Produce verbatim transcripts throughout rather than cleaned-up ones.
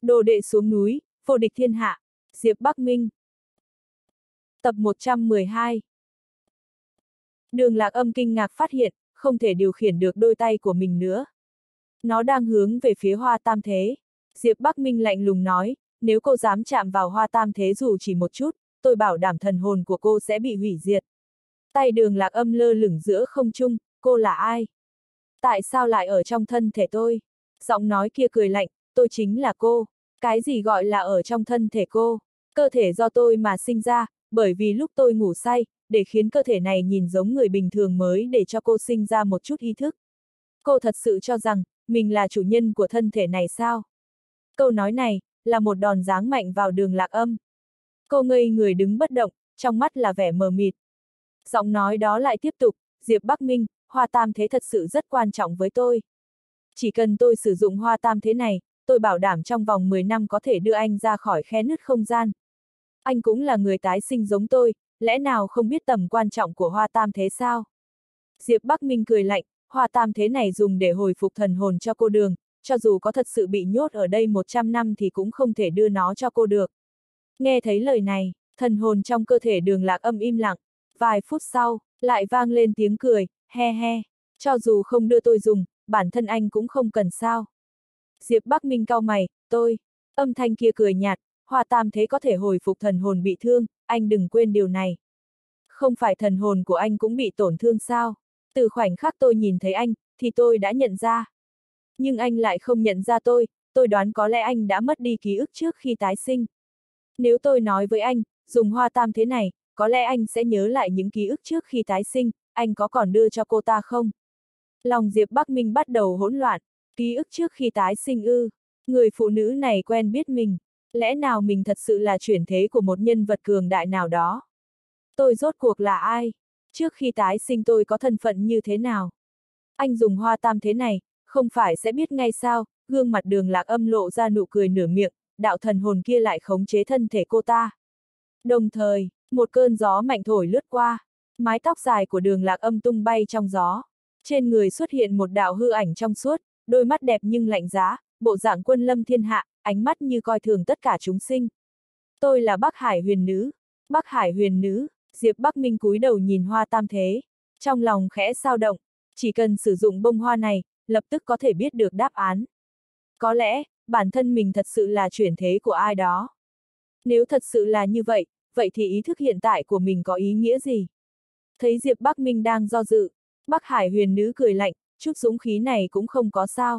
Đồ đệ xuống núi, vô địch thiên hạ. Diệp Bắc Minh. Tập một trăm mười hai. Đường Lạc Âm kinh ngạc phát hiện, không thể điều khiển được đôi tay của mình nữa. Nó đang hướng về phía Hoa Tam Thế. Diệp Bắc Minh lạnh lùng nói, nếu cô dám chạm vào Hoa Tam Thế dù chỉ một chút, tôi bảo đảm thần hồn của cô sẽ bị hủy diệt. Tay Đường Lạc Âm lơ lửng giữa không trung, cô là ai? Tại sao lại ở trong thân thể tôi? Giọng nói kia cười lạnh, tôi chính là cô. Cái gì gọi là ở trong thân thể cô? Cơ thể do tôi mà sinh ra, bởi vì lúc tôi ngủ say, để khiến cơ thể này nhìn giống người bình thường mới để cho cô sinh ra một chút ý thức. Cô thật sự cho rằng, mình là chủ nhân của thân thể này sao? Câu nói này, là một đòn giáng mạnh vào Đường Lạc Âm. Cô ngây người đứng bất động, trong mắt là vẻ mờ mịt. Giọng nói đó lại tiếp tục, Diệp Bắc Minh, Hoa Tam Thế thật sự rất quan trọng với tôi. Chỉ cần tôi sử dụng Hoa Tam Thế này, tôi bảo đảm trong vòng mười năm có thể đưa anh ra khỏi khe nứt không gian. Anh cũng là người tái sinh giống tôi, lẽ nào không biết tầm quan trọng của Hoa Tam Thế sao? Diệp Bắc Minh cười lạnh, Hoa Tam Thế này dùng để hồi phục thần hồn cho cô Đường, cho dù có thật sự bị nhốt ở đây một trăm năm thì cũng không thể đưa nó cho cô được. Nghe thấy lời này, thần hồn trong cơ thể Đường Lạc Âm im lặng, vài phút sau, lại vang lên tiếng cười, he he, cho dù không đưa tôi dùng, bản thân anh cũng không cần sao. Diệp Bắc Minh cau mày, tôi, âm thanh kia cười nhạt, Hoa Tam Thế có thể hồi phục thần hồn bị thương, anh đừng quên điều này. Không phải thần hồn của anh cũng bị tổn thương sao? Từ khoảnh khắc tôi nhìn thấy anh, thì tôi đã nhận ra. Nhưng anh lại không nhận ra tôi, tôi đoán có lẽ anh đã mất đi ký ức trước khi tái sinh. Nếu tôi nói với anh, dùng Hoa Tam Thế này, có lẽ anh sẽ nhớ lại những ký ức trước khi tái sinh, anh có còn đưa cho cô ta không? Lòng Diệp Bắc Minh bắt đầu hỗn loạn, ký ức trước khi tái sinh ư, người phụ nữ này quen biết mình, lẽ nào mình thật sự là chuyển thế của một nhân vật cường đại nào đó? Tôi rốt cuộc là ai? Trước khi tái sinh tôi có thân phận như thế nào? Anh dùng Hoa Tam Thế này, không phải sẽ biết ngay sao? Gương mặt Đường Lạc Âm lộ ra nụ cười nửa miệng, đạo thần hồn kia lại khống chế thân thể cô ta. Đồng thời, một cơn gió mạnh thổi lướt qua, mái tóc dài của Đường Lạc Âm tung bay trong gió. Trên người xuất hiện một đạo hư ảnh trong suốt, đôi mắt đẹp nhưng lạnh giá, bộ dạng quân lâm thiên hạ, ánh mắt như coi thường tất cả chúng sinh. Tôi là Bắc Hải Huyền Nữ. Bắc Hải Huyền Nữ, Diệp Bắc Minh cúi đầu nhìn Hoa Tam Thế, trong lòng khẽ sao động, chỉ cần sử dụng bông hoa này, lập tức có thể biết được đáp án. Có lẽ, bản thân mình thật sự là chuyển thế của ai đó. Nếu thật sự là như vậy, vậy thì ý thức hiện tại của mình có ý nghĩa gì? Thấy Diệp Bắc Minh đang do dự, Bắc Hải Huyền Nữ cười lạnh, chút dũng khí này cũng không có sao.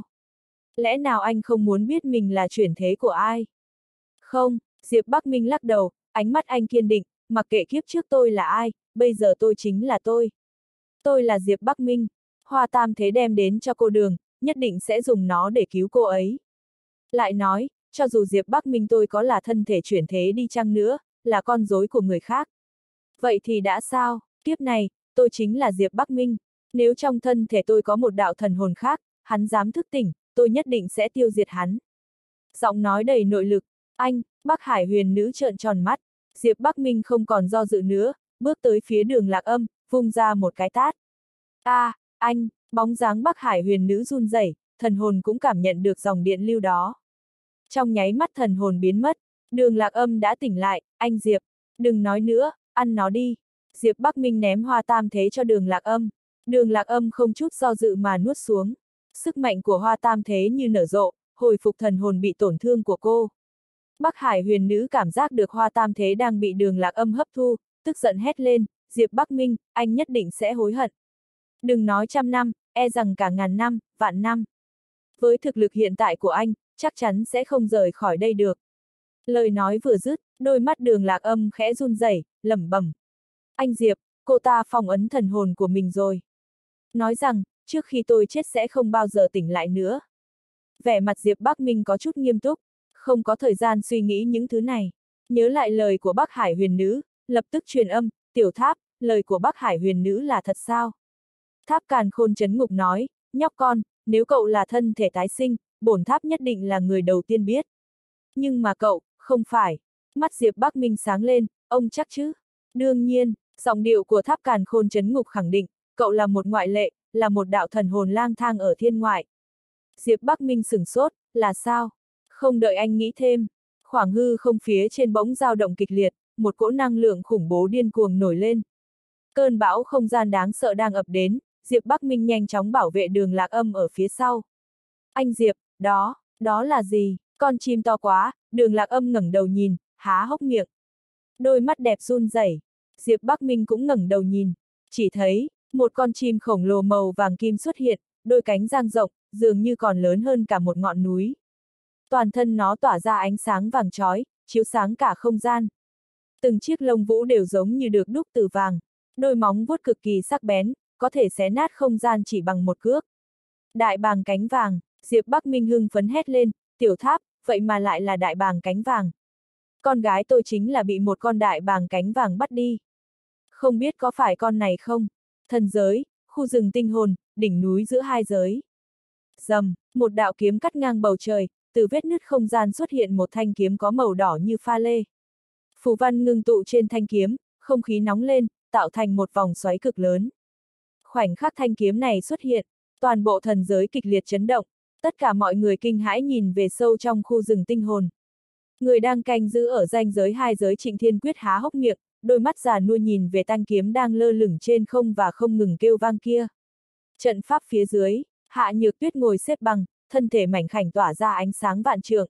Lẽ nào anh không muốn biết mình là chuyển thế của ai? Không, Diệp Bắc Minh lắc đầu, ánh mắt anh kiên định, mặc kệ kiếp trước tôi là ai, bây giờ tôi chính là tôi. Tôi là Diệp Bắc Minh, Hoa Tam Thế đem đến cho cô Đường, nhất định sẽ dùng nó để cứu cô ấy. Lại nói, cho dù Diệp Bắc Minh tôi có là thân thể chuyển thế đi chăng nữa, là con rối của người khác. Vậy thì đã sao, kiếp này, tôi chính là Diệp Bắc Minh, nếu trong thân thể tôi có một đạo thần hồn khác, hắn dám thức tỉnh, tôi nhất định sẽ tiêu diệt hắn. Giọng nói đầy nội lực, anh, Bắc Hải Huyền Nữ trợn tròn mắt, Diệp Bắc Minh không còn do dự nữa, bước tới phía Đường Lạc Âm, vung ra một cái tát. A, à, anh, bóng dáng Bắc Hải Huyền Nữ run rẩy, thần hồn cũng cảm nhận được dòng điện lưu đó. Trong nháy mắt thần hồn biến mất, Đường Lạc Âm đã tỉnh lại, anh Diệp, đừng nói nữa, ăn nó đi. Diệp Bắc Minh ném Hoa Tam Thế cho Đường Lạc Âm, Đường Lạc Âm không chút do dự mà nuốt xuống. Sức mạnh của Hoa Tam Thế như nở rộ, hồi phục thần hồn bị tổn thương của cô. Bắc Hải Huyền Nữ cảm giác được Hoa Tam Thế đang bị Đường Lạc Âm hấp thu, tức giận hét lên, Diệp Bắc Minh, anh nhất định sẽ hối hận. Đừng nói trăm năm, e rằng cả ngàn năm, vạn năm. Với thực lực hiện tại của anh, chắc chắn sẽ không rời khỏi đây được. Lời nói vừa dứt, đôi mắt Đường Lạc Âm khẽ run rẩy, lẩm bẩm. Anh Diệp, cô ta phong ấn thần hồn của mình rồi. Nói rằng, trước khi tôi chết sẽ không bao giờ tỉnh lại nữa. Vẻ mặt Diệp Bắc Minh có chút nghiêm túc, không có thời gian suy nghĩ những thứ này. Nhớ lại lời của Bắc Hải Huyền Nữ, lập tức truyền âm, Tiểu Tháp, lời của Bắc Hải Huyền Nữ là thật sao? Tháp Càn Khôn Chấn Ngục nói, nhóc con, nếu cậu là thân thể tái sinh, bổn tháp nhất định là người đầu tiên biết. Nhưng mà cậu, không phải. Mắt Diệp Bắc Minh sáng lên, ông chắc chứ? Đương nhiên, giọng điệu của Tháp Càn Khôn Chấn Ngục khẳng định, cậu là một ngoại lệ, là một đạo thần hồn lang thang ở thiên ngoại. Diệp Bắc Minh sửng sốt, là sao? Không đợi anh nghĩ thêm, khoảng hư không phía trên bỗng dao động kịch liệt, một cỗ năng lượng khủng bố điên cuồng nổi lên. Cơn bão không gian đáng sợ đang ập đến, Diệp Bắc Minh nhanh chóng bảo vệ Đường Lạc Âm ở phía sau. Anh Diệp, đó, đó là gì? Con chim to quá, Đường Lạc Âm ngẩng đầu nhìn, há hốc miệng. Đôi mắt đẹp run rẩy. Diệp Bắc Minh cũng ngẩng đầu nhìn, chỉ thấy, một con chim khổng lồ màu vàng kim xuất hiện, đôi cánh dang rộng, dường như còn lớn hơn cả một ngọn núi. Toàn thân nó tỏa ra ánh sáng vàng chói, chiếu sáng cả không gian. Từng chiếc lông vũ đều giống như được đúc từ vàng, đôi móng vuốt cực kỳ sắc bén, có thể xé nát không gian chỉ bằng một cước. Đại bàng cánh vàng, Diệp Bắc Minh hưng phấn hét lên, Tiểu Tháp, vậy mà lại là đại bàng cánh vàng. Con gái tôi chính là bị một con đại bàng cánh vàng bắt đi. Không biết có phải con này không? Thần giới, khu rừng tinh hồn, đỉnh núi giữa hai giới. Rầm, một đạo kiếm cắt ngang bầu trời, từ vết nứt không gian xuất hiện một thanh kiếm có màu đỏ như pha lê. Phù văn ngưng tụ trên thanh kiếm, không khí nóng lên, tạo thành một vòng xoáy cực lớn. Khoảnh khắc thanh kiếm này xuất hiện, toàn bộ thần giới kịch liệt chấn động, tất cả mọi người kinh hãi nhìn về sâu trong khu rừng tinh hồn. Người đang canh giữ ở ranh giới hai giới Trịnh Thiên Quyết há hốc miệng, đôi mắt già nua nhìn về thanh kiếm đang lơ lửng trên không và không ngừng kêu vang kia. Trận pháp phía dưới, Hạ Nhược Tuyết ngồi xếp bằng, thân thể mảnh khảnh tỏa ra ánh sáng vạn trượng.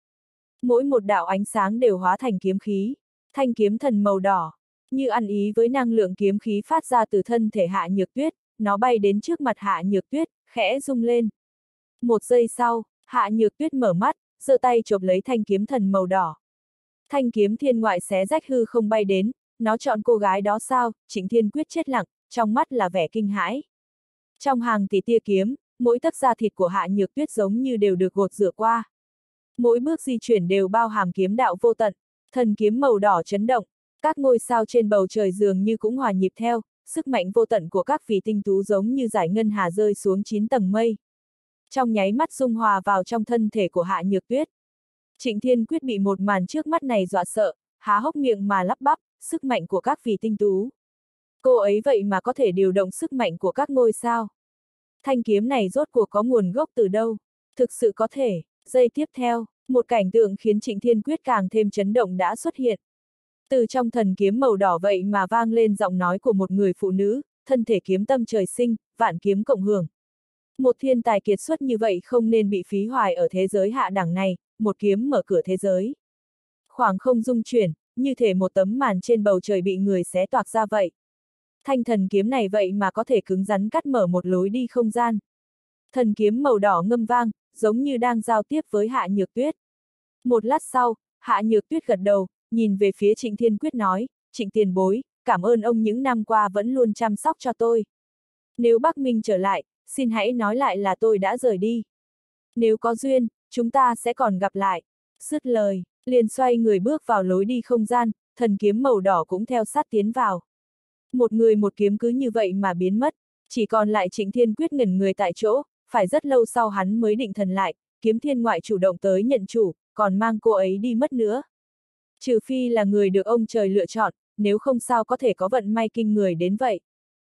Mỗi một đạo ánh sáng đều hóa thành kiếm khí, thanh kiếm thần màu đỏ, như ăn ý với năng lượng kiếm khí phát ra từ thân thể Hạ Nhược Tuyết, nó bay đến trước mặt Hạ Nhược Tuyết, khẽ rung lên. Một giây sau, Hạ Nhược Tuyết mở mắt, giơ tay chộp lấy thanh kiếm thần màu đỏ. Thanh kiếm thiên ngoại xé rách hư không bay đến, nó chọn cô gái đó sao? Trịnh Thiên Quyết chết lặng, trong mắt là vẻ kinh hãi. Trong hàng tỷ tia kiếm, mỗi tấc da thịt của Hạ Nhược Tuyết giống như đều được gột rửa qua. Mỗi bước di chuyển đều bao hàm kiếm đạo vô tận, thần kiếm màu đỏ chấn động, các ngôi sao trên bầu trời dường như cũng hòa nhịp theo, sức mạnh vô tận của các vì tinh tú giống như giải ngân hà rơi xuống chín tầng mây. Trong nháy mắt dung hòa vào trong thân thể của Hạ Nhược Tuyết. Trịnh Thiên Quyết bị một màn trước mắt này dọa sợ, há hốc miệng mà lắp bắp, sức mạnh của các vì tinh tú. Cô ấy vậy mà có thể điều động sức mạnh của các ngôi sao. Thanh kiếm này rốt cuộc có nguồn gốc từ đâu? Thực sự có thể. Giây tiếp theo, một cảnh tượng khiến Trịnh Thiên Quyết càng thêm chấn động đã xuất hiện. Từ trong thần kiếm màu đỏ vậy mà vang lên giọng nói của một người phụ nữ, thân thể kiếm tâm trời sinh, vạn kiếm cộng hưởng. Một thiên tài kiệt xuất như vậy không nên bị phí hoài ở thế giới hạ đẳng này, một kiếm mở cửa thế giới. Khoảng không dung chuyển, như thể một tấm màn trên bầu trời bị người xé toạc ra vậy. Thanh thần kiếm này vậy mà có thể cứng rắn cắt mở một lối đi không gian. Thần kiếm màu đỏ ngâm vang, giống như đang giao tiếp với Hạ Nhược Tuyết. Một lát sau, Hạ Nhược Tuyết gật đầu, nhìn về phía Trịnh Thiên Quyết nói, Trịnh tiền bối, cảm ơn ông những năm qua vẫn luôn chăm sóc cho tôi. Nếu Bắc Minh trở lại, xin hãy nói lại là tôi đã rời đi. Nếu có duyên, chúng ta sẽ còn gặp lại. Dứt lời, liền xoay người bước vào lối đi không gian, thần kiếm màu đỏ cũng theo sát tiến vào. Một người một kiếm cứ như vậy mà biến mất, chỉ còn lại Trịnh Thiên Quyết ngẩn người tại chỗ, phải rất lâu sau hắn mới định thần lại, kiếm thiên ngoại chủ động tới nhận chủ, còn mang cô ấy đi mất nữa. Trừ phi là người được ông trời lựa chọn, nếu không sao có thể có vận may kinh người đến vậy.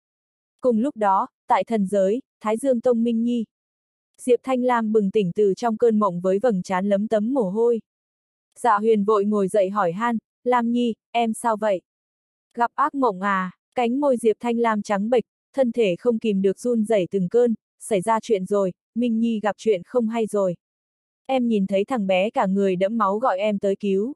Cùng lúc đó, tại thần giới, Thái Dương Tông Minh Nhi. Diệp Thanh Lam bừng tỉnh từ trong cơn mộng với vầng trán lấm tấm mồ hôi. Dạ Huyền vội ngồi dậy hỏi han, Lam Nhi, em sao vậy? Gặp ác mộng à? Cánh môi Diệp Thanh Lam trắng bệch, thân thể không kìm được run rẩy từng cơn, xảy ra chuyện rồi, Minh Nhi gặp chuyện không hay rồi. Em nhìn thấy thằng bé cả người đẫm máu gọi em tới cứu.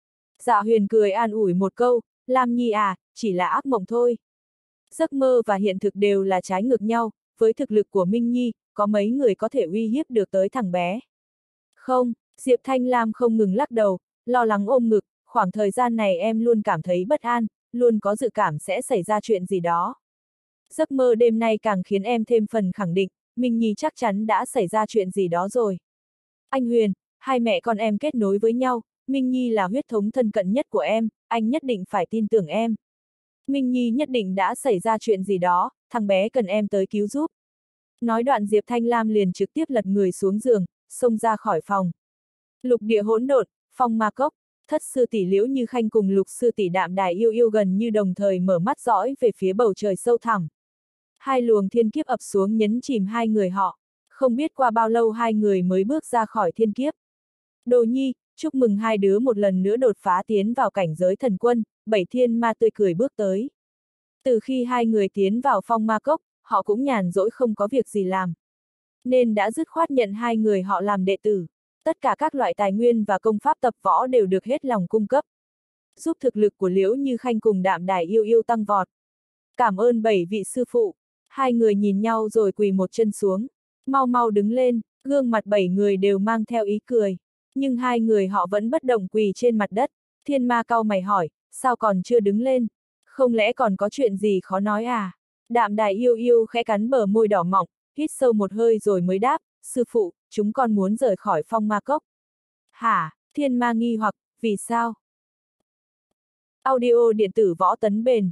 Dạ Huyền cười an ủi một câu, Lam Nhi à, chỉ là ác mộng thôi. Giấc mơ và hiện thực đều là trái ngược nhau, với thực lực của Minh Nhi, có mấy người có thể uy hiếp được tới thằng bé. Không, Diệp Thanh Lam không ngừng lắc đầu, lo lắng ôm ngực, khoảng thời gian này em luôn cảm thấy bất an, luôn có dự cảm sẽ xảy ra chuyện gì đó. Giấc mơ đêm nay càng khiến em thêm phần khẳng định, Minh Nhi chắc chắn đã xảy ra chuyện gì đó rồi. Anh Huyền, hai mẹ con em kết nối với nhau, Minh Nhi là huyết thống thân cận nhất của em, anh nhất định phải tin tưởng em. Minh Nhi nhất định đã xảy ra chuyện gì đó, thằng bé cần em tới cứu giúp. Nói đoạn Diệp Thanh Lam liền trực tiếp lật người xuống giường, xông ra khỏi phòng. Lục địa hỗn độn, phong ma cốc, thất sư tỷ Liễu Như Khanh cùng lục sư tỷ Đạm Đài yêu yêu gần như đồng thời mở mắt dõi về phía bầu trời sâu thẳm. Hai luồng thiên kiếp ập xuống nhấn chìm hai người họ. Không biết qua bao lâu hai người mới bước ra khỏi thiên kiếp. Đồ Nhi, chúc mừng hai đứa một lần nữa đột phá tiến vào cảnh giới thần quân, Bảy Thiên Ma tươi cười bước tới. Từ khi hai người tiến vào phong ma cốc, họ cũng nhàn rỗi không có việc gì làm. Nên đã dứt khoát nhận hai người họ làm đệ tử. Tất cả các loại tài nguyên và công pháp tập võ đều được hết lòng cung cấp. Giúp thực lực của Liễu Như Khanh cùng Đạm Đài Yêu Yêu tăng vọt. Cảm ơn bảy vị sư phụ. Hai người nhìn nhau rồi quỳ một chân xuống. Mau mau đứng lên, gương mặt bảy người đều mang theo ý cười. Nhưng hai người họ vẫn bất động quỳ trên mặt đất. Thiên Ma cau mày hỏi, sao còn chưa đứng lên? Không lẽ còn có chuyện gì khó nói à? Đạm Đài Yêu Yêu khẽ cắn bờ môi đỏ mọng, hít sâu một hơi rồi mới đáp, sư phụ, chúng con muốn rời khỏi phong ma cốc. Hả? Thiên Ma nghi hoặc, vì sao? Audio điện tử võ tấn bền.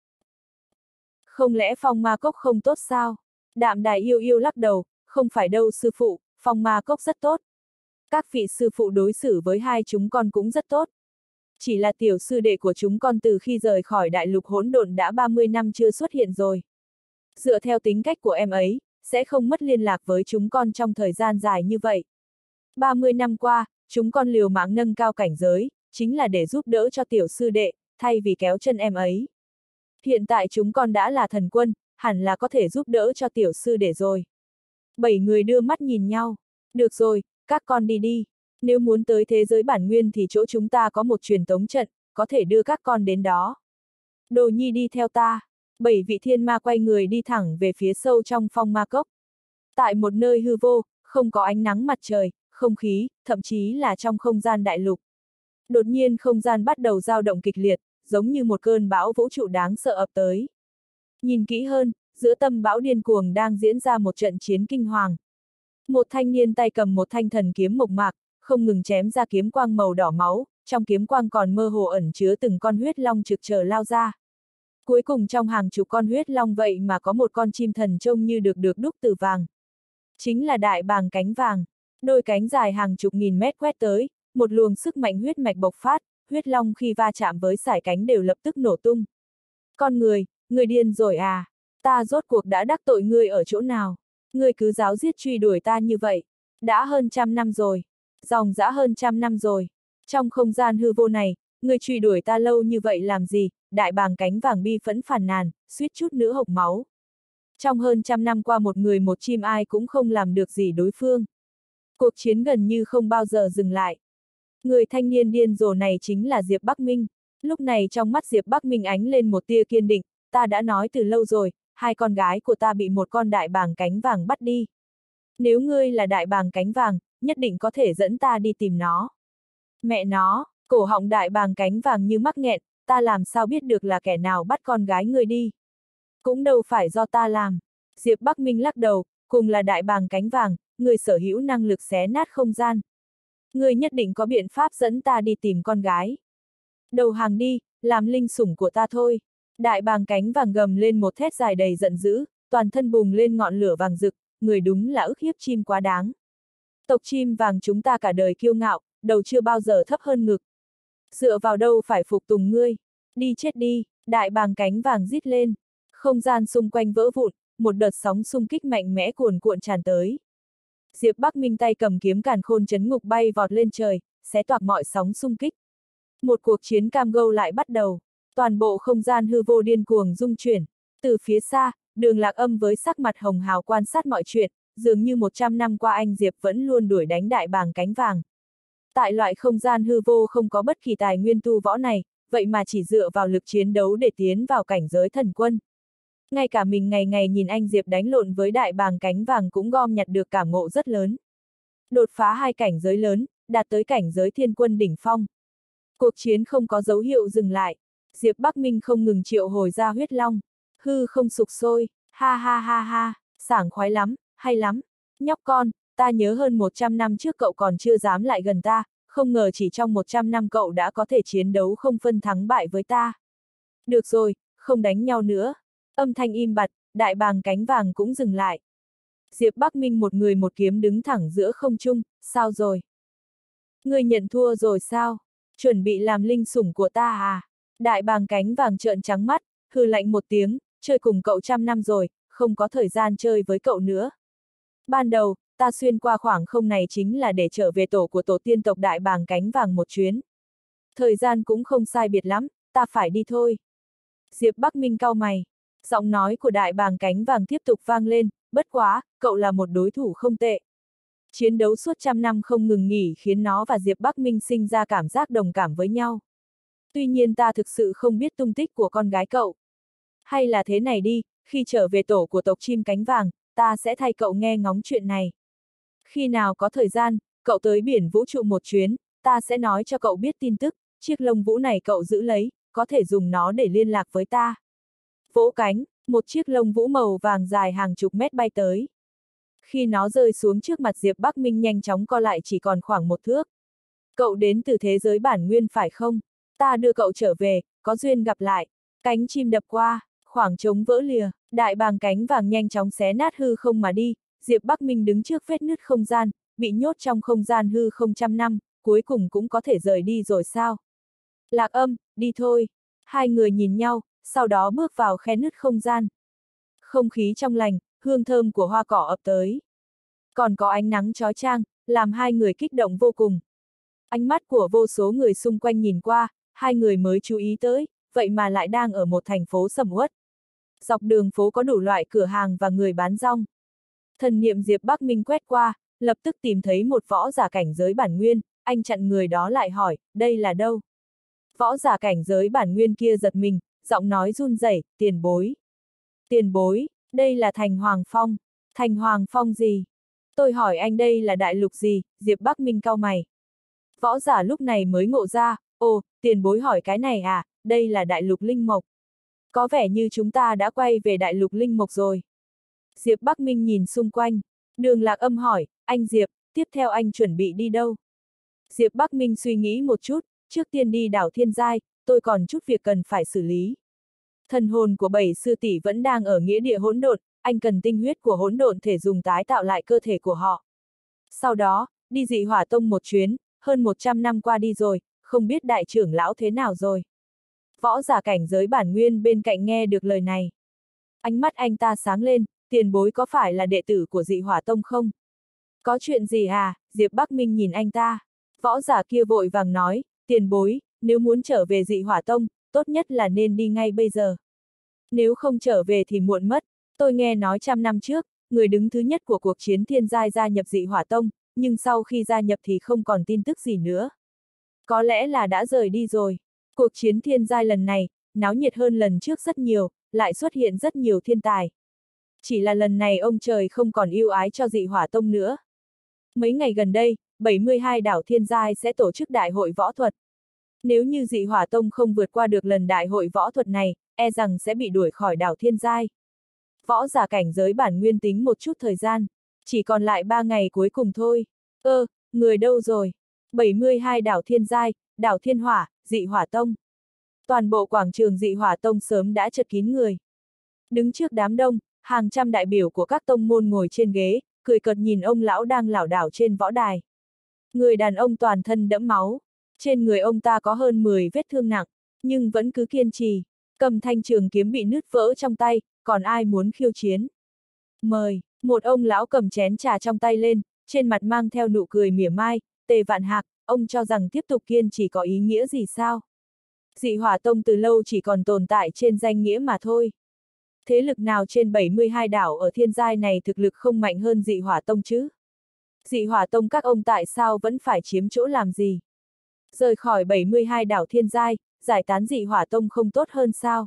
Không lẽ phong ma cốc không tốt sao? Đạm Đài Yêu Yêu lắc đầu, không phải đâu sư phụ, phong ma cốc rất tốt. Các vị sư phụ đối xử với hai chúng con cũng rất tốt. Chỉ là tiểu sư đệ của chúng con từ khi rời khỏi đại lục hỗn độn đã ba mươi năm chưa xuất hiện rồi. Dựa theo tính cách của em ấy, sẽ không mất liên lạc với chúng con trong thời gian dài như vậy. ba mươi năm qua, chúng con liều mạng nâng cao cảnh giới, chính là để giúp đỡ cho tiểu sư đệ, thay vì kéo chân em ấy. Hiện tại chúng con đã là thần quân, hẳn là có thể giúp đỡ cho tiểu sư đệ rồi. Bảy người đưa mắt nhìn nhau. Được rồi, các con đi đi. Nếu muốn tới thế giới bản nguyên thì chỗ chúng ta có một truyền tống trận, có thể đưa các con đến đó. Đồ Nhi đi theo ta. Bảy vị thiên ma quay người đi thẳng về phía sâu trong phong ma cốc. Tại một nơi hư vô, không có ánh nắng mặt trời, không khí, thậm chí là trong không gian đại lục. Đột nhiên không gian bắt đầu dao động kịch liệt, giống như một cơn bão vũ trụ đáng sợ ập tới. Nhìn kỹ hơn, giữa tâm bão điên cuồng đang diễn ra một trận chiến kinh hoàng. Một thanh niên tay cầm một thanh thần kiếm mộc mạc, không ngừng chém ra kiếm quang màu đỏ máu, trong kiếm quang còn mơ hồ ẩn chứa từng con huyết long trực chờ lao ra. Cuối cùng trong hàng chục con huyết long vậy mà có một con chim thần trông như được được đúc từ vàng. Chính là đại bàng cánh vàng. Đôi cánh dài hàng chục nghìn mét quét tới, một luồng sức mạnh huyết mạch bộc phát, huyết long khi va chạm với sải cánh đều lập tức nổ tung. Con người, người điên rồi à? Ta rốt cuộc đã đắc tội ngươi ở chỗ nào? Ngươi cứ giáo giết truy đuổi ta như vậy. Đã hơn trăm năm rồi. Dòng dã hơn trăm năm rồi. Trong không gian hư vô này, ngươi truy đuổi ta lâu như vậy làm gì? Đại bàng cánh vàng bi phẫn phàn nàn, suýt chút nữa hộc máu. Trong hơn trăm năm qua một người một chim ai cũng không làm được gì đối phương. Cuộc chiến gần như không bao giờ dừng lại. Người thanh niên điên rồ này chính là Diệp Bắc Minh. Lúc này trong mắt Diệp Bắc Minh ánh lên một tia kiên định, ta đã nói từ lâu rồi, hai con gái của ta bị một con đại bàng cánh vàng bắt đi. Nếu ngươi là đại bàng cánh vàng, nhất định có thể dẫn ta đi tìm nó. Mẹ nó, cổ họng đại bàng cánh vàng như mắc nghẹn, ta làm sao biết được là kẻ nào bắt con gái ngươi đi. Cũng đâu phải do ta làm. Diệp Bắc Minh lắc đầu, cùng là đại bàng cánh vàng, người sở hữu năng lực xé nát không gian. Ngươi nhất định có biện pháp dẫn ta đi tìm con gái. Đầu hàng đi, làm linh sủng của ta thôi. Đại bàng cánh vàng gầm lên một thét dài đầy giận dữ, toàn thân bùng lên ngọn lửa vàng rực, người đúng là ức hiếp chim quá đáng. Tộc chim vàng chúng ta cả đời kiêu ngạo, đầu chưa bao giờ thấp hơn ngực. Dựa vào đâu phải phục tùng ngươi. Đi chết đi, đại bàng cánh vàng rít lên. Không gian xung quanh vỡ vụn, một đợt sóng xung kích mạnh mẽ cuồn cuộn tràn tới. Diệp Bắc Minh tay cầm kiếm càn khôn chấn ngục bay vọt lên trời, xé toạc mọi sóng xung kích. Một cuộc chiến cam go lại bắt đầu. Toàn bộ không gian hư vô điên cuồng rung chuyển. Từ phía xa, Đường Lạc Âm với sắc mặt hồng hào quan sát mọi chuyện, dường như một trăm năm qua anh Diệp vẫn luôn đuổi đánh đại bàng cánh vàng. Tại loại không gian hư vô không có bất kỳ tài nguyên tu võ này, vậy mà chỉ dựa vào lực chiến đấu để tiến vào cảnh giới thần quân. Ngay cả mình ngày ngày nhìn anh Diệp đánh lộn với đại bàng cánh vàng cũng gom nhặt được cảm ngộ rất lớn. Đột phá hai cảnh giới lớn, đạt tới cảnh giới thiên quân đỉnh phong. Cuộc chiến không có dấu hiệu dừng lại. Diệp Bắc Minh không ngừng triệu hồi ra huyết long. Hư không sục sôi, ha ha ha ha, sảng khoái lắm, hay lắm. Nhóc con, ta nhớ hơn một trăm năm trước cậu còn chưa dám lại gần ta, không ngờ chỉ trong một trăm năm cậu đã có thể chiến đấu không phân thắng bại với ta. Được rồi, không đánh nhau nữa. Âm thanh im bặt, đại bàng cánh vàng cũng dừng lại. Diệp Bắc Minh một người một kiếm đứng thẳng giữa không trung, sao rồi? Ngươi nhận thua rồi sao? Chuẩn bị làm linh sủng của ta à? Đại bàng cánh vàng trợn trắng mắt, hừ lạnh một tiếng, chơi cùng cậu trăm năm rồi, không có thời gian chơi với cậu nữa. Ban đầu, ta xuyên qua khoảng không này chính là để trở về tổ của tổ tiên tộc Đại Bàng Cánh Vàng một chuyến. Thời gian cũng không sai biệt lắm, ta phải đi thôi. Diệp Bắc Minh cau mày. Giọng nói của Đại Bàng Cánh Vàng tiếp tục vang lên, bất quá, cậu là một đối thủ không tệ. Chiến đấu suốt trăm năm không ngừng nghỉ khiến nó và Diệp Bắc Minh sinh ra cảm giác đồng cảm với nhau. Tuy nhiên ta thực sự không biết tung tích của con gái cậu. Hay là thế này đi, khi trở về tổ của tộc chim cánh vàng, ta sẽ thay cậu nghe ngóng chuyện này. Khi nào có thời gian, cậu tới biển vũ trụ một chuyến, ta sẽ nói cho cậu biết tin tức, chiếc lông vũ này cậu giữ lấy, có thể dùng nó để liên lạc với ta. Vỗ cánh, một chiếc lông vũ màu vàng dài hàng chục mét bay tới. Khi nó rơi xuống trước mặt Diệp Bắc Minh nhanh chóng co lại chỉ còn khoảng một thước. Cậu đến từ thế giới bản nguyên phải không? Ta đưa cậu trở về, có duyên gặp lại. Cánh chim đập qua, khoảng trống vỡ lìa, Đại Bàng Cánh Vàng nhanh chóng xé nát hư không mà đi. Diệp Bắc Minh đứng trước vết nứt không gian, bị nhốt trong không gian hư không trăm năm, cuối cùng cũng có thể rời đi rồi sao? Lạc Âm, đi thôi. Hai người nhìn nhau, sau đó bước vào khe nứt không gian. Không khí trong lành, hương thơm của hoa cỏ ập tới. Còn có ánh nắng chói chang, làm hai người kích động vô cùng. Ánh mắt của vô số người xung quanh nhìn qua, hai người mới chú ý tới, vậy mà lại đang ở một thành phố sầm uất. Dọc đường phố có đủ loại cửa hàng và người bán rong. Thần niệm Diệp Bắc Minh quét qua, lập tức tìm thấy một võ giả cảnh giới bản nguyên, anh chặn người đó lại hỏi, đây là đâu? Võ giả cảnh giới bản nguyên kia giật mình, giọng nói run rẩy, tiền bối. Tiền bối, đây là thành Hoàng Phong. Thành Hoàng Phong gì? Tôi hỏi anh đây là đại lục gì? Diệp Bắc Minh cau mày. Võ giả lúc này mới ngộ ra, ồ, tiền bối hỏi cái này à, đây là đại lục Linh Mộc. Có vẻ như chúng ta đã quay về đại lục Linh Mộc rồi. Diệp Bắc Minh nhìn xung quanh. Đường Lạc Âm hỏi, anh Diệp, tiếp theo anh chuẩn bị đi đâu? Diệp Bắc Minh suy nghĩ một chút, trước tiên đi đảo Thiên Giai, tôi còn chút việc cần phải xử lý. Thần hồn của bảy sư tỷ vẫn đang ở nghĩa địa hỗn độn, anh cần tinh huyết của hỗn độn thể dùng tái tạo lại cơ thể của họ. Sau đó, đi Dị Hỏa Tông một chuyến, hơn một trăm năm qua đi rồi, không biết đại trưởng lão thế nào rồi. Võ giả cảnh giới bản nguyên bên cạnh nghe được lời này. Ánh mắt anh ta sáng lên, tiền bối có phải là đệ tử của Dị Hỏa Tông không? Có chuyện gì à? Diệp Bắc Minh nhìn anh ta. Võ giả kia vội vàng nói, tiền bối, nếu muốn trở về Dị Hỏa Tông, tốt nhất là nên đi ngay bây giờ. Nếu không trở về thì muộn mất, tôi nghe nói trăm năm trước, người đứng thứ nhất của cuộc chiến thiên giai gia nhập Dị Hỏa Tông, nhưng sau khi gia nhập thì không còn tin tức gì nữa. Có lẽ là đã rời đi rồi. Cuộc chiến thiên giai lần này, náo nhiệt hơn lần trước rất nhiều, lại xuất hiện rất nhiều thiên tài. Chỉ là lần này ông trời không còn yêu ái cho Dị Hỏa Tông nữa. Mấy ngày gần đây, bảy mươi hai đảo thiên giai sẽ tổ chức đại hội võ thuật. Nếu như Dị Hỏa Tông không vượt qua được lần đại hội võ thuật này, e rằng sẽ bị đuổi khỏi đảo thiên giai. Võ giả cảnh giới bản nguyên tính một chút thời gian, chỉ còn lại ba ngày cuối cùng thôi. Ơ, người đâu rồi? bảy mươi hai đảo thiên giai, đảo thiên hỏa, Dị Hỏa Tông. Toàn bộ quảng trường Dị Hỏa Tông sớm đã chật kín người. Đứng trước đám đông, hàng trăm đại biểu của các tông môn ngồi trên ghế, cười cợt nhìn ông lão đang lảo đảo trên võ đài. Người đàn ông toàn thân đẫm máu, trên người ông ta có hơn mười vết thương nặng, nhưng vẫn cứ kiên trì, cầm thanh trường kiếm bị nứt vỡ trong tay, còn ai muốn khiêu chiến? Mời, một ông lão cầm chén trà trong tay lên, trên mặt mang theo nụ cười mỉa mai, Tề Vạn Hạc, ông cho rằng tiếp tục kiên trì có ý nghĩa gì sao? Dị Hỏa Tông từ lâu chỉ còn tồn tại trên danh nghĩa mà thôi. Thế lực nào trên bảy mươi hai đảo ở thiên giai này thực lực không mạnh hơn Dị Hỏa Tông chứ? Dị Hỏa Tông các ông tại sao vẫn phải chiếm chỗ làm gì? Rời khỏi bảy mươi hai đảo thiên giai, giải tán Dị Hỏa Tông không tốt hơn sao?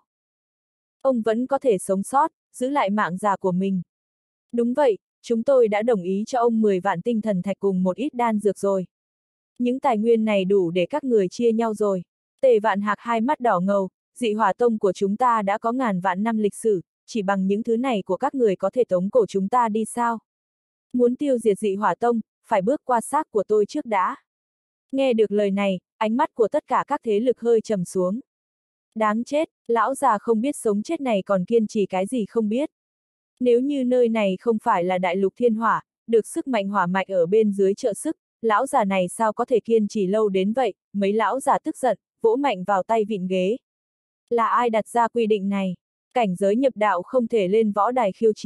Ông vẫn có thể sống sót, giữ lại mạng già của mình. Đúng vậy, chúng tôi đã đồng ý cho ông mười vạn tinh thần thạch cùng một ít đan dược rồi. Những tài nguyên này đủ để các người chia nhau rồi. Tề Vạn Hạc hai mắt đỏ ngầu, Dị Hỏa Tông của chúng ta đã có ngàn vạn năm lịch sử, chỉ bằng những thứ này của các người có thể tống cổ chúng ta đi sao? Muốn tiêu diệt Dị Hỏa Tông, phải bước qua xác của tôi trước đã. Nghe được lời này, ánh mắt của tất cả các thế lực hơi trầm xuống. Đáng chết, lão già không biết sống chết này còn kiên trì cái gì không biết. Nếu như nơi này không phải là đại lục thiên hỏa, được sức mạnh hỏa mạch ở bên dưới trợ sức, lão già này sao có thể kiên trì lâu đến vậy? Mấy lão già tức giận, vỗ mạnh vào tay vịn ghế. Là ai đặt ra quy định này? Cảnh giới nhập đạo không thể lên võ đài khiêu chiến,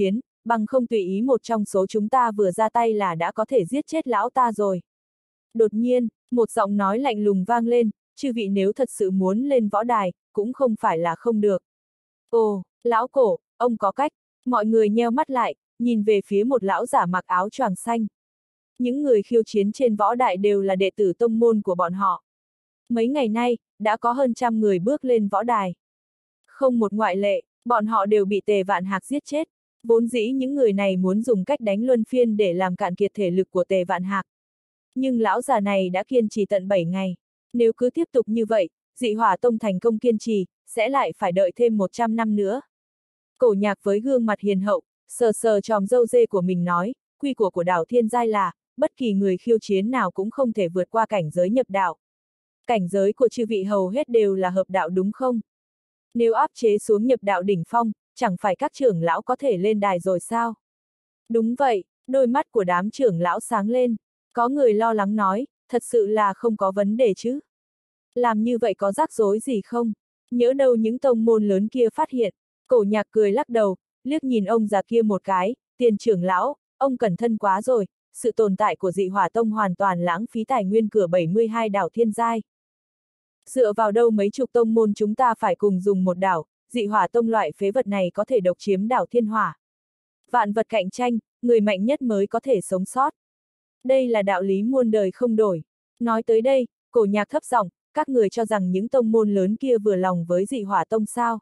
bằng không tùy ý một trong số chúng ta vừa ra tay là đã có thể giết chết lão ta rồi. Đột nhiên, một giọng nói lạnh lùng vang lên, chư vị nếu thật sự muốn lên võ đài, cũng không phải là không được. Ồ, lão cổ, ông có cách, mọi người nheo mắt lại, nhìn về phía một lão giả mặc áo choàng xanh. Những người khiêu chiến trên võ đài đều là đệ tử tông môn của bọn họ. Mấy ngày nay, đã có hơn trăm người bước lên võ đài. Không một ngoại lệ, bọn họ đều bị Tề Vạn Hạc giết chết. Vốn dĩ những người này muốn dùng cách đánh luân phiên để làm cạn kiệt thể lực của Tề Vạn Hạc. Nhưng lão già này đã kiên trì tận bảy ngày. Nếu cứ tiếp tục như vậy, Dị Hỏa Tông thành công kiên trì, sẽ lại phải đợi thêm một trăm năm nữa. Cổ Nhạc với gương mặt hiền hậu, sờ sờ tròm râu dê của mình nói, quy của của đảo Thiên Giai là, bất kỳ người khiêu chiến nào cũng không thể vượt qua cảnh giới nhập đạo. Cảnh giới của chư vị hầu hết đều là hợp đạo đúng không? Nếu áp chế xuống nhập đạo đỉnh phong, chẳng phải các trưởng lão có thể lên đài rồi sao? Đúng vậy, đôi mắt của đám trưởng lão sáng lên. Có người lo lắng nói, thật sự là không có vấn đề chứ? Làm như vậy có rắc rối gì không? Nhỡ đâu những tông môn lớn kia phát hiện. Cổ Nhạc cười lắc đầu, liếc nhìn ông già kia một cái, Tiền trưởng lão, ông cẩn thận quá rồi, sự tồn tại của Dị Hỏa Tông hoàn toàn lãng phí tài nguyên cửa bảy mươi hai đảo Thiên Giai. Dựa vào đâu mấy chục tông môn chúng ta phải cùng dùng một đảo, Dị Hỏa Tông loại phế vật này có thể độc chiếm đảo Thiên Hỏa. Vạn vật cạnh tranh, người mạnh nhất mới có thể sống sót. Đây là đạo lý muôn đời không đổi. Nói tới đây, Cổ Nhạc thấp giọng, các người cho rằng những tông môn lớn kia vừa lòng với Dị Hỏa Tông sao?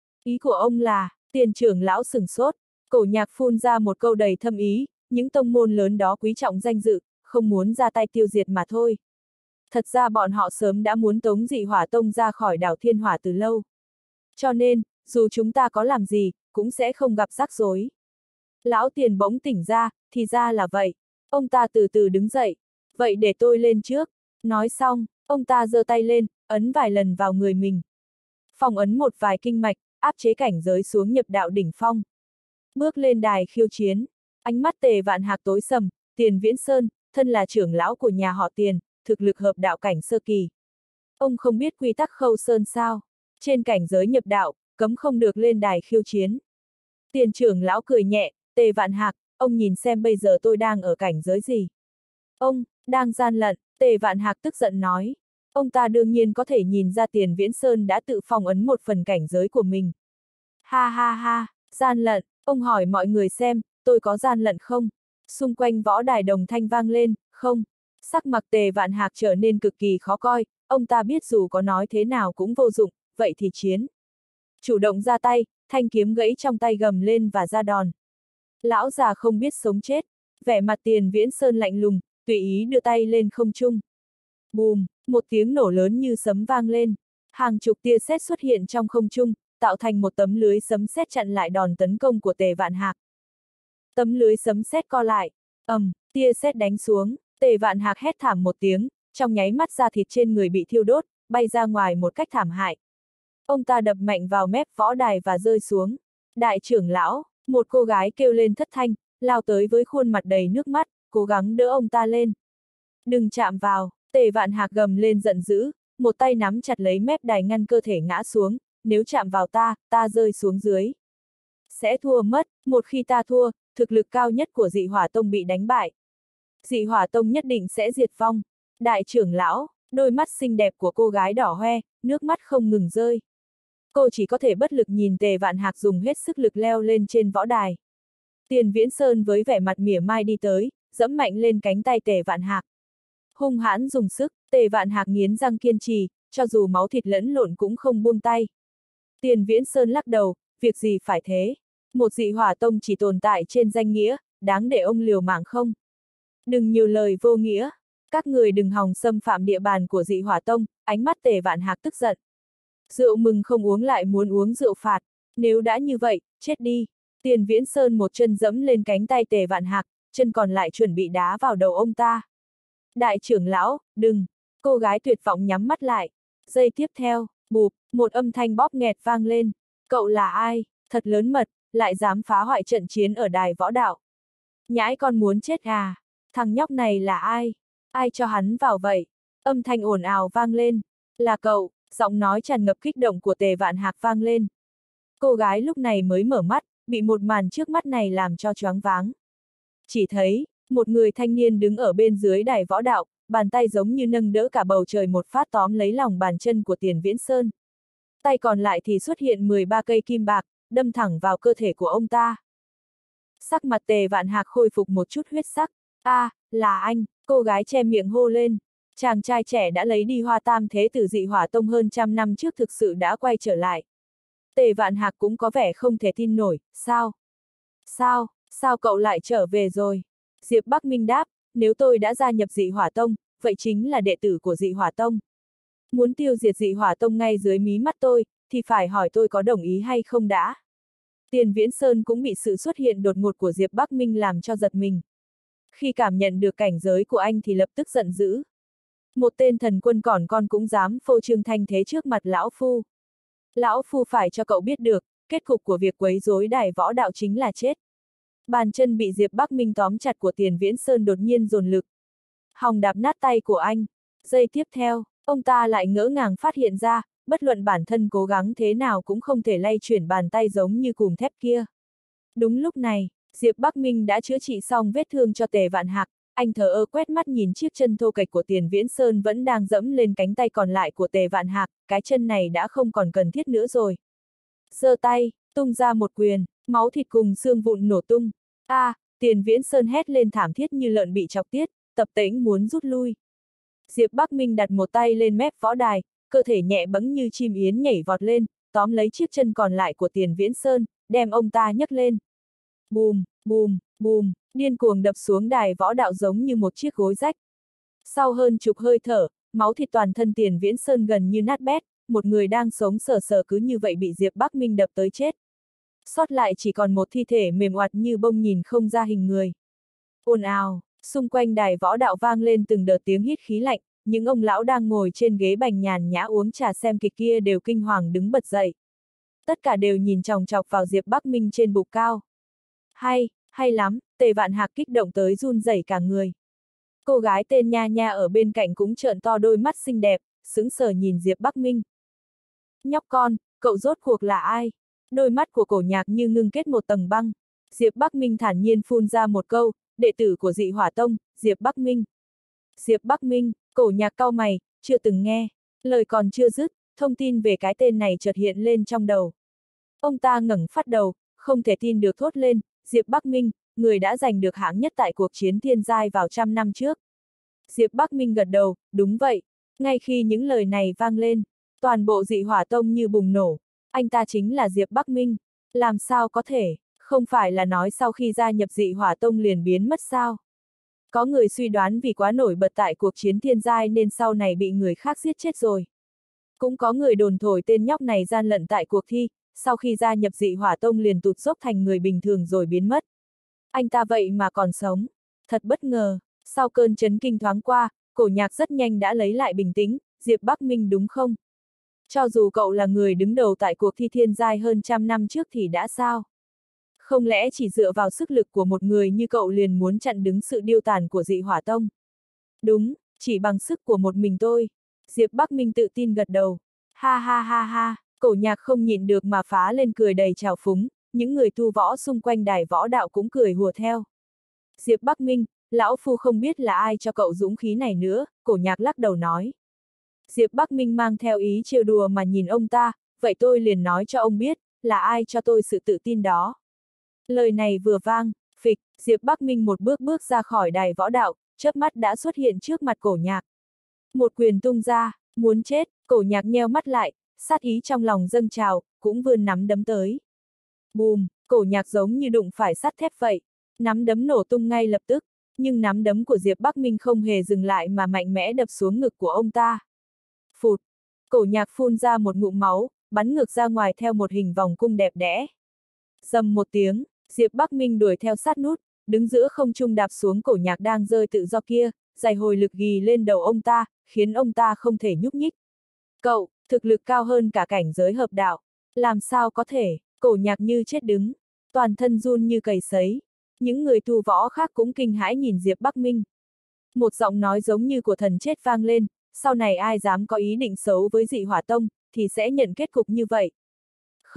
Ý của ông là, Tiền trưởng lão sửng sốt, Cổ Nhạc phun ra một câu đầy thâm ý, những tông môn lớn đó quý trọng danh dự, không muốn ra tay tiêu diệt mà thôi. Thật ra bọn họ sớm đã muốn tống Dị Hỏa Tông ra khỏi đảo Thiên Hỏa từ lâu. Cho nên, dù chúng ta có làm gì, cũng sẽ không gặp rắc rối. Lão Tiền bỗng tỉnh ra, thì ra là vậy. Ông ta từ từ đứng dậy. Vậy để tôi lên trước. Nói xong, ông ta giơ tay lên, ấn vài lần vào người mình. Phong ấn một vài kinh mạch, áp chế cảnh giới xuống nhập đạo đỉnh phong. Bước lên đài khiêu chiến. Ánh mắt Tề Vạn Hạc tối sầm, Tiền Viễn Sơn, thân là trưởng lão của nhà họ Tiền, thực lực hợp đạo cảnh sơ kỳ. Ông không biết quy tắc Khâu Sơn sao? Trên cảnh giới nhập đạo, cấm không được lên đài khiêu chiến. Tiền trưởng lão cười nhẹ, Tề Vạn Hạc, ông nhìn xem bây giờ tôi đang ở cảnh giới gì? Ông, đang gian lận, Tề Vạn Hạc tức giận nói. Ông ta đương nhiên có thể nhìn ra Tiền Viễn Sơn đã tự phong ấn một phần cảnh giới của mình. Ha ha ha, gian lận, ông hỏi mọi người xem, tôi có gian lận không? Xung quanh võ đài đồng thanh vang lên, không. Sắc mặt Tề Vạn Hạc trở nên cực kỳ khó coi, ông ta biết dù có nói thế nào cũng vô dụng, vậy thì chiến. Chủ động ra tay, thanh kiếm gãy trong tay gầm lên và ra đòn. Lão già không biết sống chết, vẻ mặt Tiền Viễn Sơn lạnh lùng, tùy ý đưa tay lên không trung. Bùm, một tiếng nổ lớn như sấm vang lên, hàng chục tia sét xuất hiện trong không trung, tạo thành một tấm lưới sấm sét chặn lại đòn tấn công của Tề Vạn Hạc. Tấm lưới sấm sét co lại, ầm, tia sét đánh xuống, Tề Vạn Hạc hét thảm một tiếng, trong nháy mắt da thịt trên người bị thiêu đốt, bay ra ngoài một cách thảm hại. Ông ta đập mạnh vào mép võ đài và rơi xuống. Đại trưởng lão, một cô gái kêu lên thất thanh, lao tới với khuôn mặt đầy nước mắt, cố gắng đỡ ông ta lên. Đừng chạm vào, Tề Vạn Hạc gầm lên giận dữ, một tay nắm chặt lấy mép đài ngăn cơ thể ngã xuống, nếu chạm vào ta, ta rơi xuống dưới. Sẽ thua mất, một khi ta thua, thực lực cao nhất của Dị Hỏa Tông bị đánh bại. Dị Hỏa Tông nhất định sẽ diệt vong. Đại trưởng lão, đôi mắt xinh đẹp của cô gái đỏ hoe, nước mắt không ngừng rơi. Cô chỉ có thể bất lực nhìn Tề Vạn Hạc dùng hết sức lực leo lên trên võ đài. Tiền Viễn Sơn với vẻ mặt mỉa mai đi tới, giẫm mạnh lên cánh tay Tề Vạn Hạc. Hung hãn dùng sức, Tề Vạn Hạc nghiến răng kiên trì, cho dù máu thịt lẫn lộn cũng không buông tay. Tiền Viễn Sơn lắc đầu, việc gì phải thế? Một Dị Hỏa Tông chỉ tồn tại trên danh nghĩa, đáng để ông liều mạng không? Đừng nhiều lời vô nghĩa, các người đừng hòng xâm phạm địa bàn của Dị Hỏa Tông, ánh mắt Tề Vạn Hạc tức giận. Rượu mừng không uống lại muốn uống rượu phạt, nếu đã như vậy, chết đi. Tiền Viễn Sơn một chân dẫm lên cánh tay Tề Vạn Hạc, chân còn lại chuẩn bị đá vào đầu ông ta. Đại trưởng lão, đừng, cô gái tuyệt vọng nhắm mắt lại. Giây tiếp theo, bụp, một âm thanh bóp nghẹt vang lên. Cậu là ai, thật lớn mật, lại dám phá hoại trận chiến ở đài võ đạo. Nhãi con muốn chết à, thằng nhóc này là ai, ai cho hắn vào vậy? Âm thanh ồn ào vang lên, là cậu, giọng nói tràn ngập kích động của Tề Vạn Hạc vang lên. Cô gái lúc này mới mở mắt, bị một màn trước mắt này làm cho choáng váng. Chỉ thấy, một người thanh niên đứng ở bên dưới đài võ đạo, bàn tay giống như nâng đỡ cả bầu trời một phát tóm lấy lòng bàn chân của Tiền Viễn Sơn. Tay còn lại thì xuất hiện mười ba cây kim bạc, đâm thẳng vào cơ thể của ông ta. Sắc mặt Tề Vạn Hạc khôi phục một chút huyết sắc. A, à, là anh, cô gái che miệng hô lên. Chàng trai trẻ đã lấy đi Hoa Tam Thế Tử Dị Hỏa Tông hơn trăm năm trước thực sự đã quay trở lại. Tề Vạn Hạc cũng có vẻ không thể tin nổi, sao? Sao, sao cậu lại trở về rồi? Diệp Bắc Minh đáp, nếu tôi đã gia nhập Dị Hỏa Tông, vậy chính là đệ tử của Dị Hỏa Tông. Muốn tiêu diệt Dị Hỏa Tông ngay dưới mí mắt tôi, thì phải hỏi tôi có đồng ý hay không đã. Tiền Viễn Sơn cũng bị sự xuất hiện đột ngột của Diệp Bắc Minh làm cho giật mình. Khi cảm nhận được cảnh giới của anh thì lập tức giận dữ. Một tên thần quân còn con cũng dám phô trương thanh thế trước mặt lão phu. Lão phu phải cho cậu biết được, kết cục của việc quấy rối đài võ đạo chính là chết. Bàn chân bị Diệp Bắc Minh tóm chặt của Tiền Viễn Sơn đột nhiên dồn lực. Hòng đạp nát tay của anh. Giây tiếp theo, ông ta lại ngỡ ngàng phát hiện ra, bất luận bản thân cố gắng thế nào cũng không thể lay chuyển bàn tay giống như cùm thép kia. Đúng lúc này, Diệp Bắc Minh đã chữa trị xong vết thương cho Tề Vạn Hạc, anh thờ ơ quét mắt nhìn chiếc chân thô kệch của Tiền Viễn Sơn vẫn đang dẫm lên cánh tay còn lại của Tề Vạn Hạc, cái chân này đã không còn cần thiết nữa rồi. Giơ tay, tung ra một quyền, máu thịt cùng xương vụn nổ tung. A, à, Tiền Viễn Sơn hét lên thảm thiết như lợn bị chọc tiết, tập tễnh muốn rút lui. Diệp Bắc Minh đặt một tay lên mép võ đài, cơ thể nhẹ bẫng như chim yến nhảy vọt lên, tóm lấy chiếc chân còn lại của Tiền Viễn Sơn, đem ông ta nhấc lên. Bùm, bùm, bùm, điên cuồng đập xuống đài võ đạo giống như một chiếc gối rách. Sau hơn chục hơi thở, máu thịt toàn thân Tiền Viễn Sơn gần như nát bét, một người đang sống sờ sờ cứ như vậy bị Diệp Bắc Minh đập tới chết. Sót lại chỉ còn một thi thể mềm oặt như bông nhìn không ra hình người. Ồn ào, xung quanh đài võ đạo vang lên từng đợt tiếng hít khí lạnh, những ông lão đang ngồi trên ghế bành nhàn nhã uống trà xem kịch kia đều kinh hoàng đứng bật dậy. Tất cả đều nhìn chòng chọc vào Diệp Bắc Minh trên bục cao. Hay, hay lắm, Tề Vạn Hạc kích động tới run rẩy cả người. Cô gái tên Nha Nha ở bên cạnh cũng trợn to đôi mắt xinh đẹp, sững sờ nhìn Diệp Bắc Minh. Nhóc con, cậu rốt cuộc là ai? Đôi mắt của Cổ Nhạc như ngưng kết một tầng băng. Diệp Bắc Minh thản nhiên phun ra một câu, đệ tử của Dị Hỏa Tông, Diệp Bắc Minh. Diệp Bắc Minh, Cổ Nhạc cau mày, chưa từng nghe. Lời còn chưa dứt, thông tin về cái tên này chợt hiện lên trong đầu. Ông ta ngẩng phát đầu, không thể tin được thốt lên, Diệp Bắc Minh, người đã giành được hạng nhất tại cuộc chiến thiên giai vào trăm năm trước. Diệp Bắc Minh gật đầu, đúng vậy. Ngay khi những lời này vang lên, toàn bộ Dị Hỏa Tông như bùng nổ. Anh ta chính là Diệp Bắc Minh. Làm sao có thể, không phải là nói sau khi gia nhập Dị Hỏa Tông liền biến mất sao? Có người suy đoán vì quá nổi bật tại cuộc chiến thiên giai nên sau này bị người khác giết chết rồi. Cũng có người đồn thổi tên nhóc này gian lận tại cuộc thi, sau khi gia nhập Dị Hỏa Tông liền tụt dốc thành người bình thường rồi biến mất. Anh ta vậy mà còn sống. Thật bất ngờ, sau cơn chấn kinh thoáng qua, Cổ Nhạc rất nhanh đã lấy lại bình tĩnh, Diệp Bắc Minh đúng không? Cho dù cậu là người đứng đầu tại cuộc thi thiên giai hơn trăm năm trước thì đã sao? Không lẽ chỉ dựa vào sức lực của một người như cậu liền muốn chặn đứng sự điêu tàn của Dị Hỏa Tông? Đúng, chỉ bằng sức của một mình tôi. Diệp Bắc Minh tự tin gật đầu. Ha ha ha ha, Cổ Nhạc không nhịn được mà phá lên cười đầy trào phúng, những người tu võ xung quanh đài võ đạo cũng cười hùa theo. Diệp Bắc Minh, lão phu không biết là ai cho cậu dũng khí này nữa, Cổ Nhạc lắc đầu nói. Diệp Bắc Minh mang theo ý trêu đùa mà nhìn ông ta, vậy tôi liền nói cho ông biết, là ai cho tôi sự tự tin đó. Lời này vừa vang, phịch, Diệp Bắc Minh một bước bước ra khỏi đài võ đạo, chớp mắt đã xuất hiện trước mặt Cổ Nhạc. Một quyền tung ra, muốn chết, Cổ Nhạc nheo mắt lại, sát ý trong lòng dâng trào, cũng vươn nắm đấm tới. Bùm, Cổ Nhạc giống như đụng phải sắt thép vậy, nắm đấm nổ tung ngay lập tức, nhưng nắm đấm của Diệp Bắc Minh không hề dừng lại mà mạnh mẽ đập xuống ngực của ông ta. Phụt, Cổ Nhạc phun ra một ngụm máu, bắn ngược ra ngoài theo một hình vòng cung đẹp đẽ. Dầm một tiếng, Diệp Bắc Minh đuổi theo sát nút, đứng giữa không trung đạp xuống Cổ Nhạc đang rơi tự do kia, giày hồi lực ghì lên đầu ông ta, khiến ông ta không thể nhúc nhích. Cậu, thực lực cao hơn cả cảnh giới hợp đạo, làm sao có thể? Cổ Nhạc như chết đứng, toàn thân run như cầy sấy. Những người tu võ khác cũng kinh hãi nhìn Diệp Bắc Minh. Một giọng nói giống như của thần chết vang lên, sau này ai dám có ý định xấu với Dị Hỏa Tông, thì sẽ nhận kết cục như vậy. Không,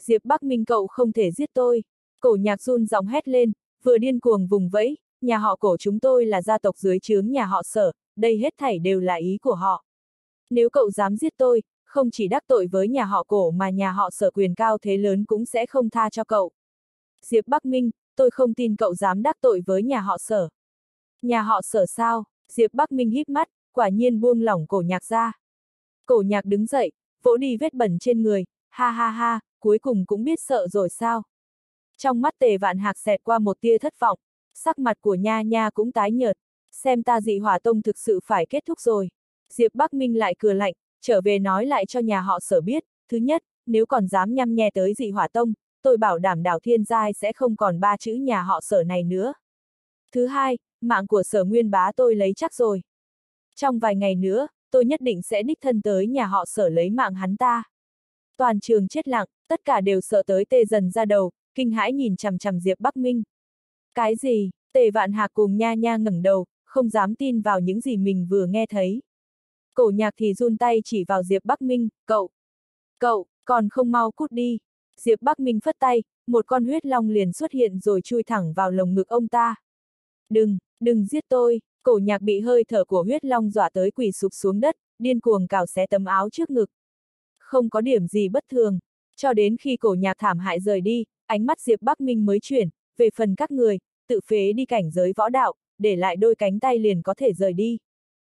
Diệp Bắc Minh cậu không thể giết tôi. Cổ Nhạc run giọng hét lên, vừa điên cuồng vùng vẫy, nhà họ Cổ chúng tôi là gia tộc dưới trướng nhà họ Sở, đây hết thảy đều là ý của họ. Nếu cậu dám giết tôi, không chỉ đắc tội với nhà họ Cổ mà nhà họ Sở quyền cao thế lớn cũng sẽ không tha cho cậu. Diệp Bắc Minh, tôi không tin cậu dám đắc tội với nhà họ Sở. Nhà họ Sở sao? Diệp Bắc Minh híp mắt, quả nhiên buông lỏng Cổ Nhạc ra. Cổ Nhạc đứng dậy, vỗ đi vết bẩn trên người, ha ha ha, cuối cùng cũng biết sợ rồi sao? Trong mắt Tề Vạn Hạc xẹt qua một tia thất vọng, sắc mặt của Nha Nha cũng tái nhợt, xem ta Dị Hỏa Tông thực sự phải kết thúc rồi. Diệp Bắc Minh lại cười lạnh, trở về nói lại cho nhà họ Sở biết, thứ nhất, nếu còn dám nhăm nhe tới Dị Hỏa Tông, tôi bảo đảm Đảo Thiên Giai sẽ không còn ba chữ nhà họ Sở này nữa. Thứ hai, mạng của Sở Nguyên Bá tôi lấy chắc rồi. Trong vài ngày nữa, tôi nhất định sẽ đích thân tới nhà họ Sở lấy mạng hắn ta. Toàn trường chết lặng, tất cả đều sợ tới tê dần ra đầu, kinh hãi nhìn chằm chằm Diệp Bắc Minh. Cái gì? Tề Vạn Hạc cùng Nha Nha ngẩng đầu, không dám tin vào những gì mình vừa nghe thấy. Cổ Nhạc thì run tay chỉ vào Diệp Bắc Minh, cậu, cậu, còn không mau cút đi. Diệp Bắc Minh phất tay, một con huyết long liền xuất hiện rồi chui thẳng vào lồng ngực ông ta. Đừng, đừng giết tôi. Cổ Nhạc bị hơi thở của huyết long dọa tới quỳ sụp xuống đất, điên cuồng cào xé tấm áo trước ngực. Không có điểm gì bất thường, cho đến khi Cổ Nhạc thảm hại rời đi, ánh mắt Diệp Bắc Minh mới chuyển, về phần các người, tự phế đi cảnh giới võ đạo, để lại đôi cánh tay liền có thể rời đi.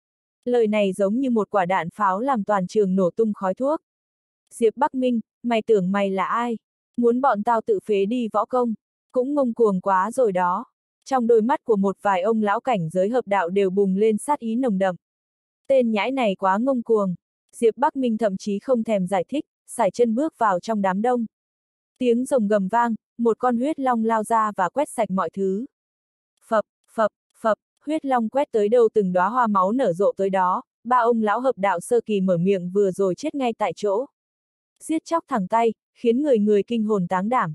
Lời này giống như một quả đạn pháo làm toàn trường nổ tung khói thuốc. Diệp Bắc Minh, mày tưởng mày là ai? Muốn bọn tao tự phế đi võ công? Cũng ngông cuồng quá rồi đó. Trong đôi mắt của một vài ông lão cảnh giới hợp đạo đều bùng lên sát ý nồng đậm. Tên nhãi này quá ngông cuồng. Diệp Bắc Minh thậm chí không thèm giải thích, sải chân bước vào trong đám đông. Tiếng rồng gầm vang, một con huyết long lao ra và quét sạch mọi thứ. Phập, phập, phập, huyết long quét tới đâu từng đóa hoa máu nở rộ tới đó, ba ông lão hợp đạo sơ kỳ mở miệng vừa rồi chết ngay tại chỗ. Giết chóc thẳng tay, khiến người người kinh hồn táng đảm.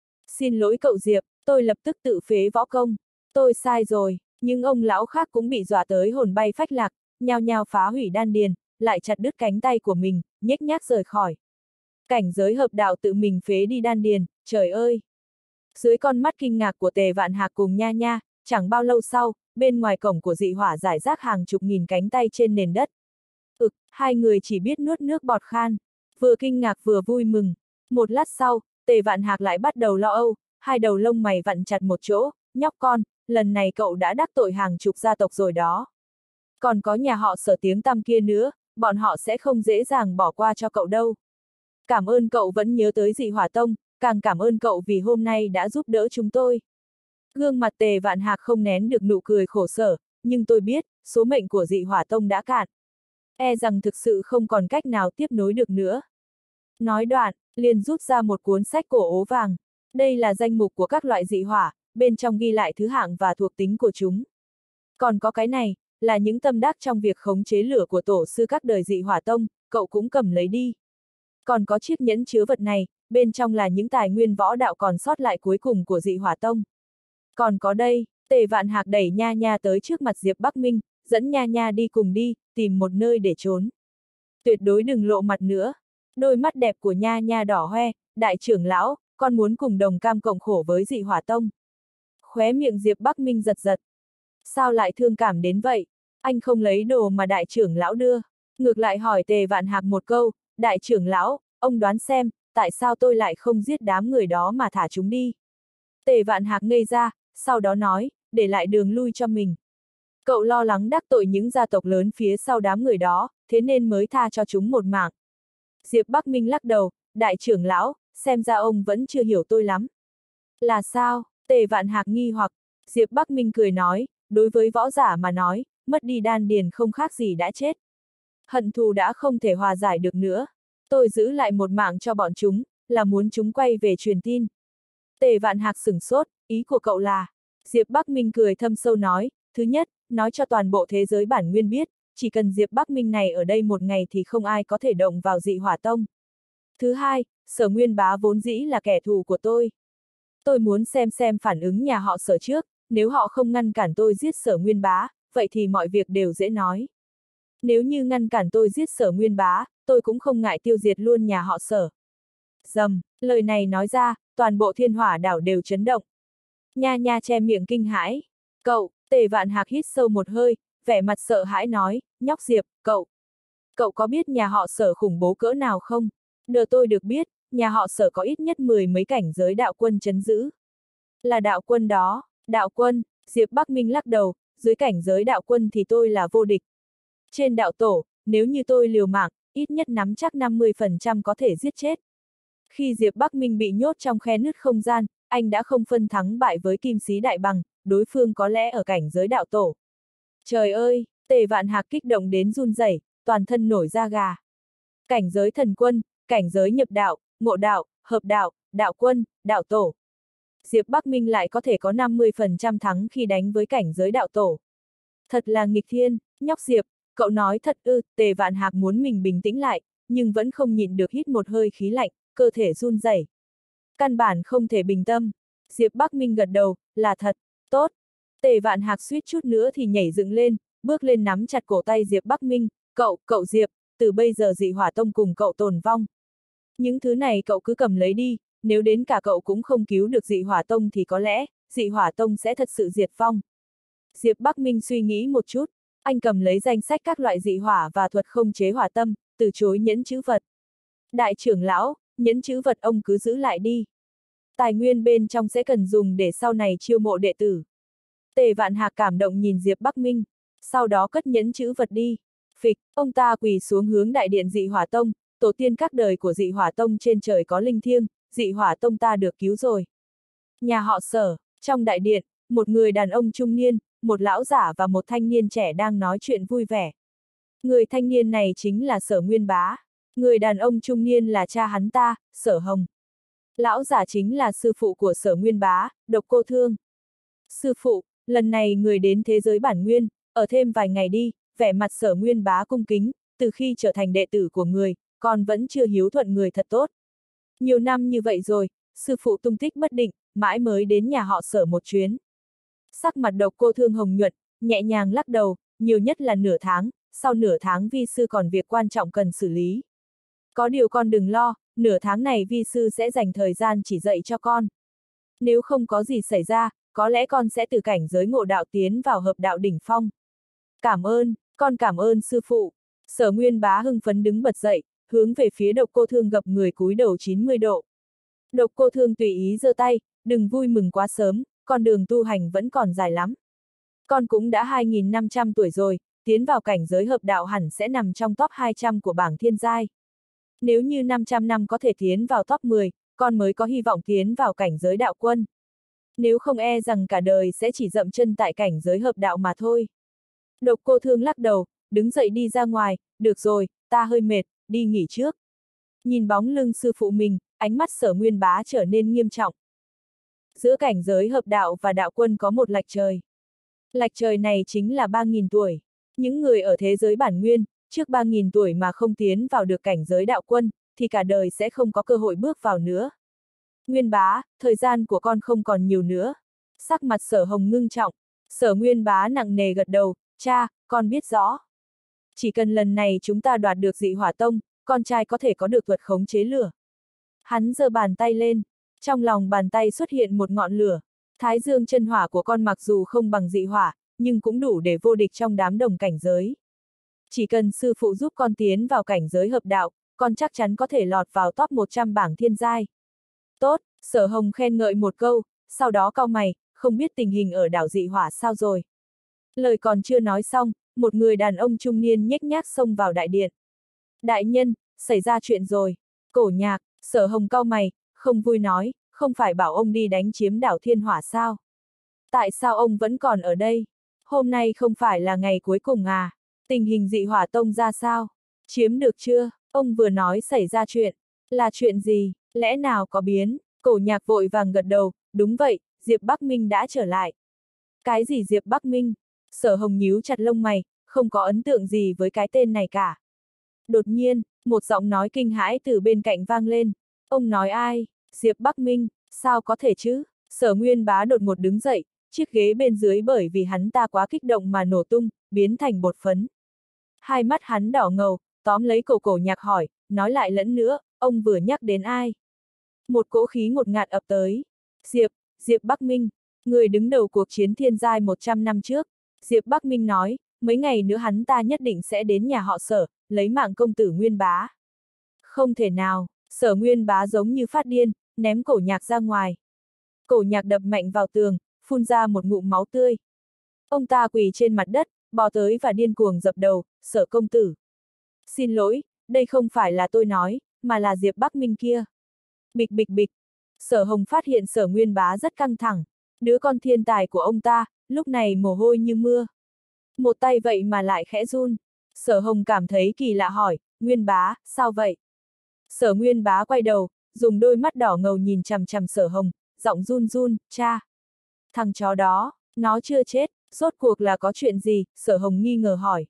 Xin lỗi cậu Diệp, tôi lập tức tự phế võ công. Tôi sai rồi, nhưng ông lão khác cũng bị dọa tới hồn bay phách lạc, nhao nhao phá hủy đan điền, lại chặt đứt cánh tay của mình, nhếch nhác rời khỏi. Cảnh giới hợp đạo tự mình phế đi đan điền, trời ơi! Dưới con mắt kinh ngạc của Tề Vạn Hạc cùng Nha Nha, chẳng bao lâu sau, bên ngoài cổng của dị hỏa rải rác hàng chục nghìn cánh tay trên nền đất. Ực, hai người chỉ biết nuốt nước bọt khan, vừa kinh ngạc vừa vui mừng. Một lát sau, Tề Vạn Hạc lại bắt đầu lo âu, hai đầu lông mày vặn chặt một chỗ, nhóc con, lần này cậu đã đắc tội hàng chục gia tộc rồi đó. Còn có nhà họ Sở tiếng tăm kia nữa, bọn họ sẽ không dễ dàng bỏ qua cho cậu đâu. Cảm ơn cậu vẫn nhớ tới Dị Hỏa Tông, càng cảm ơn cậu vì hôm nay đã giúp đỡ chúng tôi. Gương mặt Tề Vạn Hạc không nén được nụ cười khổ sở, nhưng tôi biết, số mệnh của Dị Hỏa Tông đã cạn. E rằng thực sự không còn cách nào tiếp nối được nữa. Nói đoạn, liền rút ra một cuốn sách cổ ố vàng. Đây là danh mục của các loại dị hỏa, bên trong ghi lại thứ hạng và thuộc tính của chúng. Còn có cái này, là những tâm đắc trong việc khống chế lửa của tổ sư các đời Dị Hỏa Tông, cậu cũng cầm lấy đi. Còn có chiếc nhẫn chứa vật này, bên trong là những tài nguyên võ đạo còn sót lại cuối cùng của Dị Hỏa Tông. Còn có đây, Tề Vạn Hạc đẩy Nha Nha tới trước mặt Diệp Bắc Minh, dẫn Nha Nha đi cùng đi, tìm một nơi để trốn. Tuyệt đối đừng lộ mặt nữa. Đôi mắt đẹp của Nha Nha đỏ hoe, đại trưởng lão, con muốn cùng đồng cam cộng khổ với Dị Hỏa Tông. Khóe miệng Diệp Bắc Minh giật giật. Sao lại thương cảm đến vậy? Anh không lấy đồ mà đại trưởng lão đưa. Ngược lại hỏi Tề Vạn Hạc một câu, đại trưởng lão, ông đoán xem, tại sao tôi lại không giết đám người đó mà thả chúng đi? Tề Vạn Hạc ngây ra, sau đó nói, để lại đường lui cho mình. Cậu lo lắng đắc tội những gia tộc lớn phía sau đám người đó, thế nên mới tha cho chúng một mạng. Diệp Bắc Minh lắc đầu, đại trưởng lão, xem ra ông vẫn chưa hiểu tôi lắm. Là sao? Tề Vạn Hạc nghi hoặc. Diệp Bắc Minh cười nói, đối với võ giả mà nói, mất đi đan điền không khác gì đã chết. Hận thù đã không thể hòa giải được nữa. Tôi giữ lại một mạng cho bọn chúng, là muốn chúng quay về truyền tin. Tề Vạn Hạc sửng sốt, ý của cậu là... Diệp Bắc Minh cười thâm sâu nói, thứ nhất, nói cho toàn bộ thế giới bản nguyên biết, chỉ cần Diệp Bắc Minh này ở đây một ngày thì không ai có thể động vào Dị Hỏa Tông. Thứ hai, Sở Nguyên Bá vốn dĩ là kẻ thù của tôi. Tôi muốn xem xem phản ứng nhà họ Sở trước, nếu họ không ngăn cản tôi giết Sở Nguyên Bá, vậy thì mọi việc đều dễ nói. Nếu như ngăn cản tôi giết Sở Nguyên Bá, tôi cũng không ngại tiêu diệt luôn nhà họ Sở. Dầm, lời này nói ra, toàn bộ thiên hỏa đảo đều chấn động. Nha nha che miệng kinh hãi. Cậu, Tề Vạn Hạc hít sâu một hơi, vẻ mặt sợ hãi nói, nhóc Diệp, cậu. Cậu có biết nhà họ Sở khủng bố cỡ nào không? Đờ tôi được biết, nhà họ Sở có ít nhất mười mấy cảnh giới đạo quân trấn giữ. Là đạo quân đó, đạo quân, Diệp Bắc Minh lắc đầu, dưới cảnh giới đạo quân thì tôi là vô địch. Trên đạo tổ, nếu như tôi liều mạng, ít nhất nắm chắc năm mươi phần trăm có thể giết chết. Khi Diệp Bắc Minh bị nhốt trong khe nứt không gian, anh đã không phân thắng bại với Kim Sĩ Đại Bằng, đối phương có lẽ ở cảnh giới đạo tổ. Trời ơi, Tề Vạn Hạc kích động đến run rẩy, toàn thân nổi da gà. Cảnh giới thần quân, cảnh giới nhập đạo, ngộ đạo, hợp đạo, đạo quân, đạo tổ. Diệp Bắc Minh lại có thể có năm mươi phần trăm thắng khi đánh với cảnh giới đạo tổ. Thật là nghịch thiên, nhóc Diệp, cậu nói thật ư? Tề Vạn Hạc muốn mình bình tĩnh lại, nhưng vẫn không nhịn được hít một hơi khí lạnh, cơ thể run rẩy. Căn bản không thể bình tâm. Diệp Bắc Minh gật đầu, là thật, tốt. Tề Vạn Hạc suýt chút nữa thì nhảy dựng lên, bước lên nắm chặt cổ tay Diệp Bắc Minh, cậu, cậu Diệp, từ bây giờ dị hỏa tông cùng cậu tồn vong. Những thứ này cậu cứ cầm lấy đi, nếu đến cả cậu cũng không cứu được dị hỏa tông thì có lẽ, dị hỏa tông sẽ thật sự diệt vong. Diệp Bắc Minh suy nghĩ một chút, anh cầm lấy danh sách các loại dị hỏa và thuật không chế hỏa tâm, từ chối nhẫn chữ vật. Đại trưởng lão, nhẫn chữ vật ông cứ giữ lại đi. Tài nguyên bên trong sẽ cần dùng để sau này chiêu mộ đệ tử. Tề Vạn Hạc cảm động nhìn Diệp Bắc Minh, sau đó cất nhẫn chữ vật đi. Phịch, ông ta quỳ xuống hướng đại điện dị hỏa tông, tổ tiên các đời của dị hỏa tông trên trời có linh thiêng, dị hỏa tông ta được cứu rồi. Nhà họ Sở, trong đại điện, một người đàn ông trung niên, một lão giả và một thanh niên trẻ đang nói chuyện vui vẻ. Người thanh niên này chính là Sở Nguyên Bá. Người đàn ông trung niên là cha hắn ta, Sở Hồng. Lão giả chính là sư phụ của Sở Nguyên Bá, Độc Cô Thương. Sư phụ, lần này người đến thế giới bản nguyên, ở thêm vài ngày đi, vẻ mặt Sở Nguyên Bá cung kính, từ khi trở thành đệ tử của người, con vẫn chưa hiếu thuận người thật tốt. Nhiều năm như vậy rồi, sư phụ tung tích bất định, mãi mới đến nhà họ Sở một chuyến. Sắc mặt Độc Cô Thương hồng nhuận, nhẹ nhàng lắc đầu, nhiều nhất là nửa tháng, sau nửa tháng vi sư còn việc quan trọng cần xử lý. Có điều con đừng lo, nửa tháng này vi sư sẽ dành thời gian chỉ dạy cho con. Nếu không có gì xảy ra, có lẽ con sẽ từ cảnh giới ngộ đạo tiến vào hợp đạo đỉnh phong. Cảm ơn, con cảm ơn sư phụ. Sở Nguyên Bá hưng phấn đứng bật dậy, hướng về phía Độc Cô Thương gập người cúi đầu chín mươi độ. Độc Cô Thương tùy ý giơ tay, đừng vui mừng quá sớm, con đường tu hành vẫn còn dài lắm. Con cũng đã hai nghìn năm trăm tuổi rồi, tiến vào cảnh giới hợp đạo hẳn sẽ nằm trong top hai trăm của bảng thiên giai. Nếu như năm trăm năm có thể tiến vào top mười, con mới có hy vọng tiến vào cảnh giới đạo quân. Nếu không e rằng cả đời sẽ chỉ dậm chân tại cảnh giới hợp đạo mà thôi. Độc Cô Thương lắc đầu, đứng dậy đi ra ngoài, được rồi, ta hơi mệt, đi nghỉ trước. Nhìn bóng lưng sư phụ mình, ánh mắt Sở Nguyên Bá trở nên nghiêm trọng. Giữa cảnh giới hợp đạo và đạo quân có một lệch trời. Lệch trời này chính là ba nghìn tuổi. Những người ở thế giới bản nguyên, trước ba nghìn tuổi mà không tiến vào được cảnh giới đạo quân, thì cả đời sẽ không có cơ hội bước vào nữa. Nguyên Bá, thời gian của con không còn nhiều nữa. Sắc mặt Sở Hồng ngưng trọng, Sở Nguyên Bá nặng nề gật đầu, cha, con biết rõ. Chỉ cần lần này chúng ta đoạt được dị hỏa tông, con trai có thể có được thuật khống chế lửa. Hắn giơ bàn tay lên, trong lòng bàn tay xuất hiện một ngọn lửa. Thái dương chân hỏa của con mặc dù không bằng dị hỏa, nhưng cũng đủ để vô địch trong đám đồng cảnh giới. Chỉ cần sư phụ giúp con tiến vào cảnh giới hợp đạo, con chắc chắn có thể lọt vào top một trăm bảng thiên giai. Tốt, Sở Hồng khen ngợi một câu, sau đó cau mày, không biết tình hình ở đảo dị hỏa sao rồi. Lời còn chưa nói xong, một người đàn ông trung niên nhếch nhác xông vào đại điện. Đại nhân, xảy ra chuyện rồi. Cổ Nhạc, Sở Hồng cau mày, không vui nói, không phải bảo ông đi đánh chiếm đảo Thiên Hỏa sao? Tại sao ông vẫn còn ở đây? Hôm nay không phải là ngày cuối cùng à? Tình hình dị hỏa tông ra sao? Chiếm được chưa? Ông vừa nói xảy ra chuyện. Là chuyện gì? Lẽ nào có biến? Cổ Nhạc vội vàng gật đầu, đúng vậy, Diệp Bắc Minh đã trở lại. Cái gì Diệp Bắc Minh? Sở Hồng nhíu chặt lông mày, không có ấn tượng gì với cái tên này cả. Đột nhiên, một giọng nói kinh hãi từ bên cạnh vang lên. Ông nói ai? Diệp Bắc Minh, sao có thể chứ? Sở Nguyên Bá đột ngột đứng dậy, chiếc ghế bên dưới bởi vì hắn ta quá kích động mà nổ tung, biến thành bột phấn. Hai mắt hắn đỏ ngầu, tóm lấy cổ Cổ Nhạc hỏi, nói lại lẫn nữa, ông vừa nhắc đến ai? Một cỗ khí ngột ngạt ập tới. Diệp, Diệp Bắc Minh, người đứng đầu cuộc chiến thiên giai một trăm năm trước. Diệp Bắc Minh nói, mấy ngày nữa hắn ta nhất định sẽ đến nhà họ Sở, lấy mạng công tử Nguyên Bá. Không thể nào, Sở Nguyên Bá giống như phát điên, ném cổ nhạc ra ngoài. Cổ nhạc đập mạnh vào tường, phun ra một ngụm máu tươi. Ông ta quỳ trên mặt đất, bò tới và điên cuồng dập đầu, Sở công tử. Xin lỗi, đây không phải là tôi nói, mà là Diệp Bắc Minh kia. Bịch bịch bịch. Sở Hồng phát hiện Sở Nguyên Bá rất căng thẳng. Đứa con thiên tài của ông ta, lúc này mồ hôi như mưa. Một tay vậy mà lại khẽ run. Sở Hồng cảm thấy kỳ lạ hỏi, Nguyên Bá, sao vậy? Sở Nguyên Bá quay đầu, dùng đôi mắt đỏ ngầu nhìn chằm chằm Sở Hồng, giọng run run, cha. Thằng chó đó, nó chưa chết, rốt cuộc là có chuyện gì? Sở Hồng nghi ngờ hỏi.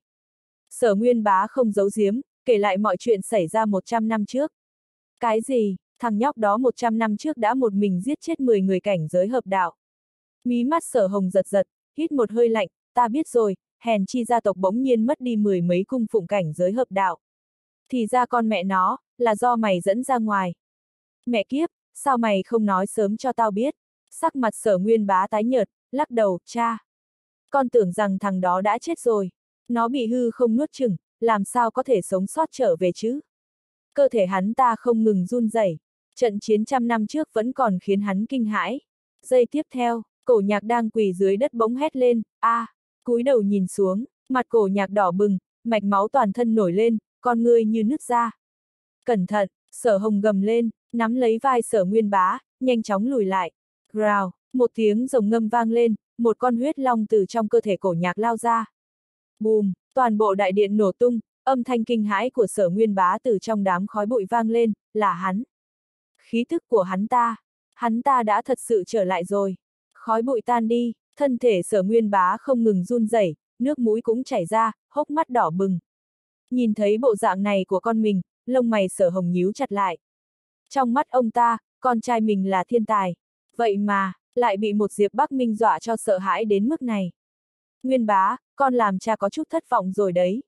Sở Nguyên Bá không giấu giếm, kể lại mọi chuyện xảy ra một trăm năm trước. Cái gì? Thằng nhóc đó một trăm năm trước đã một mình giết chết mười người cảnh giới hợp đạo. Mí mắt Sở Hồng giật giật, hít một hơi lạnh, ta biết rồi, hèn chi gia tộc bỗng nhiên mất đi mười mấy cung phụng cảnh giới hợp đạo. Thì ra con mẹ nó, là do mày dẫn ra ngoài. Mẹ kiếp, sao mày không nói sớm cho tao biết? Sắc mặt Sở Nguyên Bá tái nhợt, lắc đầu, cha. Con tưởng rằng thằng đó đã chết rồi. Nó bị hư không nuốt chửng, làm sao có thể sống sót trở về chứ? Cơ thể hắn ta không ngừng run rẩy. Trận chiến trăm năm trước vẫn còn khiến hắn kinh hãi. Giây tiếp theo, cổ nhạc đang quỳ dưới đất bỗng hét lên, a, à, cúi đầu nhìn xuống, mặt cổ nhạc đỏ bừng, mạch máu toàn thân nổi lên, con ngươi như nứt ra. Cẩn thận, Sở Hồng gầm lên, nắm lấy vai Sở Nguyên Bá, nhanh chóng lùi lại. Rào, một tiếng rồng ngâm vang lên, một con huyết long từ trong cơ thể cổ nhạc lao ra. Bùm, toàn bộ đại điện nổ tung, âm thanh kinh hãi của Sở Nguyên Bá từ trong đám khói bụi vang lên, là hắn. Khí thức của hắn ta, hắn ta đã thật sự trở lại rồi. Khói bụi tan đi, thân thể Sở Nguyên Bá không ngừng run rẩy, nước mũi cũng chảy ra, hốc mắt đỏ bừng. Nhìn thấy bộ dạng này của con mình, lông mày Sở Hồng nhíu chặt lại. Trong mắt ông ta, con trai mình là thiên tài. Vậy mà, lại bị một Diệp Bắc Minh dọa cho sợ hãi đến mức này. Nguyên Bá, con làm cha có chút thất vọng rồi đấy.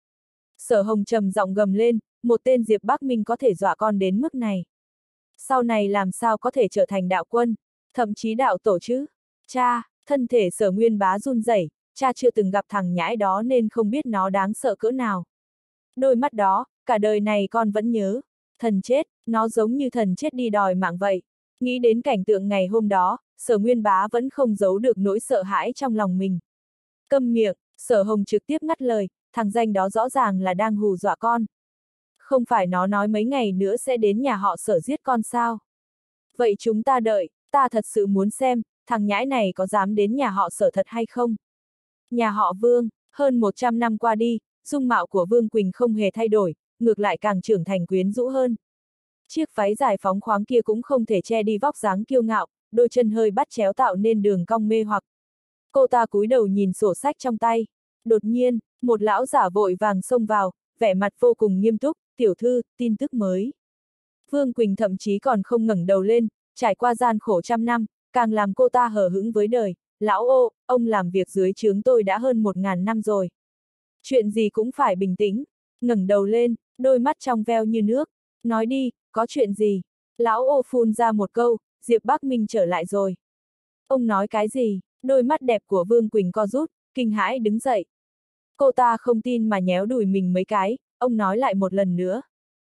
Sở Hồng trầm giọng gầm lên, một tên Diệp Bắc Minh có thể dọa con đến mức này. Sau này làm sao có thể trở thành đạo quân, thậm chí đạo tổ chứ? Cha, thân thể Sở Nguyên Bá run rẩy, cha chưa từng gặp thằng nhãi đó nên không biết nó đáng sợ cỡ nào. Đôi mắt đó, cả đời này con vẫn nhớ. Thần chết, nó giống như thần chết đi đòi mạng vậy. Nghĩ đến cảnh tượng ngày hôm đó, Sở Nguyên Bá vẫn không giấu được nỗi sợ hãi trong lòng mình. Câm miệng, Sở Hồng trực tiếp ngắt lời, thằng danh đó rõ ràng là đang hù dọa con. Không phải nó nói mấy ngày nữa sẽ đến nhà họ Sở giết con sao? Vậy chúng ta đợi, ta thật sự muốn xem, thằng nhãi này có dám đến nhà họ Sở thật hay không? Nhà họ Vương, hơn một trăm năm qua đi, dung mạo của Vương Quỳnh không hề thay đổi, ngược lại càng trưởng thành quyến rũ hơn. Chiếc váy dài phóng khoáng kia cũng không thể che đi vóc dáng kiêu ngạo, đôi chân hơi bắt chéo tạo nên đường cong mê hoặc. Cô ta cúi đầu nhìn sổ sách trong tay. Đột nhiên, một lão giả vội vàng xông vào, vẻ mặt vô cùng nghiêm túc, tiểu thư, tin tức mới. Vương Quỳnh thậm chí còn không ngẩng đầu lên, trải qua gian khổ trăm năm, càng làm cô ta hờ hững với đời. Lão ô, ông làm việc dưới trướng tôi đã hơn một ngàn năm rồi. Chuyện gì cũng phải bình tĩnh, ngẩng đầu lên, đôi mắt trong veo như nước. Nói đi, có chuyện gì? Lão ô phun ra một câu, Diệp Bắc Minh trở lại rồi. Ông nói cái gì? Đôi mắt đẹp của Vương Quỳnh co rút, kinh hãi đứng dậy. Cô ta không tin mà nhéo đùi mình mấy cái, ông nói lại một lần nữa.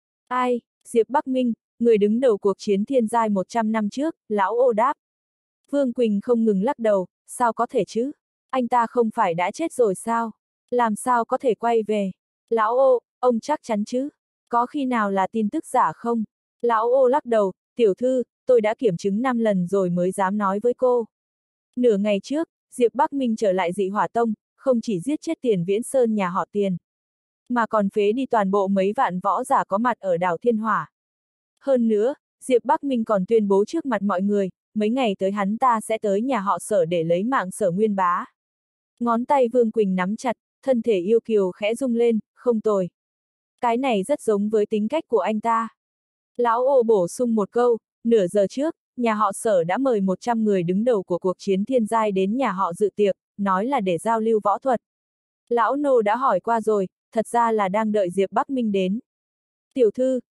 Ai? Diệp Bắc Minh, người đứng đầu cuộc chiến thiên giai một trăm năm trước, lão ô đáp. Vương Quỳnh không ngừng lắc đầu, sao có thể chứ? Anh ta không phải đã chết rồi sao? Làm sao có thể quay về? Lão ô, ông chắc chắn chứ? Có khi nào là tin tức giả không? Lão ô lắc đầu, tiểu thư, tôi đã kiểm chứng năm lần rồi mới dám nói với cô. Nửa ngày trước, Diệp Bắc Minh trở lại Dị Hỏa Tông, không chỉ giết chết Tiền Viễn Sơn nhà họ Tiền, mà còn phế đi toàn bộ mấy vạn võ giả có mặt ở đảo Thiên Hỏa. Hơn nữa, Diệp Bắc Minh còn tuyên bố trước mặt mọi người, mấy ngày tới hắn ta sẽ tới nhà họ Sở để lấy mạng Sở Nguyên Bá. Ngón tay Vương Quỳnh nắm chặt, thân thể yêu kiều khẽ rung lên, không tồi. Cái này rất giống với tính cách của anh ta. Lão ô bổ sung một câu, nửa giờ trước, nhà họ Sở đã mời một trăm người đứng đầu của cuộc chiến thiên giai đến nhà họ dự tiệc, nói là để giao lưu võ thuật. Lão nô đã hỏi qua rồi, thật ra là đang đợi Diệp Bắc Minh đến. Tiểu thư,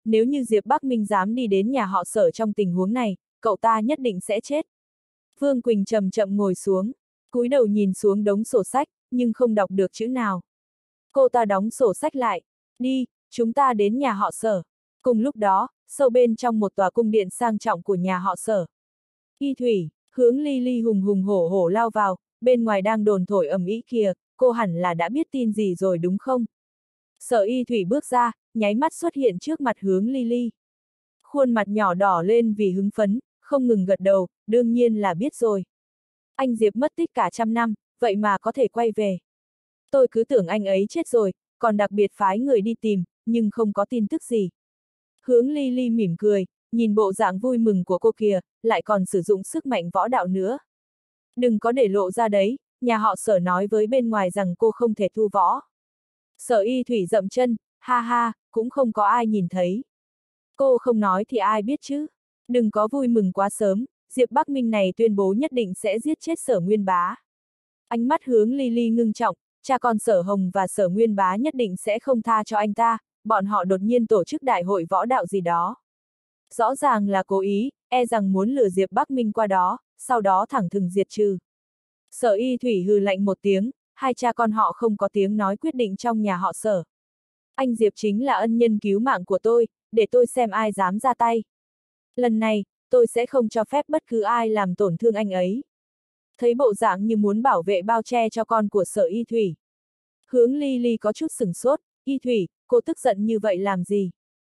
nếu như Diệp Bắc Minh dám đi đến nhà họ Sở trong tình huống này, cậu ta nhất định sẽ chết. Vương Quỳnh chậm chậm ngồi xuống, cúi đầu nhìn xuống đống sổ sách, nhưng không đọc được chữ nào. Cô ta đóng sổ sách lại, đi, chúng ta đến nhà họ Sở. Cùng lúc đó, sâu bên trong một tòa cung điện sang trọng của nhà họ Sở. Y Thủy, hướng Ly Ly hùng hùng hổ hổ lao vào, bên ngoài đang đồn thổi ầm ĩ kìa, cô hẳn là đã biết tin gì rồi đúng không? Sở Y Thủy bước ra, nháy mắt xuất hiện trước mặt hướng Ly Ly. Khuôn mặt nhỏ đỏ lên vì hứng phấn, không ngừng gật đầu, đương nhiên là biết rồi. Anh Diệp mất tích cả trăm năm, vậy mà có thể quay về. Tôi cứ tưởng anh ấy chết rồi, còn đặc biệt phái người đi tìm, nhưng không có tin tức gì. Hướng Ly Ly mỉm cười, nhìn bộ dạng vui mừng của cô kìa, lại còn sử dụng sức mạnh võ đạo nữa. Đừng có để lộ ra đấy, nhà họ Sở nói với bên ngoài rằng cô không thể thu võ. Sở Y Thủy dậm chân, ha ha, cũng không có ai nhìn thấy. Cô không nói thì ai biết chứ. Đừng có vui mừng quá sớm, Diệp Bắc Minh này tuyên bố nhất định sẽ giết chết Sở Nguyên Bá. Ánh mắt hướng Ly Ly ngưng trọng, cha con Sở Hồng và Sở Nguyên Bá nhất định sẽ không tha cho anh ta, bọn họ đột nhiên tổ chức đại hội võ đạo gì đó. Rõ ràng là cố ý, e rằng muốn lừa Diệp Bắc Minh qua đó, sau đó thẳng thừng diệt trừ. Sở Y Thủy hừ lạnh một tiếng, hai cha con họ không có tiếng nói quyết định trong nhà họ Sở. Anh Diệp chính là ân nhân cứu mạng của tôi, để tôi xem ai dám ra tay. Lần này, tôi sẽ không cho phép bất cứ ai làm tổn thương anh ấy. Thấy bộ dạng như muốn bảo vệ bao che cho con của Sở Y Thủy. Hướng Ly Ly có chút sửng sốt, Y Thủy, cô tức giận như vậy làm gì?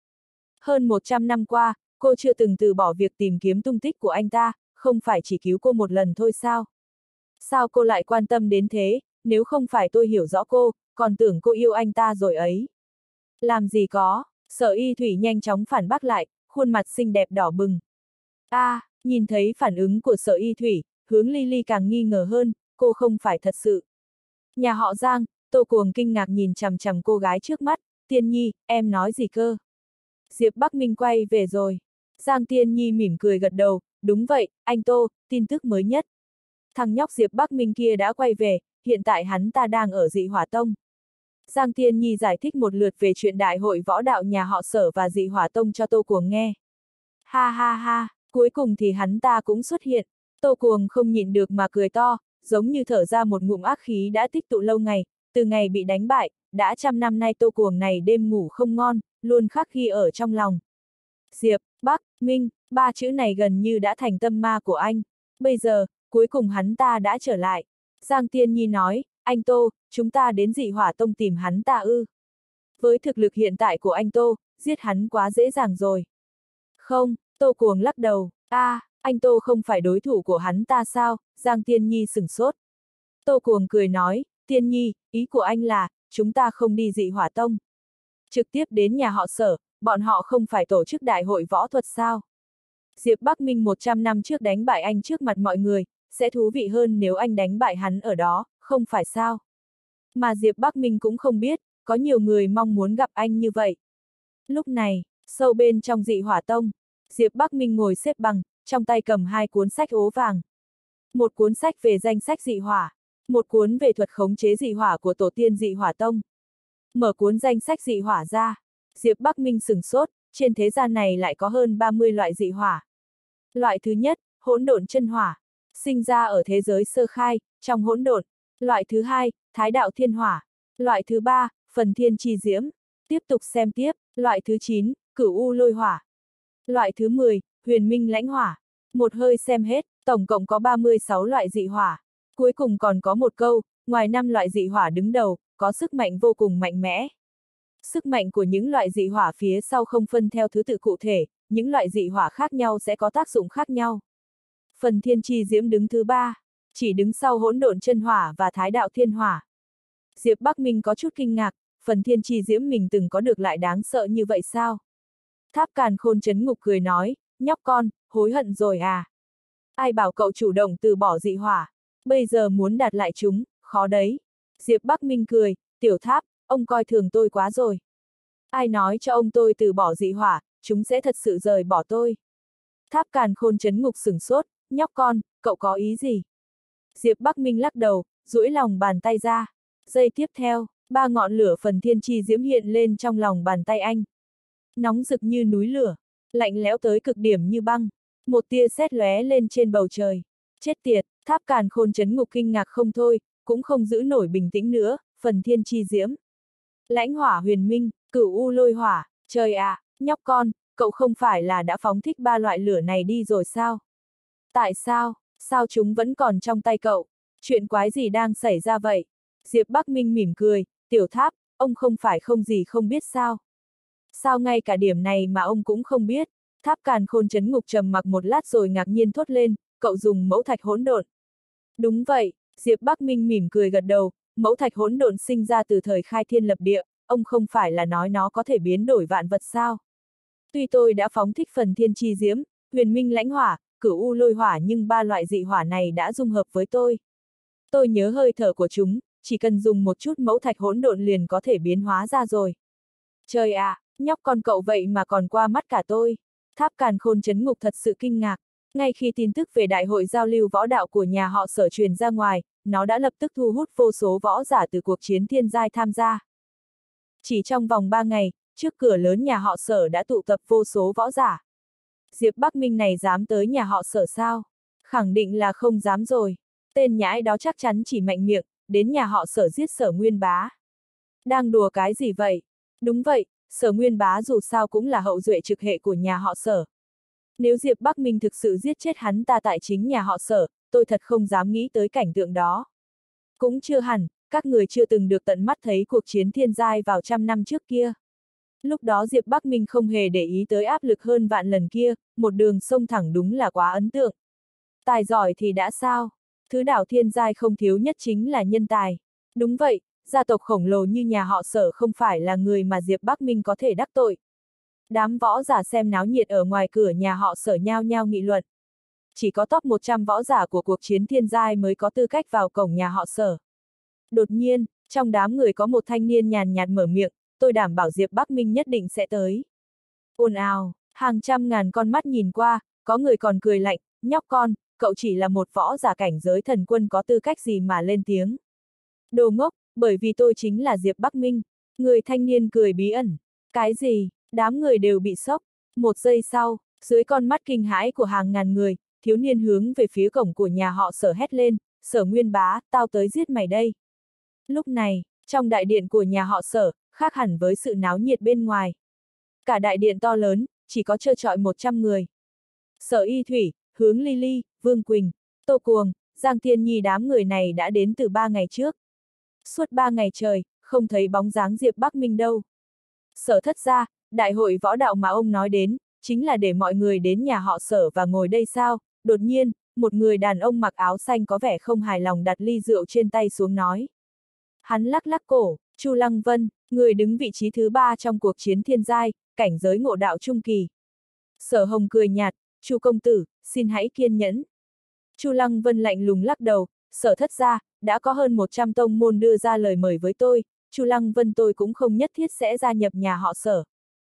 Hơn một trăm năm qua, cô chưa từng từ bỏ việc tìm kiếm tung tích của anh ta, không phải chỉ cứu cô một lần thôi sao? Sao cô lại quan tâm đến thế, nếu không phải tôi hiểu rõ cô, còn tưởng cô yêu anh ta rồi ấy. Làm gì có, Sở Y Thủy nhanh chóng phản bác lại, khuôn mặt xinh đẹp đỏ bừng. A, à, nhìn thấy phản ứng của Sở Y Thủy, hướng Ly Ly càng nghi ngờ hơn, cô không phải thật sự. Nhà họ Giang, Tô Cuồng kinh ngạc nhìn chằm chằm cô gái trước mắt, Tiên Nhi, em nói gì cơ? Diệp Bắc Minh quay về rồi. Giang Tiên Nhi mỉm cười gật đầu, đúng vậy, anh Tô, tin tức mới nhất. Thằng nhóc Diệp Bắc Minh kia đã quay về, hiện tại hắn ta đang ở Dị Hỏa Tông. Giang Tiên Nhi giải thích một lượt về chuyện đại hội võ đạo nhà họ Sở và Dị Hỏa Tông cho Tô Cuồng nghe. Ha ha ha, cuối cùng thì hắn ta cũng xuất hiện. Tô Cuồng không nhịn được mà cười to, giống như thở ra một ngụm ác khí đã tích tụ lâu ngày, từ ngày bị đánh bại, đã trăm năm nay Tô Cuồng này đêm ngủ không ngon, luôn khắc ghi ở trong lòng. Diệp, Bắc, Minh, ba chữ này gần như đã thành tâm ma của anh. Bây giờ, cuối cùng hắn ta đã trở lại. Giang Tiên Nhi nói, anh Tô, chúng ta đến Dị Hỏa Tông tìm hắn ta ư. Với thực lực hiện tại của anh Tô, giết hắn quá dễ dàng rồi. Không, Tô Cuồng lắc đầu, a, à, anh Tô không phải đối thủ của hắn ta sao, Giang Tiên Nhi sửng sốt. Tô Cuồng cười nói, Tiên Nhi, ý của anh là, chúng ta không đi Dị Hỏa Tông. Trực tiếp đến nhà họ Sở, bọn họ không phải tổ chức đại hội võ thuật sao? Diệp Bắc Minh một trăm năm trước đánh bại anh trước mặt mọi người, sẽ thú vị hơn nếu anh đánh bại hắn ở đó, không phải sao? Mà Diệp Bắc Minh cũng không biết, có nhiều người mong muốn gặp anh như vậy. Lúc này, sâu bên trong Dị Hỏa Tông, Diệp Bắc Minh ngồi xếp bằng, trong tay cầm hai cuốn sách ố vàng. Một cuốn sách về danh sách dị hỏa, một cuốn về thuật khống chế dị hỏa của tổ tiên Dị Hỏa Tông. Mở cuốn danh sách dị hỏa ra, Diệp Bắc Minh sửng sốt, trên thế gian này lại có hơn ba mươi loại dị hỏa. Loại thứ nhất, hỗn độn chân hỏa, sinh ra ở thế giới sơ khai, trong hỗn độn. Loại thứ hai, thái đạo thiên hỏa. Loại thứ ba, phần thiên chi diễm. Tiếp tục xem tiếp, loại thứ chín, cửu u lôi hỏa. Loại thứ mười, huyền minh lãnh hỏa. Một hơi xem hết, tổng cộng có ba mươi sáu loại dị hỏa. Cuối cùng còn có một câu, ngoài năm loại dị hỏa đứng đầu, có sức mạnh vô cùng mạnh mẽ. Sức mạnh của những loại dị hỏa phía sau không phân theo thứ tự cụ thể, những loại dị hỏa khác nhau sẽ có tác dụng khác nhau. Phần thiên chi diễm đứng thứ ba, chỉ đứng sau hỗn độn chân hỏa và thái đạo thiên hỏa. Diệp Bắc Minh có chút kinh ngạc, phần thiên chi diễm mình từng có được lại đáng sợ như vậy sao? Tháp Càn Khôn Chấn Ngục cười nói, nhóc con, hối hận rồi à? Ai bảo cậu chủ động từ bỏ dị hỏa, bây giờ muốn đạt lại chúng, khó đấy. Diệp Bắc Minh cười, tiểu tháp, ông coi thường tôi quá rồi. Ai nói cho ông tôi từ bỏ dị hỏa, chúng sẽ thật sự rời bỏ tôi. Tháp Càn Khôn Chấn Ngục sửng sốt, nhóc con, cậu có ý gì? Diệp Bắc Minh lắc đầu, duỗi lòng bàn tay ra. Giây tiếp theo, ba ngọn lửa phần thiên chi diễm hiện lên trong lòng bàn tay anh. nóng rực như núi lửa, lạnh lẽo tới cực điểm như băng. Một tia sét lóe lên trên bầu trời. Chết tiệt, Tháp Càn Khôn Chấn Ngục kinh ngạc không thôi, cũng không giữ nổi bình tĩnh nữa, phần thiên chi diễm. Lãnh hỏa huyền minh, cửu u lôi hỏa, trời ạ, à, nhóc con, cậu không phải là đã phóng thích ba loại lửa này đi rồi sao? Tại sao, sao chúng vẫn còn trong tay cậu? Chuyện quái gì đang xảy ra vậy? Diệp Bắc Minh mỉm cười, Tiểu Tháp, ông không phải không gì không biết sao? Sao ngay cả điểm này mà ông cũng không biết? Tháp Càn Khôn Chấn Ngục trầm mặc một lát rồi ngạc nhiên thốt lên, cậu dùng mẫu thạch hỗn độn. Đúng vậy, Diệp Bắc Minh mỉm cười gật đầu, mẫu thạch hỗn độn sinh ra từ thời khai thiên lập địa, ông không phải là nói nó có thể biến đổi vạn vật sao? Tuy tôi đã phóng thích phần thiên chi diễm, huyền minh lãnh hỏa, cửu u lôi hỏa nhưng ba loại dị hỏa này đã dung hợp với tôi. Tôi nhớ hơi thở của chúng, chỉ cần dùng một chút mẫu thạch hỗn độn liền có thể biến hóa ra rồi. Trời ạ, à, nhóc con cậu vậy mà còn qua mắt cả tôi. Tháp Càn Khôn Chấn Ngục thật sự kinh ngạc. Ngay khi tin tức về đại hội giao lưu võ đạo của nhà họ Sở truyền ra ngoài, nó đã lập tức thu hút vô số võ giả từ cuộc chiến thiên giai tham gia. Chỉ trong vòng ba ngày, trước cửa lớn nhà họ Sở đã tụ tập vô số võ giả. Diệp Bắc Minh này dám tới nhà họ Sở sao? Khẳng định là không dám rồi. Tên nhãi đó chắc chắn chỉ mạnh miệng, đến nhà họ Sở giết Sở Nguyên Bá. Đang đùa cái gì vậy? Đúng vậy, Sở Nguyên Bá dù sao cũng là hậu duệ trực hệ của nhà họ Sở. Nếu Diệp Bắc Minh thực sự giết chết hắn ta tại chính nhà họ Sở, tôi thật không dám nghĩ tới cảnh tượng đó. Cũng chưa hẳn, các người chưa từng được tận mắt thấy cuộc chiến thiên giai vào trăm năm trước kia. Lúc đó Diệp Bắc Minh không hề để ý tới áp lực hơn vạn lần kia, một đường sông thẳng đúng là quá ấn tượng. Tài giỏi thì đã sao? Thứ đảo thiên giai không thiếu nhất chính là nhân tài. Đúng vậy, gia tộc khổng lồ như nhà họ Sở không phải là người mà Diệp Bắc Minh có thể đắc tội. Đám võ giả xem náo nhiệt ở ngoài cửa nhà họ Sở nhao nhao nghị luận. Chỉ có top một trăm võ giả của cuộc chiến thiên giai mới có tư cách vào cổng nhà họ Sở. Đột nhiên, trong đám người có một thanh niên nhàn nhạt mở miệng, tôi đảm bảo Diệp Bắc Minh nhất định sẽ tới. Ồn ào, hàng trăm ngàn con mắt nhìn qua, có người còn cười lạnh, nhóc con, cậu chỉ là một võ giả cảnh giới thần quân có tư cách gì mà lên tiếng. Đồ ngốc, bởi vì tôi chính là Diệp Bắc Minh. Người thanh niên cười bí ẩn. Cái gì? Đám người đều bị sốc. Một giây sau, dưới con mắt kinh hãi của hàng ngàn người, thiếu niên hướng về phía cổng của nhà họ Sở hét lên, Sở Nguyên Bá, tao tới giết mày đây. Lúc này, trong đại điện của nhà họ Sở, khác hẳn với sự náo nhiệt bên ngoài. Cả đại điện to lớn, chỉ có trơ trọi một trăm người. Sở Y Thủy, Hướng Ly Ly, Vương Quỳnh, Tô Cuồng, Giang Thiên Nhi đám người này đã đến từ ba ngày trước. Suốt ba ngày trời, không thấy bóng dáng Diệp Bắc Minh đâu. Sở Thất gia, đại hội võ đạo mà ông nói đến, chính là để mọi người đến nhà họ Sở và ngồi đây sao? Đột nhiên, một người đàn ông mặc áo xanh có vẻ không hài lòng đặt ly rượu trên tay xuống nói. Hắn lắc lắc cổ, Chu Lăng Vân, người đứng vị trí thứ ba trong cuộc chiến thiên giai, cảnh giới ngộ đạo trung kỳ. Sở Hồng cười nhạt, Chu công tử, xin hãy kiên nhẫn. Chu Lăng Vân lạnh lùng lắc đầu, Sở Thất gia, đã có hơn một trăm tông môn đưa ra lời mời với tôi, Chu Lăng Vân tôi cũng không nhất thiết sẽ gia nhập nhà họ Sở.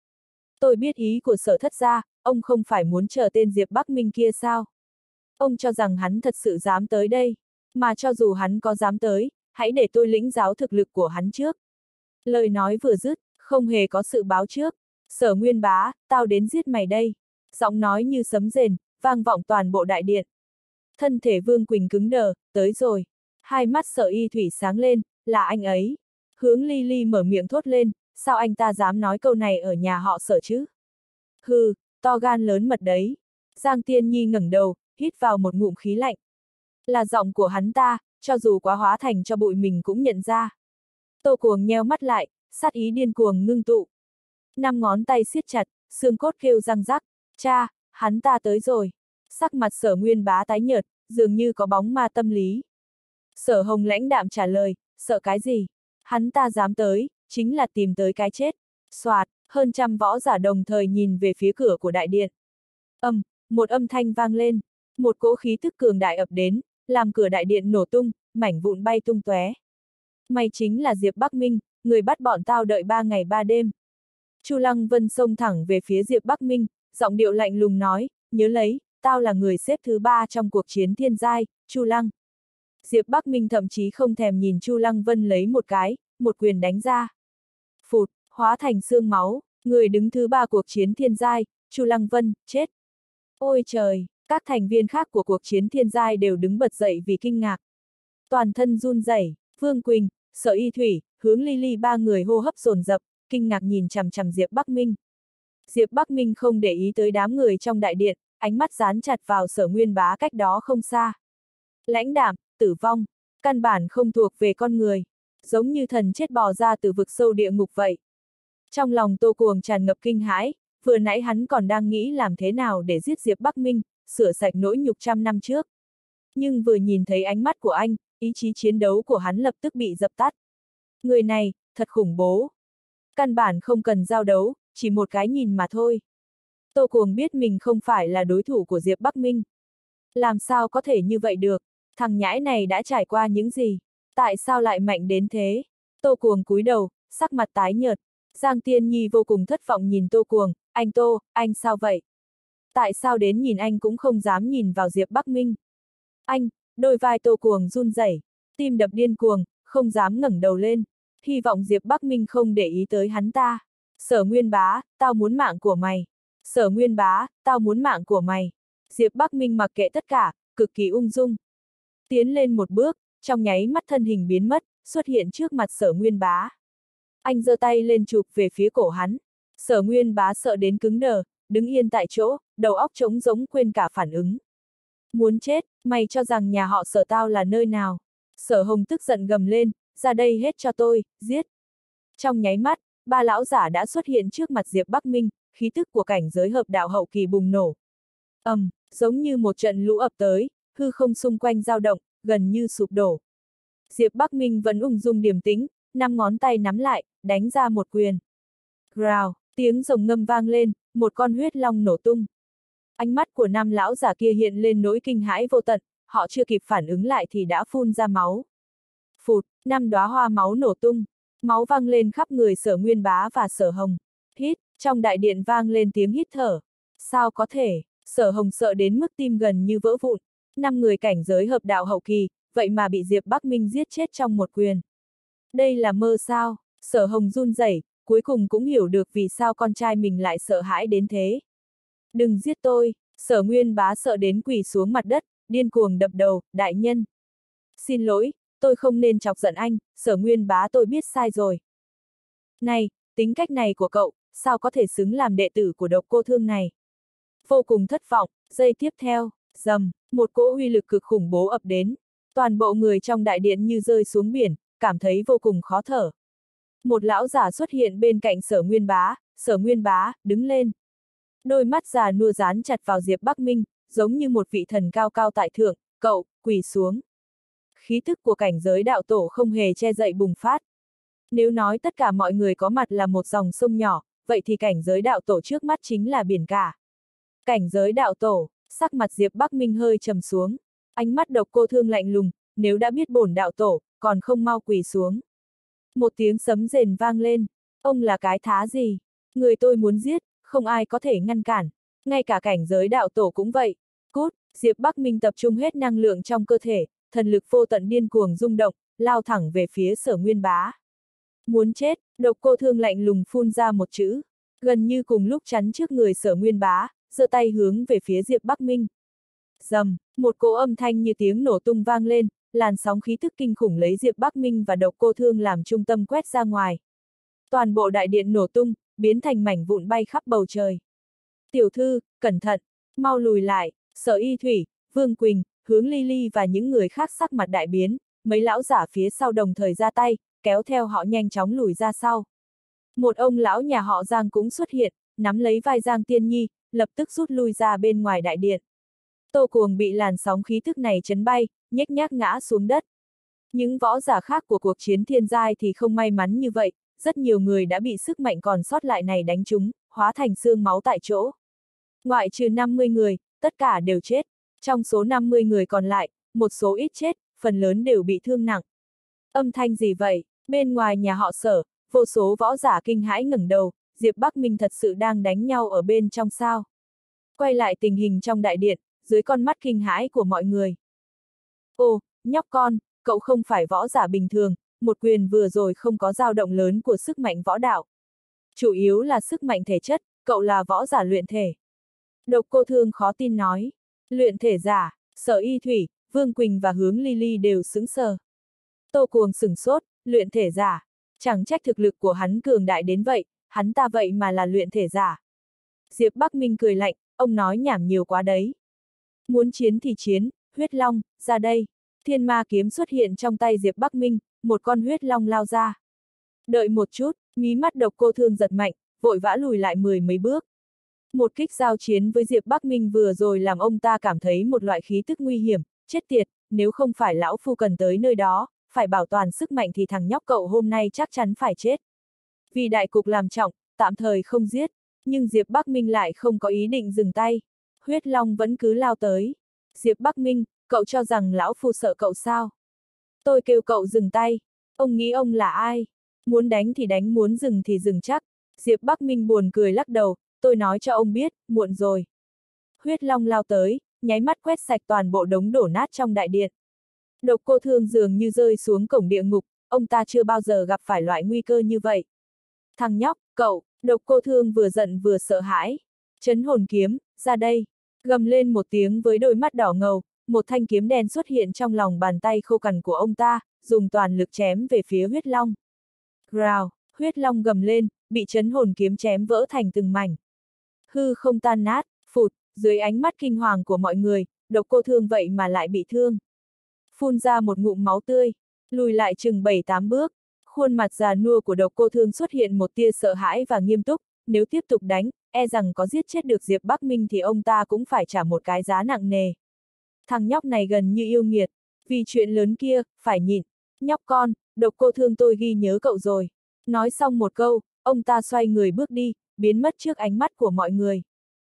Tôi biết ý của Sở Thất gia, ông không phải muốn chờ tên Diệp Bắc Minh kia sao? Ông cho rằng hắn thật sự dám tới đây, mà cho dù hắn có dám tới, hãy để tôi lĩnh giáo thực lực của hắn trước. Lời nói vừa dứt, không hề có sự báo trước. Sở Nguyên Bá, tao đến giết mày đây. Giọng nói như sấm rền, vang vọng toàn bộ đại điện. Thân thể Vương Quỳnh cứng đờ, tới rồi. Hai mắt Sở Y Thủy sáng lên, là anh ấy. Hướng Ly Ly mở miệng thốt lên, sao anh ta dám nói câu này ở nhà họ Sở chứ? Hừ, to gan lớn mật đấy. Giang Tiên Nhi ngẩng đầu, hít vào một ngụm khí lạnh. Là giọng của hắn ta, cho dù quá hóa thành cho bụi mình cũng nhận ra. Tô Cuồng nheo mắt lại, sát ý điên cuồng ngưng tụ. Năm ngón tay siết chặt, xương cốt kêu răng rắc. Cha, hắn ta tới rồi. Sắc mặt Sở Nguyên Bá tái nhợt, dường như có bóng ma tâm lý. Sở Hồng lãnh đạm trả lời, sợ cái gì? Hắn ta dám tới, chính là tìm tới cái chết. Soạt, hơn trăm võ giả đồng thời nhìn về phía cửa của đại điện. Âm, um, một âm thanh vang lên. Một cỗ khí thức cường đại ập đến, làm cửa đại điện nổ tung, mảnh vụn bay tung tóe. Mày chính là Diệp Bắc Minh, người bắt bọn tao đợi ba ngày ba đêm. Chu Lăng Vân xông thẳng về phía Diệp Bắc Minh, giọng điệu lạnh lùng nói, nhớ lấy, tao là người xếp thứ ba trong cuộc chiến thiên giai, Chu Lăng. Diệp Bắc Minh thậm chí không thèm nhìn Chu Lăng Vân lấy một cái, một quyền đánh ra. Phụt, hóa thành xương máu, Người đứng thứ ba cuộc chiến thiên giai, Chu Lăng Vân, chết. Ôi trời, các thành viên khác của cuộc chiến thiên giai đều đứng bật dậy vì kinh ngạc. Toàn thân run rẩy, Vương Quỳnh, Sở Y Thủy, Hướng Ly Ly ba người hô hấp dồn dập, kinh ngạc nhìn chằm chằm Diệp Bắc Minh. Diệp Bắc Minh không để ý tới đám người trong đại điện, ánh mắt dán chặt vào Sở Nguyên Bá cách đó không xa. Lãnh đạm, tử vong, căn bản không thuộc về con người, giống như thần chết bò ra từ vực sâu địa ngục vậy. Trong lòng Tô Cuồng tràn ngập kinh hãi, vừa nãy hắn còn đang nghĩ làm thế nào để giết Diệp Bắc Minh, sửa sạch nỗi nhục trăm năm trước. Nhưng vừa nhìn thấy ánh mắt của anh, ý chí chiến đấu của hắn lập tức bị dập tắt. Người này, thật khủng bố. Căn bản không cần giao đấu, chỉ một cái nhìn mà thôi. Tô Cuồng biết mình không phải là đối thủ của Diệp Bắc Minh. Làm sao có thể như vậy được? Thằng nhãi này đã trải qua những gì? Tại sao lại mạnh đến thế? Tô Cuồng cúi đầu, sắc mặt tái nhợt. Giang Tiên Nhi vô cùng thất vọng nhìn Tô Cuồng, anh Tô, anh sao vậy? Tại sao đến nhìn anh cũng không dám nhìn vào Diệp Bắc Minh? Anh, đôi vai Tô Cuồng run rẩy, tim đập điên cuồng, không dám ngẩng đầu lên, hy vọng Diệp Bắc Minh không để ý tới hắn ta. Sở Nguyên Bá, tao muốn mạng của mày. Sở Nguyên Bá, tao muốn mạng của mày. Diệp Bắc Minh mặc kệ tất cả, cực kỳ ung dung. Tiến lên một bước, trong nháy mắt thân hình biến mất, xuất hiện trước mặt Sở Nguyên Bá. Anh giơ tay lên chụp về phía cổ hắn. Sở Nguyên Bá sợ đến cứng đờ, đứng yên tại chỗ, đầu óc trống rỗng quên cả phản ứng. Muốn chết, mày cho rằng nhà họ Sở tao là nơi nào? Sở Hồng tức giận gầm lên, ra đây hết cho tôi, giết. Trong nháy mắt, ba lão giả đã xuất hiện trước mặt Diệp Bắc Minh, khí tức của cảnh giới hợp đạo hậu kỳ bùng nổ. ầm, um, giống như một trận lũ ập tới, hư không xung quanh dao động, gần như sụp đổ. Diệp Bắc Minh vẫn ung dung điềm tĩnh, năm ngón tay nắm lại, đánh ra một quyền. Rào, tiếng rồng ngâm vang lên, một con huyết long nổ tung. Ánh mắt của năm lão giả kia hiện lên nỗi kinh hãi vô tận, họ chưa kịp phản ứng lại thì đã phun ra máu. Phụt, năm đóa hoa máu nổ tung, máu văng lên khắp người Sở Nguyên Bá và Sở Hồng. Hít, trong đại điện vang lên tiếng hít thở. Sao có thể, Sở Hồng sợ đến mức tim gần như vỡ vụn. Năm người cảnh giới hợp đạo hậu kỳ, vậy mà bị Diệp Bắc Minh giết chết trong một quyền. Đây là mơ sao? Sở Hồng run rẩy, cuối cùng cũng hiểu được vì sao con trai mình lại sợ hãi đến thế. Đừng giết tôi, Sở Nguyên Bá sợ đến quỳ xuống mặt đất, điên cuồng đập đầu, đại nhân. Xin lỗi, tôi không nên chọc giận anh, Sở Nguyên Bá tôi biết sai rồi. Này, tính cách này của cậu, sao có thể xứng làm đệ tử của Độc Cô Thương này? Vô cùng thất vọng, giây tiếp theo, rầm, một cỗ uy lực cực khủng bố ập đến. Toàn bộ người trong đại điện như rơi xuống biển, cảm thấy vô cùng khó thở. Một lão giả xuất hiện bên cạnh Sở Nguyên Bá, Sở Nguyên Bá, đứng lên. Đôi mắt già nua dán chặt vào Diệp Bắc Minh, giống như một vị thần cao cao tại thượng, cậu, quỳ xuống. Khí thức của cảnh giới đạo tổ không hề che đậy bùng phát. Nếu nói tất cả mọi người có mặt là một dòng sông nhỏ, vậy thì cảnh giới đạo tổ trước mắt chính là biển cả. Cảnh giới đạo tổ, sắc mặt Diệp Bắc Minh hơi trầm xuống, ánh mắt Độc Cô Thương lạnh lùng, nếu đã biết bổn đạo tổ, còn không mau quỳ xuống. Một tiếng sấm rền vang lên, ông là cái thá gì? Người tôi muốn giết, không ai có thể ngăn cản, ngay cả cảnh giới đạo tổ cũng vậy. Cút, Diệp Bắc Minh tập trung hết năng lượng trong cơ thể, thần lực vô tận điên cuồng rung động, lao thẳng về phía Sở Nguyên Bá. Muốn chết, Độc Cô Thương lạnh lùng phun ra một chữ, gần như cùng lúc chắn trước người Sở Nguyên Bá, giơ tay hướng về phía Diệp Bắc Minh. Rầm, một cỗ âm thanh như tiếng nổ tung vang lên, làn sóng khí tức kinh khủng lấy Diệp Bắc Minh và Độc Cô Thương làm trung tâm quét ra ngoài. Toàn bộ đại điện nổ tung, biến thành mảnh vụn bay khắp bầu trời. Tiểu thư, cẩn thận, mau lùi lại, Sở Y Thủy, Vương Quỳnh, Hướng Ly Ly và những người khác sắc mặt đại biến, mấy lão giả phía sau đồng thời ra tay, kéo theo họ nhanh chóng lùi ra sau. Một ông lão nhà họ Giang cũng xuất hiện, nắm lấy vai Giang Tiên Nhi, lập tức rút lui ra bên ngoài đại điện. Tô Cuồng bị làn sóng khí tức này chấn bay, nhếch nhác ngã xuống đất. Những võ giả khác của cuộc chiến thiên giai thì không may mắn như vậy, rất nhiều người đã bị sức mạnh còn sót lại này đánh trúng, hóa thành xương máu tại chỗ. Ngoại trừ năm mươi người, tất cả đều chết. Trong số năm mươi người còn lại, một số ít chết, phần lớn đều bị thương nặng. Âm thanh gì vậy? Bên ngoài nhà họ Sở, vô số võ giả kinh hãi ngẩng đầu, Diệp Bắc Minh thật sự đang đánh nhau ở bên trong sao? Quay lại tình hình trong đại điện, dưới con mắt kinh hãi của mọi người. Ồ, nhóc con, cậu không phải võ giả bình thường, một quyền vừa rồi không có dao động lớn của sức mạnh võ đạo. Chủ yếu là sức mạnh thể chất, cậu là võ giả luyện thể. Độc Cô Thương khó tin nói. Luyện thể giả, Sở Y Thủy, Vương Quỳnh và Hướng Ly Ly đều sững sờ. Tô Cuồng sửng sốt, luyện thể giả. Chẳng trách thực lực của hắn cường đại đến vậy, hắn ta vậy mà là luyện thể giả. Diệp Bắc Minh cười lạnh, ông nói nhảm nhiều quá đấy. Muốn chiến thì chiến, huyết long, ra đây. Thiên ma kiếm xuất hiện trong tay Diệp Bắc Minh, một con huyết long lao ra. Đợi một chút, mí mắt Độc Cô Thương giật mạnh, vội vã lùi lại mười mấy bước. Một kích giao chiến với Diệp Bắc Minh vừa rồi làm ông ta cảm thấy một loại khí tức nguy hiểm, chết tiệt, nếu không phải lão phu cần tới nơi đó, phải bảo toàn sức mạnh thì thằng nhóc cậu hôm nay chắc chắn phải chết. Vì đại cục làm trọng, tạm thời không giết, nhưng Diệp Bắc Minh lại không có ý định dừng tay. Huyết Long vẫn cứ lao tới. Diệp Bắc Minh, cậu cho rằng lão phu sợ cậu sao? Tôi kêu cậu dừng tay. Ông nghĩ ông là ai? Muốn đánh thì đánh, muốn dừng thì dừng chắc. Diệp Bắc Minh buồn cười lắc đầu, tôi nói cho ông biết, muộn rồi. Huyết Long lao tới, nháy mắt quét sạch toàn bộ đống đổ nát trong đại điện. Độc Cô Thương dường như rơi xuống cổng địa ngục, ông ta chưa bao giờ gặp phải loại nguy cơ như vậy. Thằng nhóc, cậu, Độc Cô Thương vừa giận vừa sợ hãi. Chấn hồn kiếm, ra đây. Gầm lên một tiếng với đôi mắt đỏ ngầu, một thanh kiếm đen xuất hiện trong lòng bàn tay khô cằn của ông ta, dùng toàn lực chém về phía Huyết Long. Rào, Huyết Long gầm lên, bị chấn hồn kiếm chém vỡ thành từng mảnh. Hư không tan nát, phụt, dưới ánh mắt kinh hoàng của mọi người, Độc Cô Thương vậy mà lại bị thương. Phun ra một ngụm máu tươi, lùi lại chừng bảy tám bước, khuôn mặt già nua của Độc Cô Thương xuất hiện một tia sợ hãi và nghiêm túc, nếu tiếp tục đánh, e rằng có giết chết được Diệp Bắc Minh thì ông ta cũng phải trả một cái giá nặng nề. Thằng nhóc này gần như yêu nghiệt, vì chuyện lớn kia, phải nhịn. Nhóc con, Độc Cô Thương tôi ghi nhớ cậu rồi. Nói xong một câu, ông ta xoay người bước đi, biến mất trước ánh mắt của mọi người.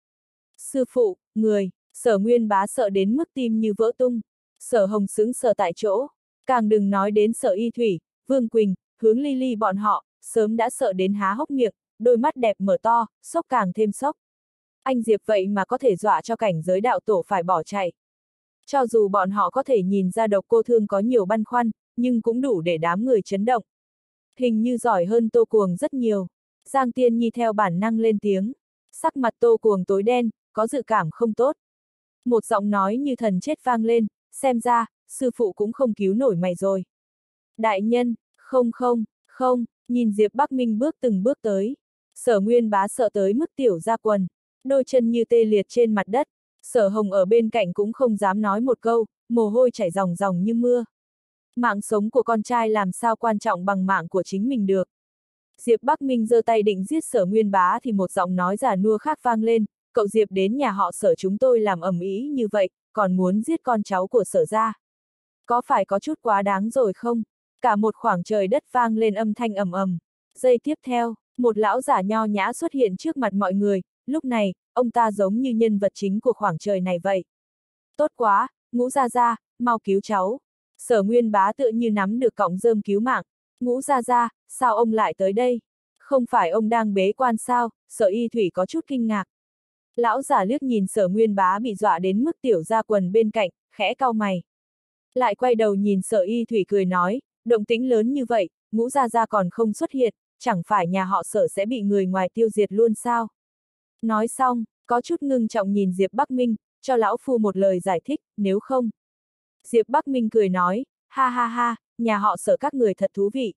Sư phụ, người, Sở Nguyên Bá sợ đến mức tim như vỡ tung. Sở Hồng sững sờ tại chỗ, càng đừng nói đến Sở Y Thủy, Vương Quỳnh, Hướng Ly Ly bọn họ, sớm đã sợ đến há hốc miệng, đôi mắt đẹp mở to, sốc càng thêm sốc. Anh Diệp vậy mà có thể dọa cho cảnh giới đạo tổ phải bỏ chạy. Cho dù bọn họ có thể nhìn ra Độc Cô Thương có nhiều băn khoăn, nhưng cũng đủ để đám người chấn động. Hình như giỏi hơn Tô Cuồng rất nhiều. Giang Tiên Nhi theo bản năng lên tiếng. Sắc mặt Tô Cuồng tối đen, có dự cảm không tốt. Một giọng nói như thần chết vang lên, xem ra, sư phụ cũng không cứu nổi mày rồi. Đại nhân, không không, không, nhìn Diệp Bắc Minh bước từng bước tới. Sở Nguyên Bá sợ tới mức tiểu ra quần, đôi chân như tê liệt trên mặt đất. Sở Hồng ở bên cạnh cũng không dám nói một câu, mồ hôi chảy ròng ròng như mưa. Mạng sống của con trai làm sao quan trọng bằng mạng của chính mình được. Diệp Bắc Minh giơ tay định giết Sở Nguyên Bá thì một giọng nói già nua khác vang lên, cậu Diệp đến nhà họ Sở chúng tôi làm ầm ĩ như vậy, còn muốn giết con cháu của Sở gia. Có phải có chút quá đáng rồi không? Cả một khoảng trời đất vang lên âm thanh ầm ầm. Giây tiếp theo, một lão giả nho nhã xuất hiện trước mặt mọi người, lúc này, ông ta giống như nhân vật chính của khoảng trời này vậy. Tốt quá, Ngũ gia gia, mau cứu cháu. Sở Nguyên Bá tựa như nắm được cọng rơm cứu mạng. Ngũ gia gia, sao ông lại tới đây? Không phải ông đang bế quan sao? Sở Y Thủy có chút kinh ngạc. Lão giả liếc nhìn Sở Nguyên Bá bị dọa đến mức tiểu ra quần bên cạnh, khẽ cau mày. Lại quay đầu nhìn Sở Y Thủy cười nói, động tĩnh lớn như vậy, Ngũ gia gia còn không xuất hiện, chẳng phải nhà họ Sở sẽ bị người ngoài tiêu diệt luôn sao? Nói xong, có chút ngưng trọng nhìn Diệp Bắc Minh, cho lão phu một lời giải thích, nếu không. Diệp Bắc Minh cười nói, ha ha ha, nhà họ Sở các người thật thú vị.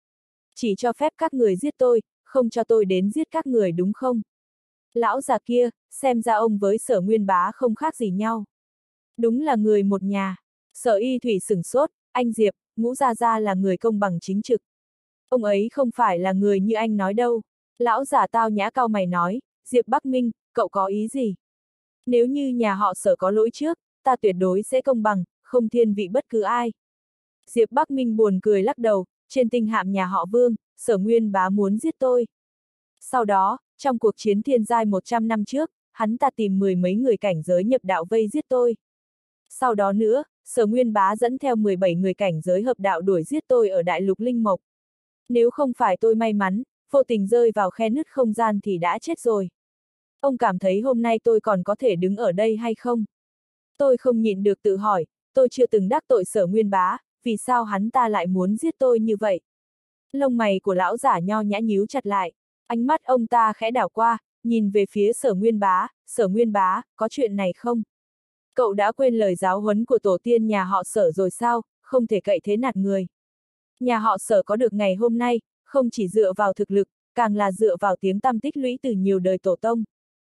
Chỉ cho phép các người giết tôi, không cho tôi đến giết các người đúng không? Lão già kia, xem ra ông với Sở Nguyên Bá không khác gì nhau. Đúng là người một nhà. Sở Y Thủy sửng sốt, anh Diệp, Ngũ gia gia là người công bằng chính trực. Ông ấy không phải là người như anh nói đâu. Lão già tao nhã cau mày nói, Diệp Bắc Minh, cậu có ý gì? Nếu như nhà họ Sở có lỗi trước, ta tuyệt đối sẽ công bằng, không thiên vị bất cứ ai. Diệp Bắc Minh buồn cười lắc đầu, trên tinh hạm nhà họ Vương, Sở Nguyên Bá muốn giết tôi. Sau đó, trong cuộc chiến thiên giai một trăm năm trước, hắn ta tìm mười mấy người cảnh giới nhập đạo vây giết tôi. Sau đó nữa, Sở Nguyên Bá dẫn theo mười bảy người cảnh giới hợp đạo đuổi giết tôi ở Đại Lục Linh Mộc. Nếu không phải tôi may mắn, vô tình rơi vào khe nứt không gian thì đã chết rồi. Ông cảm thấy hôm nay tôi còn có thể đứng ở đây hay không? Tôi không nhịn được tự hỏi, tôi chưa từng đắc tội Sở Nguyên Bá, vì sao hắn ta lại muốn giết tôi như vậy? Lông mày của lão giả nho nhã nhíu chặt lại. Ánh mắt ông ta khẽ đảo qua, nhìn về phía Sở Nguyên Bá, Sở Nguyên Bá, có chuyện này không? Cậu đã quên lời giáo huấn của tổ tiên nhà họ Sở rồi sao, không thể cậy thế nạt người. Nhà họ Sở có được ngày hôm nay, không chỉ dựa vào thực lực, càng là dựa vào tiếng tăm tích lũy từ nhiều đời tổ tông.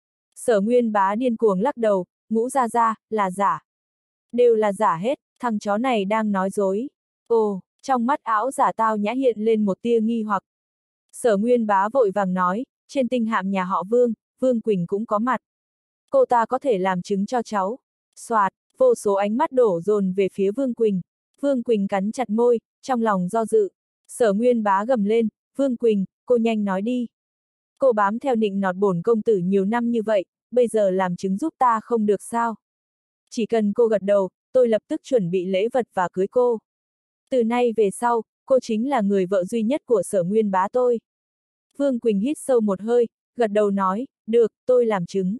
Sở Nguyên Bá điên cuồng lắc đầu, Ngũ gia gia, là giả. Đều là giả hết, thằng chó này đang nói dối. Ồ, trong mắt áo giả Tao Nhã hiện lên một tia nghi hoặc. Sở Nguyên Bá vội vàng nói, trên tinh hạm nhà họ Vương, Vương Quỳnh cũng có mặt. Cô ta có thể làm chứng cho cháu. Soạt, vô số ánh mắt đổ dồn về phía Vương Quỳnh. Vương Quỳnh cắn chặt môi, trong lòng do dự. Sở Nguyên Bá gầm lên, Vương Quỳnh, cô nhanh nói đi. Cô bám theo nịnh nọt bổn công tử nhiều năm như vậy, bây giờ làm chứng giúp ta không được sao? Chỉ cần cô gật đầu, tôi lập tức chuẩn bị lễ vật và cưới cô. Từ nay về sau, cô chính là người vợ duy nhất của Sở Nguyên Bá tôi. Vương Quỳnh hít sâu một hơi, gật đầu nói, được, tôi làm chứng.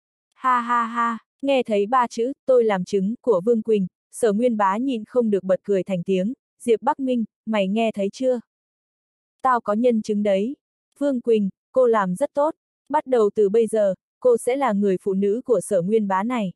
Ha ha ha, nghe thấy ba chữ, tôi làm chứng, của Vương Quỳnh, Sở Nguyên Bá nhịn không được bật cười thành tiếng, Diệp Bắc Minh, mày nghe thấy chưa? Tao có nhân chứng đấy. Vương Quỳnh, cô làm rất tốt, bắt đầu từ bây giờ, cô sẽ là người phụ nữ của Sở Nguyên Bá này.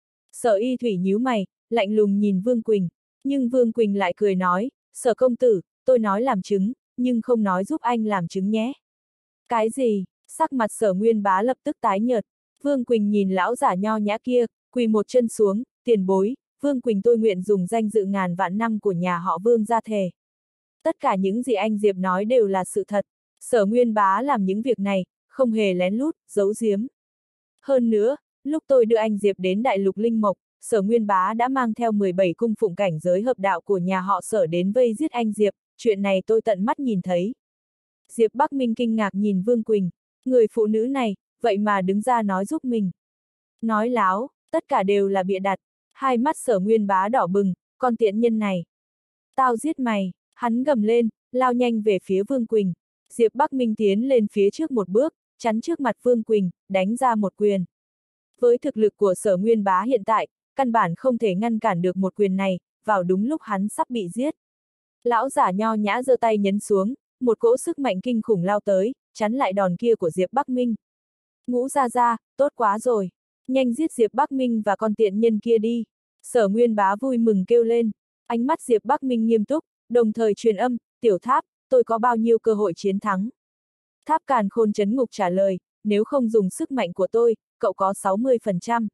Sở Y Thủy nhíu mày, lạnh lùng nhìn Vương Quỳnh, nhưng Vương Quỳnh lại cười nói, Sở công tử, tôi nói làm chứng, nhưng không nói giúp anh làm chứng nhé. Cái gì? Sắc mặt Sở Nguyên Bá lập tức tái nhợt. Vương Quỳnh nhìn lão giả nho nhã kia, quỳ một chân xuống, tiền bối, Vương Quỳnh tôi nguyện dùng danh dự ngàn vạn năm của nhà họ Vương ra thề. Tất cả những gì anh Diệp nói đều là sự thật, Sở Nguyên Bá làm những việc này, không hề lén lút, giấu giếm. Hơn nữa, lúc tôi đưa anh Diệp đến Đại Lục Linh Mộc, Sở Nguyên Bá đã mang theo mười bảy cung phụng cảnh giới hợp đạo của nhà họ Sở đến vây giết anh Diệp, chuyện này tôi tận mắt nhìn thấy. Diệp Bắc Minh kinh ngạc nhìn Vương Quỳnh, người phụ nữ này, vậy mà đứng ra nói giúp mình. Nói láo, tất cả đều là bịa đặt, hai mắt Sở Nguyên Bá đỏ bừng, con tiện nhân này. Tao giết mày, hắn gầm lên, lao nhanh về phía Vương Quỳnh. Diệp Bắc Minh tiến lên phía trước một bước, chắn trước mặt Vương Quỳnh, đánh ra một quyền. Với thực lực của Sở Nguyên Bá hiện tại, căn bản không thể ngăn cản được một quyền này, vào đúng lúc hắn sắp bị giết. Lão giả nho nhã giơ tay nhấn xuống, một cỗ sức mạnh kinh khủng lao tới, chắn lại đòn kia của Diệp Bắc Minh. Ngũ gia gia, tốt quá rồi, nhanh giết Diệp Bắc Minh và con tiện nhân kia đi. Sở Nguyên Bá vui mừng kêu lên, ánh mắt Diệp Bắc Minh nghiêm túc, đồng thời truyền âm, Tiểu Tháp, tôi có bao nhiêu cơ hội chiến thắng? Tháp Càn Khôn Chấn Ngục trả lời, nếu không dùng sức mạnh của tôi, cậu có sáu mươi phần trăm.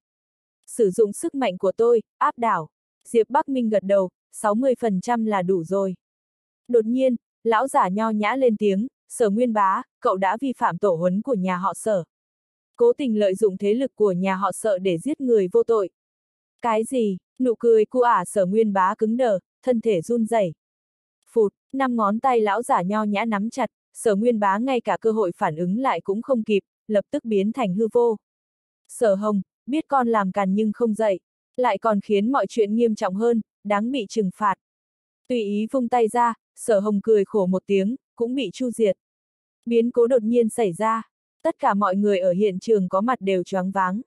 Sử dụng sức mạnh của tôi, áp đảo. Diệp Bắc Minh gật đầu, sáu mươi phần trăm là đủ rồi. Đột nhiên, lão giả nho nhã lên tiếng, Sở Nguyên Bá, cậu đã vi phạm tổ huấn của nhà họ Sở. Cố tình lợi dụng thế lực của nhà họ Sở để giết người vô tội. Cái gì? Nụ cười cu ả Sở Nguyên Bá cứng đờ, thân thể run rẩy. Phụt, năm ngón tay lão giả nho nhã nắm chặt, Sở Nguyên Bá ngay cả cơ hội phản ứng lại cũng không kịp, lập tức biến thành hư vô. Sở Hồng, biết con làm càn nhưng không dậy, lại còn khiến mọi chuyện nghiêm trọng hơn, đáng bị trừng phạt. Tùy ý vung tay ra, Sở Hồng cười khổ một tiếng, cũng bị chu diệt. Biến cố đột nhiên xảy ra, tất cả mọi người ở hiện trường có mặt đều choáng váng.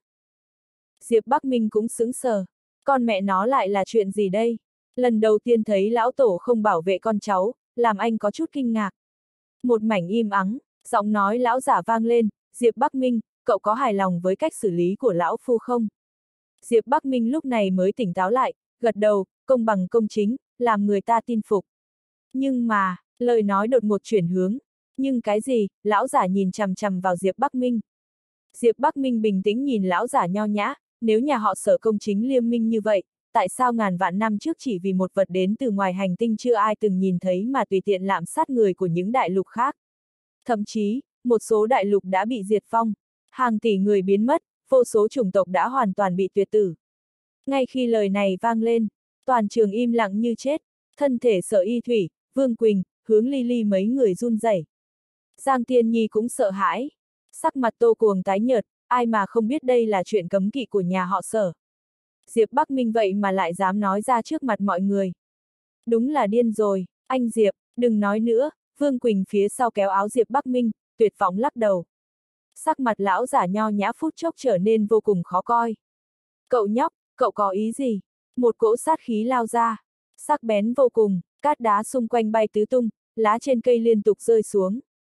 Diệp Bắc Minh cũng sững sờ, con mẹ nó lại là chuyện gì đây? Lần đầu tiên thấy lão tổ không bảo vệ con cháu, làm anh có chút kinh ngạc. Một mảnh im ắng, giọng nói lão giả vang lên, Diệp Bắc Minh, cậu có hài lòng với cách xử lý của lão phu không? Diệp Bắc Minh lúc này mới tỉnh táo lại, gật đầu, công bằng công chính, làm người ta tin phục. Nhưng mà, lời nói đột ngột chuyển hướng. Nhưng cái gì? Lão giả nhìn chằm chằm vào Diệp Bắc Minh. Diệp Bắc Minh bình tĩnh nhìn lão giả nho nhã, nếu nhà họ Sở công chính liêm minh như vậy, tại sao ngàn vạn năm trước chỉ vì một vật đến từ ngoài hành tinh chưa ai từng nhìn thấy mà tùy tiện lạm sát người của những đại lục khác? Thậm chí, một số đại lục đã bị diệt vong, hàng tỷ người biến mất, vô số chủng tộc đã hoàn toàn bị tuyệt tử. Ngay khi lời này vang lên, toàn trường im lặng như chết, thân thể Sở Y Thủy, Vương Quỳnh, Hướng Ly Ly mấy người run rẩy. Giang Tiên Nhi cũng sợ hãi, sắc mặt Tô Cuồng tái nhợt, ai mà không biết đây là chuyện cấm kỵ của nhà họ Sở. Diệp Bắc Minh vậy mà lại dám nói ra trước mặt mọi người. Đúng là điên rồi, anh Diệp, đừng nói nữa, Vương Quỳnh phía sau kéo áo Diệp Bắc Minh, tuyệt vọng lắc đầu. Sắc mặt lão giả nho nhã phút chốc trở nên vô cùng khó coi. Cậu nhóc, cậu có ý gì? Một cỗ sát khí lao ra, sắc bén vô cùng, cát đá xung quanh bay tứ tung, lá trên cây liên tục rơi xuống.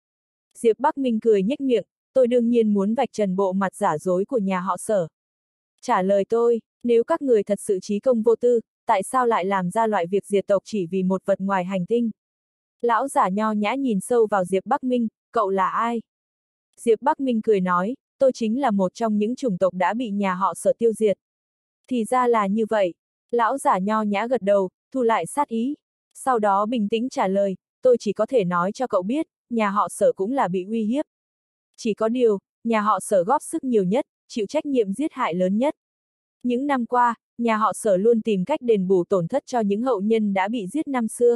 Diệp Bắc Minh cười nhếch miệng, tôi đương nhiên muốn vạch trần bộ mặt giả dối của nhà họ Sở. Trả lời tôi, nếu các người thật sự trí công vô tư, tại sao lại làm ra loại việc diệt tộc chỉ vì một vật ngoài hành tinh? Lão giả nho nhã nhìn sâu vào Diệp Bắc Minh, cậu là ai? Diệp Bắc Minh cười nói, tôi chính là một trong những chủng tộc đã bị nhà họ Sở tiêu diệt. Thì ra là như vậy. Lão giả nho nhã gật đầu, thu lại sát ý. Sau đó bình tĩnh trả lời, tôi chỉ có thể nói cho cậu biết, nhà họ Sở cũng là bị uy hiếp. Chỉ có điều, nhà họ Sở góp sức nhiều nhất, chịu trách nhiệm giết hại lớn nhất. Những năm qua, nhà họ Sở luôn tìm cách đền bù tổn thất cho những hậu nhân đã bị giết năm xưa.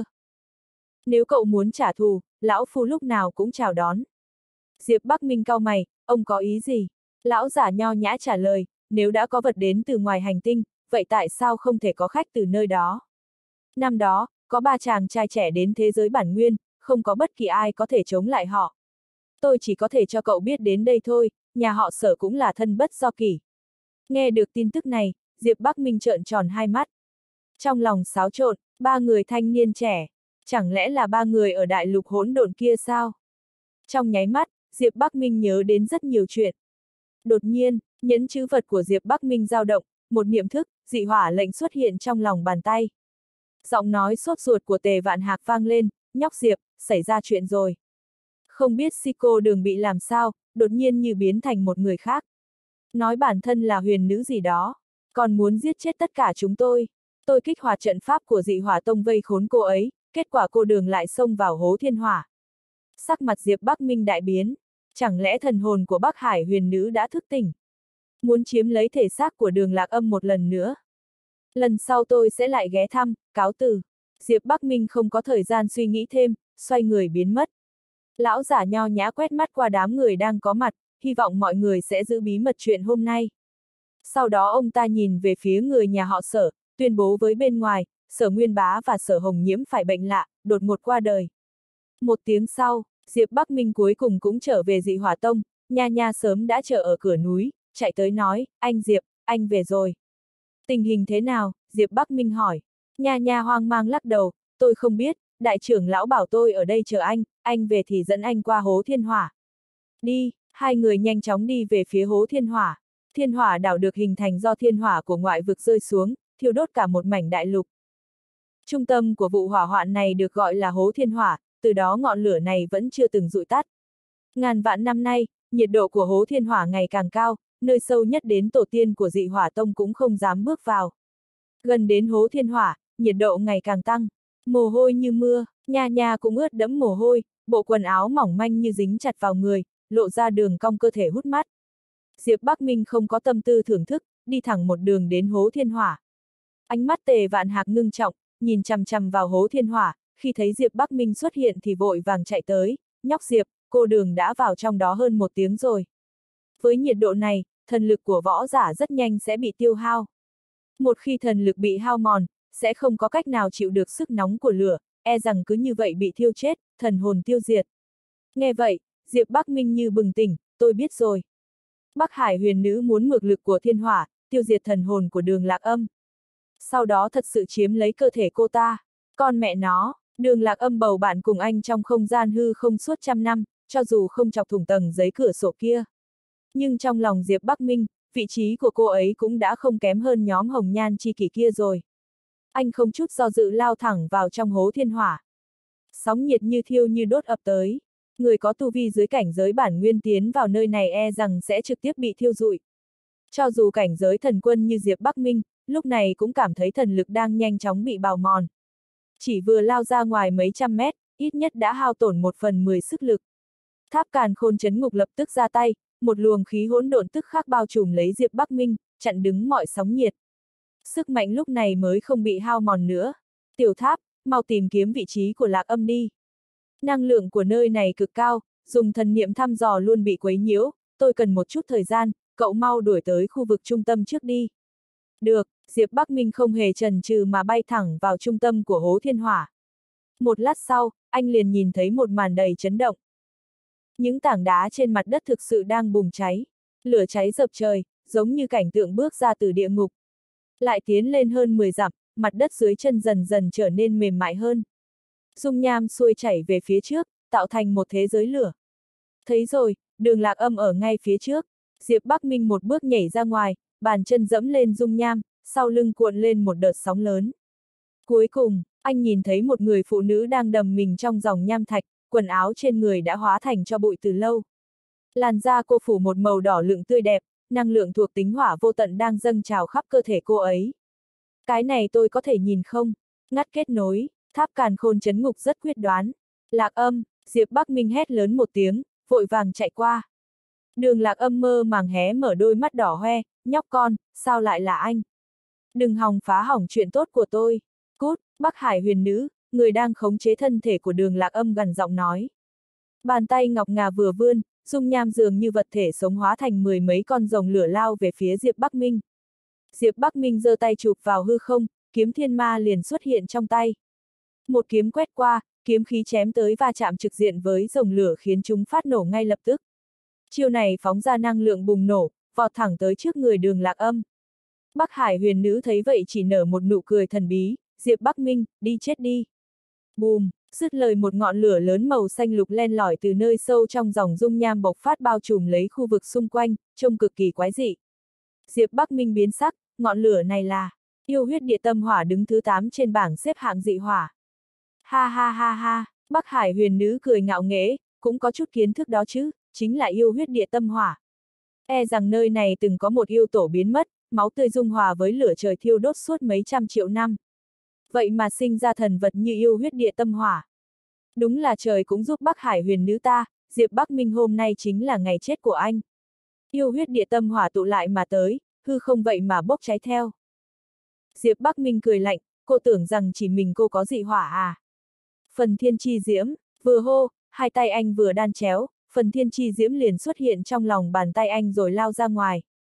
Nếu cậu muốn trả thù, lão phu lúc nào cũng chào đón. Diệp Bắc Minh cau mày, ông có ý gì? Lão giả nho nhã trả lời, nếu đã có vật đến từ ngoài hành tinh, vậy tại sao không thể có khách từ nơi đó? Năm đó, có ba chàng trai trẻ đến thế giới bản nguyên, không có bất kỳ ai có thể chống lại họ. Tôi chỉ có thể cho cậu biết đến đây thôi, nhà họ Sở cũng là thân bất do kỷ. Nghe được tin tức này, Diệp Bắc Minh trợn tròn hai mắt. Trong lòng xáo trộn, ba người thanh niên trẻ, chẳng lẽ là ba người ở đại lục hỗn độn kia sao? Trong nháy mắt, Diệp Bắc Minh nhớ đến rất nhiều chuyện. Đột nhiên, nhẫn chữ vật của Diệp Bắc Minh dao động, một niệm thức, dị hỏa lệnh xuất hiện trong lòng bàn tay. Giọng nói sốt ruột của Tề Vạn Hạc vang lên, nhóc Diệp, xảy ra chuyện rồi. Không biết si cô Đường bị làm sao, đột nhiên như biến thành một người khác. Nói bản thân là huyền nữ gì đó, còn muốn giết chết tất cả chúng tôi. Tôi kích hoạt trận pháp của dị hỏa tông vây khốn cô ấy, kết quả cô Đường lại xông vào hố thiên hỏa. Sắc mặt Diệp Bắc Minh đại biến, chẳng lẽ thần hồn của Bắc Hải huyền nữ đã thức tỉnh, muốn chiếm lấy thể xác của Đường Lạc Âm một lần nữa. Lần sau tôi sẽ lại ghé thăm, cáo từ. Diệp Bắc Minh không có thời gian suy nghĩ thêm, xoay người biến mất. Lão giả nho nhã quét mắt qua đám người đang có mặt, hy vọng mọi người sẽ giữ bí mật chuyện hôm nay. Sau đó ông ta nhìn về phía người nhà họ Sở, tuyên bố với bên ngoài, Sở Nguyên Bá và Sở Hồng Nhiễm phải bệnh lạ, đột ngột qua đời. Một tiếng sau, Diệp Bắc Minh cuối cùng cũng trở về dị hỏa tông, Nha Nha sớm đã chờ ở cửa núi, chạy tới nói, anh Diệp, anh về rồi. Tình hình thế nào? Diệp Bắc Minh hỏi. Nha Nha hoang mang lắc đầu, tôi không biết, đại trưởng lão bảo tôi ở đây chờ anh, anh về thì dẫn anh qua hố thiên hỏa. Đi, hai người nhanh chóng đi về phía hố thiên hỏa. Thiên hỏa đảo được hình thành do thiên hỏa của ngoại vực rơi xuống, thiêu đốt cả một mảnh đại lục. Trung tâm của vụ hỏa hoạn này được gọi là hố thiên hỏa, từ đó ngọn lửa này vẫn chưa từng dụi tắt. Ngàn vạn năm nay, nhiệt độ của hố thiên hỏa ngày càng cao, nơi sâu nhất đến tổ tiên của dị hỏa tông cũng không dám bước vào. Gần đến hố thiên hỏa, nhiệt độ ngày càng tăng, mồ hôi như mưa, Nha Nha cũng ướt đẫm mồ hôi, bộ quần áo mỏng manh như dính chặt vào người, lộ ra đường cong cơ thể hút mắt. Diệp Bắc Minh không có tâm tư thưởng thức, đi thẳng một đường đến hố thiên hỏa. Ánh mắt Tề Vạn Hạc ngưng trọng, nhìn chằm chằm vào hố thiên hỏa, khi thấy Diệp Bắc Minh xuất hiện thì vội vàng chạy tới, nhóc Diệp, cô Đường đã vào trong đó hơn một tiếng rồi. Với nhiệt độ này, thần lực của võ giả rất nhanh sẽ bị tiêu hao. Một khi thần lực bị hao mòn, sẽ không có cách nào chịu được sức nóng của lửa, e rằng cứ như vậy bị thiêu chết, thần hồn tiêu diệt. Nghe vậy, Diệp Bắc Minh như bừng tỉnh, tôi biết rồi. Bắc Hải huyền nữ muốn mượn lực của thiên hỏa, tiêu diệt thần hồn của Đường Lạc Âm. Sau đó thật sự chiếm lấy cơ thể cô ta. Con mẹ nó, Đường Lạc Âm bầu bạn cùng anh trong không gian hư không suốt trăm năm, cho dù không chọc thủng tầng giấy cửa sổ kia. Nhưng trong lòng Diệp Bắc Minh, vị trí của cô ấy cũng đã không kém hơn nhóm hồng nhan chi kỷ kia rồi. Anh không chút do dự lao thẳng vào trong hố thiên hỏa. Sóng nhiệt như thiêu như đốt ập tới. Người có tu vi dưới cảnh giới bản nguyên tiến vào nơi này e rằng sẽ trực tiếp bị thiêu rụi. Cho dù cảnh giới thần quân như Diệp Bắc Minh, lúc này cũng cảm thấy thần lực đang nhanh chóng bị bào mòn. Chỉ vừa lao ra ngoài mấy trăm mét, ít nhất đã hao tổn một phần mười sức lực. Tháp Càn Khôn Chấn Ngục lập tức ra tay, một luồng khí hỗn độn tức khắc bao trùm lấy Diệp Bắc Minh, chặn đứng mọi sóng nhiệt. Sức mạnh lúc này mới không bị hao mòn nữa. Tiểu Tháp, mau tìm kiếm vị trí của Lạc Âm đi. Năng lượng của nơi này cực cao, dùng thần niệm thăm dò luôn bị quấy nhiễu, tôi cần một chút thời gian, cậu mau đuổi tới khu vực trung tâm trước đi. Được, Diệp Bắc Minh không hề chần chừ mà bay thẳng vào trung tâm của hố thiên hỏa. Một lát sau, anh liền nhìn thấy một màn đầy chấn động. Những tảng đá trên mặt đất thực sự đang bùng cháy. Lửa cháy dập trời, giống như cảnh tượng bước ra từ địa ngục. Lại tiến lên hơn mười dặm, mặt đất dưới chân dần dần trở nên mềm mại hơn. Dung nham xuôi chảy về phía trước, tạo thành một thế giới lửa. Thấy rồi, Đường Lạc Âm ở ngay phía trước. Diệp Bắc Minh một bước nhảy ra ngoài, bàn chân dẫm lên dung nham, sau lưng cuộn lên một đợt sóng lớn. Cuối cùng, anh nhìn thấy một người phụ nữ đang đầm mình trong dòng nham thạch, quần áo trên người đã hóa thành tro bụi từ lâu. Làn da cô phủ một màu đỏ lựng tươi đẹp, năng lượng thuộc tính hỏa vô tận đang dâng trào khắp cơ thể cô ấy. Cái này tôi có thể nhìn không? Ngắt kết nối, tháp càn khôn chấn ngục rất quyết đoán. Lạc Âm, Diệp Bắc Minh hét lớn một tiếng, vội vàng chạy qua. Đường Lạc Âm mơ màng hé mở đôi mắt đỏ hoe, nhóc con, sao lại là anh? Đừng hòng phá hỏng chuyện tốt của tôi. Cút, Bắc Hải huyền nữ, người đang khống chế thân thể của Đường Lạc Âm gằn giọng nói. Bàn tay ngọc ngà vừa vươn, dung nham dường như vật thể sống hóa thành mười mấy con rồng lửa lao về phía Diệp Bắc Minh. Diệp Bắc Minh giơ tay chụp vào hư không, kiếm thiên ma liền xuất hiện trong tay. Một kiếm quét qua, kiếm khí chém tới va chạm trực diện với rồng lửa khiến chúng phát nổ ngay lập tức. Chiêu này phóng ra năng lượng bùng nổ, vọt thẳng tới trước người Đường Lạc Âm. Bắc Hải huyền nữ thấy vậy chỉ nở một nụ cười thần bí, Diệp Bắc Minh, đi chết đi. Bùm, dứt lời một ngọn lửa lớn màu xanh lục len lỏi từ nơi sâu trong dòng dung nham bộc phát bao trùm lấy khu vực xung quanh, trông cực kỳ quái dị. Diệp Bắc Minh biến sắc, ngọn lửa này là yêu huyết địa tâm hỏa đứng thứ tám trên bảng xếp hạng dị hỏa. Ha ha ha ha, Bắc Hải huyền nữ cười ngạo nghễ, cũng có chút kiến thức đó chứ, chính là yêu huyết địa tâm hỏa. E rằng nơi này từng có một yêu tổ biến mất, máu tươi dung hòa với lửa trời thiêu đốt suốt mấy trăm triệu năm. Vậy mà sinh ra thần vật như yêu huyết địa tâm hỏa. Đúng là trời cũng giúp Bắc Hải huyền nữ ta, Diệp Bắc Minh hôm nay chính là ngày chết của anh. Yêu huyết địa tâm hỏa tụ lại mà tới, hư không vậy mà bốc cháy theo. Diệp Bắc Minh cười lạnh, cô tưởng rằng chỉ mình cô có dị hỏa à? Phần thiên chi diễm, vừa hô, hai tay anh vừa đan chéo, phần thiên chi diễm liền xuất hiện trong lòng bàn tay anh rồi lao ra ngoài.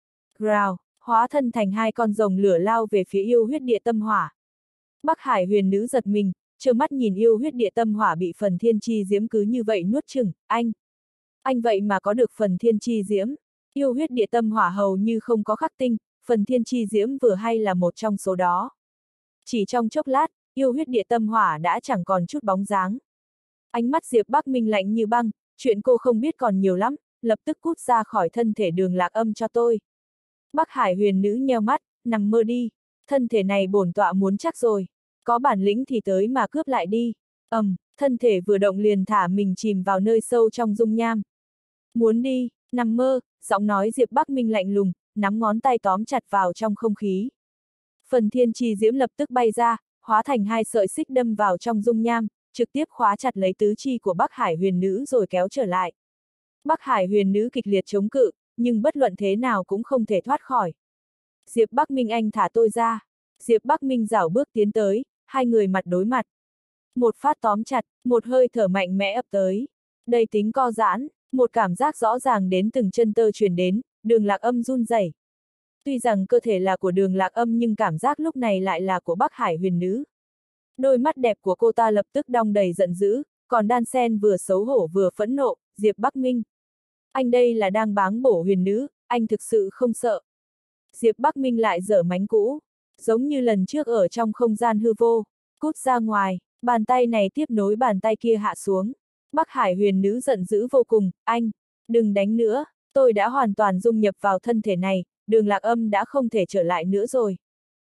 Rào, hóa thân thành hai con rồng lửa lao về phía yêu huyết địa tâm hỏa. Bắc Hải huyền nữ giật mình, trơ mắt nhìn yêu huyết địa tâm hỏa bị phần thiên chi diễm cứ như vậy nuốt chửng, anh. Anh vậy mà có được phần thiên chi diễm. Yêu huyết địa tâm hỏa hầu như không có khắc tinh, phần thiên chi diễm vừa hay là một trong số đó. Chỉ trong chốc lát, yêu huyết địa tâm hỏa đã chẳng còn chút bóng dáng. Ánh mắt Diệp Bắc Minh lạnh như băng, chuyện cô không biết còn nhiều lắm, lập tức cút ra khỏi thân thể Đường Lạc Âm cho tôi. Bắc Hải huyền nữ nheo mắt, nằm mơ đi, thân thể này bổn tọa muốn chắc rồi, có bản lĩnh thì tới mà cướp lại đi. Ầm, um, thân thể vừa động liền thả mình chìm vào nơi sâu trong dung nham. Muốn đi, nằm mơ, giọng nói Diệp Bắc Minh lạnh lùng, nắm ngón tay tóm chặt vào trong không khí. Phần thiên chi diễm lập tức bay ra, hóa thành hai sợi xích đâm vào trong dung nham, trực tiếp khóa chặt lấy tứ chi của Bắc Hải huyền nữ rồi kéo trở lại. Bắc Hải huyền nữ kịch liệt chống cự, nhưng bất luận thế nào cũng không thể thoát khỏi. Diệp Bắc Minh anh thả tôi ra. Diệp Bắc Minh rảo bước tiến tới, hai người mặt đối mặt. Một phát tóm chặt, một hơi thở mạnh mẽ ập tới. Đầy tính co giãn, một cảm giác rõ ràng đến từng chân tơ truyền đến, Đường Lạc Âm run rẩy. Tuy rằng cơ thể là của Đường Lạc Âm nhưng cảm giác lúc này lại là của Bắc Hải huyền nữ. Đôi mắt đẹp của cô ta lập tức đong đầy giận dữ, còn đan sen vừa xấu hổ vừa phẫn nộ, Diệp Bắc Minh. Anh đây là đang báng bổ huyền nữ, anh thực sự không sợ. Diệp Bắc Minh lại dở mánh cũ, giống như lần trước ở trong không gian hư vô, cút ra ngoài, bàn tay này tiếp nối bàn tay kia hạ xuống. Bắc Hải huyền nữ giận dữ vô cùng, anh, đừng đánh nữa, tôi đã hoàn toàn dung nhập vào thân thể này, Đường Lạc Âm đã không thể trở lại nữa rồi.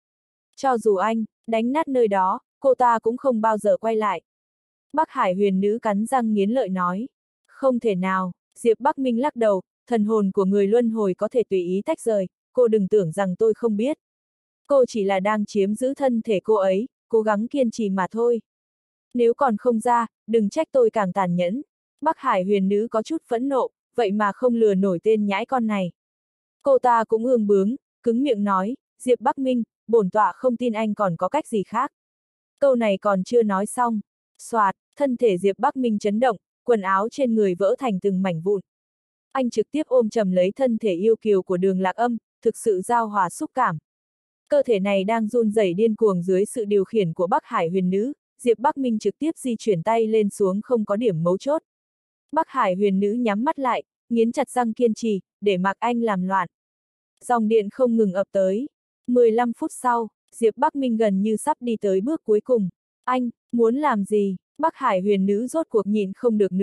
Cho dù anh đánh nát nơi đó, cô ta cũng không bao giờ quay lại. Bắc Hải huyền nữ cắn răng nghiến lợi nói. Không thể nào, Diệp Bắc Minh lắc đầu, thần hồn của người luân hồi có thể tùy ý tách rời, cô đừng tưởng rằng tôi không biết. Cô chỉ là đang chiếm giữ thân thể cô ấy, cố gắng kiên trì mà thôi. Nếu còn không ra, đừng trách tôi càng tàn nhẫn. Bắc Hải huyền nữ có chút phẫn nộ, vậy mà không lừa nổi tên nhãi con này. Cô ta cũng ương bướng, cứng miệng nói, Diệp Bắc Minh, bổn tọa không tin anh còn có cách gì khác. Câu này còn chưa nói xong. Soạt, thân thể Diệp Bắc Minh chấn động, quần áo trên người vỡ thành từng mảnh vụn. Anh trực tiếp ôm chầm lấy thân thể yêu kiều của Đường Lạc Âm, thực sự giao hòa xúc cảm. Cơ thể này đang run rẩy điên cuồng dưới sự điều khiển của Bắc Hải huyền nữ, Diệp Bắc Minh trực tiếp di chuyển tay lên xuống không có điểm mấu chốt. Bắc Hải huyền nữ nhắm mắt lại, nghiến chặt răng kiên trì, để mặc anh làm loạn. Dòng điện không ngừng ập tới. mười lăm phút sau, Diệp Bắc Minh gần như sắp đi tới bước cuối cùng. Anh, muốn làm gì? Bắc Hải huyền nữ rốt cuộc nhịn không được nữa,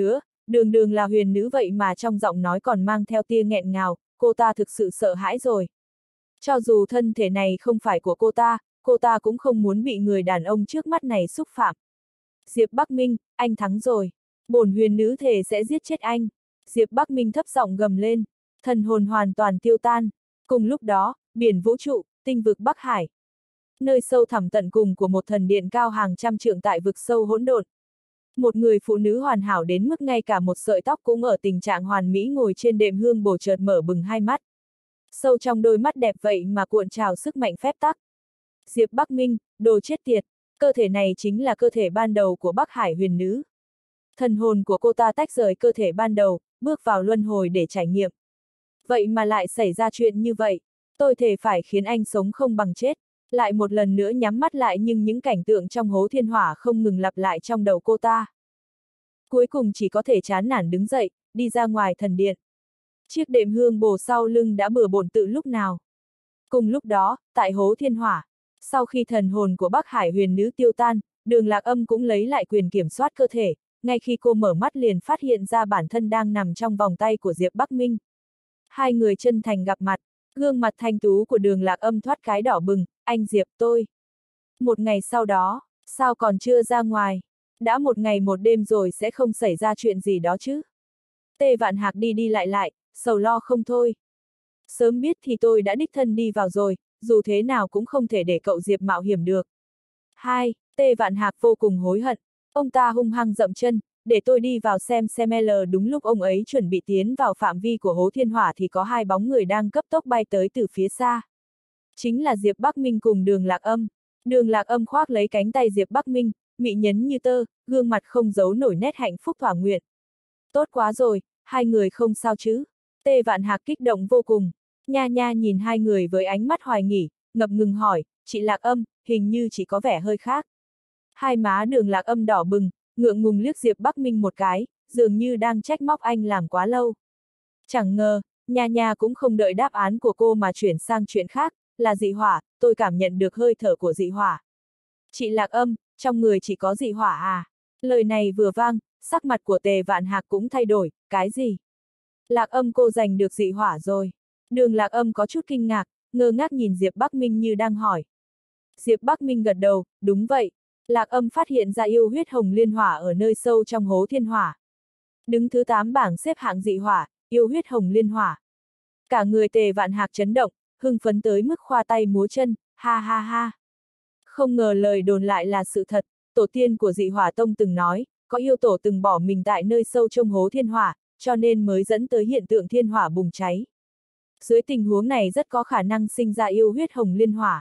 Đường đường là huyền nữ vậy mà trong giọng nói còn mang theo tia nghẹn ngào, cô ta thực sự sợ hãi rồi. Cho dù thân thể này không phải của cô ta, cô ta cũng không muốn bị người đàn ông trước mắt này xúc phạm. Diệp Bắc Minh, anh thắng rồi. Bổn huyền nữ thề sẽ giết chết anh. Diệp Bắc Minh thấp giọng gầm lên. Thần hồn hoàn toàn tiêu tan. Cùng lúc đó, biển vũ trụ, tinh vực Bắc Hải. Nơi sâu thẳm tận cùng của một thần điện cao hàng trăm trượng tại vực sâu hỗn độn. Một người phụ nữ hoàn hảo đến mức ngay cả một sợi tóc cũng ở tình trạng hoàn mỹ ngồi trên đệm hương bồ chợt mở bừng hai mắt. Sâu trong đôi mắt đẹp vậy mà cuộn trào sức mạnh phép tắc. Diệp Bắc Minh, đồ chết tiệt, cơ thể này chính là cơ thể ban đầu của Bắc Hải huyền nữ. Thần hồn của cô ta tách rời cơ thể ban đầu, bước vào luân hồi để trải nghiệm. Vậy mà lại xảy ra chuyện như vậy, tôi thề phải khiến anh sống không bằng chết. Lại một lần nữa nhắm mắt lại nhưng những cảnh tượng trong hố thiên hỏa không ngừng lặp lại trong đầu cô ta. Cuối cùng chỉ có thể chán nản đứng dậy, đi ra ngoài thần điện. Chiếc đệm hương bồ sau lưng đã bừa bộn từ lúc nào. Cùng lúc đó, tại hố thiên hỏa, sau khi thần hồn của Bắc Hải huyền nữ tiêu tan, Đường Lạc Âm cũng lấy lại quyền kiểm soát cơ thể, ngay khi cô mở mắt liền phát hiện ra bản thân đang nằm trong vòng tay của Diệp Bắc Minh. Hai người chân thành gặp mặt, gương mặt thanh tú của Đường Lạc Âm thoát cái đỏ bừng, anh Diệp tôi. Một ngày sau đó, sao còn chưa ra ngoài, đã một ngày một đêm rồi sẽ không xảy ra chuyện gì đó chứ. Tê Vạn Hạc đi đi lại lại, sầu lo không thôi. Sớm biết thì tôi đã đích thân đi vào rồi, dù thế nào cũng không thể để cậu Diệp mạo hiểm được. Hai, Tê Vạn Hạc vô cùng hối hận, ông ta hung hăng dậm chân, để tôi đi vào xem xem L đúng lúc ông ấy chuẩn bị tiến vào phạm vi của hố thiên hỏa thì có hai bóng người đang cấp tốc bay tới từ phía xa. Chính là Diệp Bắc Minh cùng Đường Lạc Âm. Đường Lạc Âm khoác lấy cánh tay Diệp Bắc Minh, mị nhấn như tơ, gương mặt không giấu nổi nét hạnh phúc thỏa nguyện. Tốt quá rồi, hai người không sao chứ. Tê Vạn Hạc kích động vô cùng. Nha nha nhìn hai người với ánh mắt hoài nghi, ngập ngừng hỏi, chị Lạc Âm, hình như chỉ có vẻ hơi khác. Hai má Đường Lạc Âm đỏ bừng, ngượng ngùng liếc Diệp Bắc Minh một cái, dường như đang trách móc anh làm quá lâu. Chẳng ngờ, nha nha cũng không đợi đáp án của cô mà chuyển sang chuyện khác, là dị hỏa, tôi cảm nhận được hơi thở của dị hỏa. Chị Lạc Âm, trong người chỉ có dị hỏa à? Lời này vừa vang, sắc mặt của Tề Vạn Hạc cũng thay đổi, cái gì? Lạc Âm cô giành được dị hỏa rồi. Đường Lạc Âm có chút kinh ngạc, ngơ ngác nhìn Diệp Bắc Minh như đang hỏi. Diệp Bắc Minh gật đầu, đúng vậy. Lạc Âm phát hiện ra yêu huyết hồng liên hỏa ở nơi sâu trong hố thiên hỏa. Đứng thứ tám bảng xếp hạng dị hỏa, yêu huyết hồng liên hỏa. Cả người Tề Vạn Hạc chấn động, hưng phấn tới mức khoa tay múa chân, ha ha ha. Không ngờ lời đồn lại là sự thật, tổ tiên của dị hỏa tông từng nói, có yêu tổ từng bỏ mình tại nơi sâu trong hố thiên hỏa, cho nên mới dẫn tới hiện tượng thiên hỏa bùng cháy. Dưới tình huống này rất có khả năng sinh ra yêu huyết hồng liên hỏa.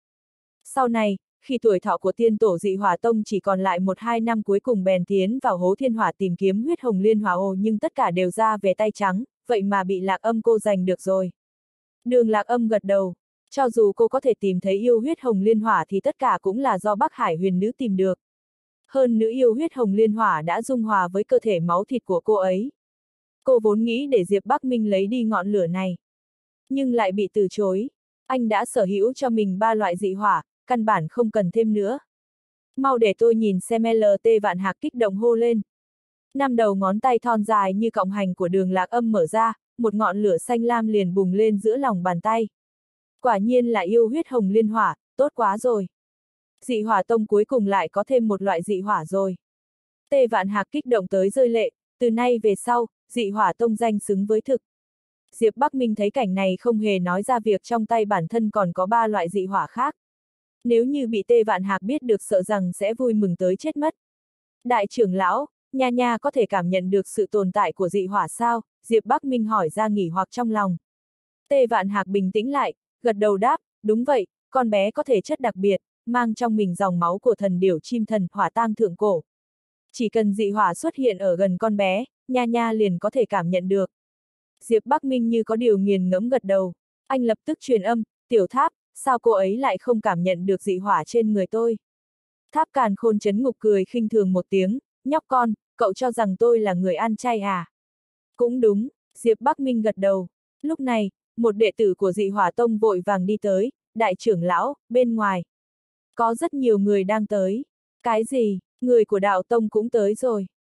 Sau này, khi tuổi thọ của tiên tổ dị hỏa tông chỉ còn lại một hai năm cuối cùng bèn tiến vào hố thiên hỏa tìm kiếm huyết hồng liên hỏa ồ nhưng tất cả đều ra về tay trắng, vậy mà bị Lạc Âm cô giành được rồi. Đường Lạc Âm gật đầu, cho dù cô có thể tìm thấy yêu huyết hồng liên hỏa thì tất cả cũng là do Bắc Hải huyền nữ tìm được. Hơn nữa yêu huyết hồng liên hỏa đã dung hòa với cơ thể máu thịt của cô ấy. Cô vốn nghĩ để Diệp Bắc Minh lấy đi ngọn lửa này, nhưng lại bị từ chối. Anh đã sở hữu cho mình ba loại dị hỏa, căn bản không cần thêm nữa. Mau để tôi nhìn xem L T Vạn Hạc kích động hô lên. Năm đầu ngón tay thon dài như cọng hành của Đường Lạc Âm mở ra, một ngọn lửa xanh lam liền bùng lên giữa lòng bàn tay. Quả nhiên là yêu huyết hồng liên hỏa, tốt quá rồi. Dị hỏa tông cuối cùng lại có thêm một loại dị hỏa rồi. Tê Vạn Hạc kích động tới rơi lệ, từ nay về sau, dị hỏa tông danh xứng với thực. Diệp Bắc Minh thấy cảnh này không hề nói ra việc trong tay bản thân còn có ba loại dị hỏa khác. Nếu như bị Tê Vạn Hạc biết được sợ rằng sẽ vui mừng tới chết mất. Đại trưởng lão, nha nha có thể cảm nhận được sự tồn tại của dị hỏa sao? Diệp Bắc Minh hỏi ra nghỉ hoặc trong lòng. Tê Vạn Hạc bình tĩnh lại, gật đầu đáp, đúng vậy, con bé có thể chất đặc biệt, mang trong mình dòng máu của thần điểu chim thần hỏa tang thượng cổ. Chỉ cần dị hỏa xuất hiện ở gần con bé, nha nha liền có thể cảm nhận được. Diệp Bắc Minh như có điều nghiền ngẫm gật đầu. Anh lập tức truyền âm, Tiểu Tháp, sao cô ấy lại không cảm nhận được dị hỏa trên người tôi? Tháp Càn Khôn chấn ngục cười khinh thường một tiếng, nhóc con, cậu cho rằng tôi là người ăn chay à? Cũng đúng, Diệp Bắc Minh gật đầu. Lúc này, một đệ tử của dị hỏa tông vội vàng đi tới, đại trưởng lão, bên ngoài. Có rất nhiều người đang tới. Cái gì, người của đạo tông cũng tới rồi.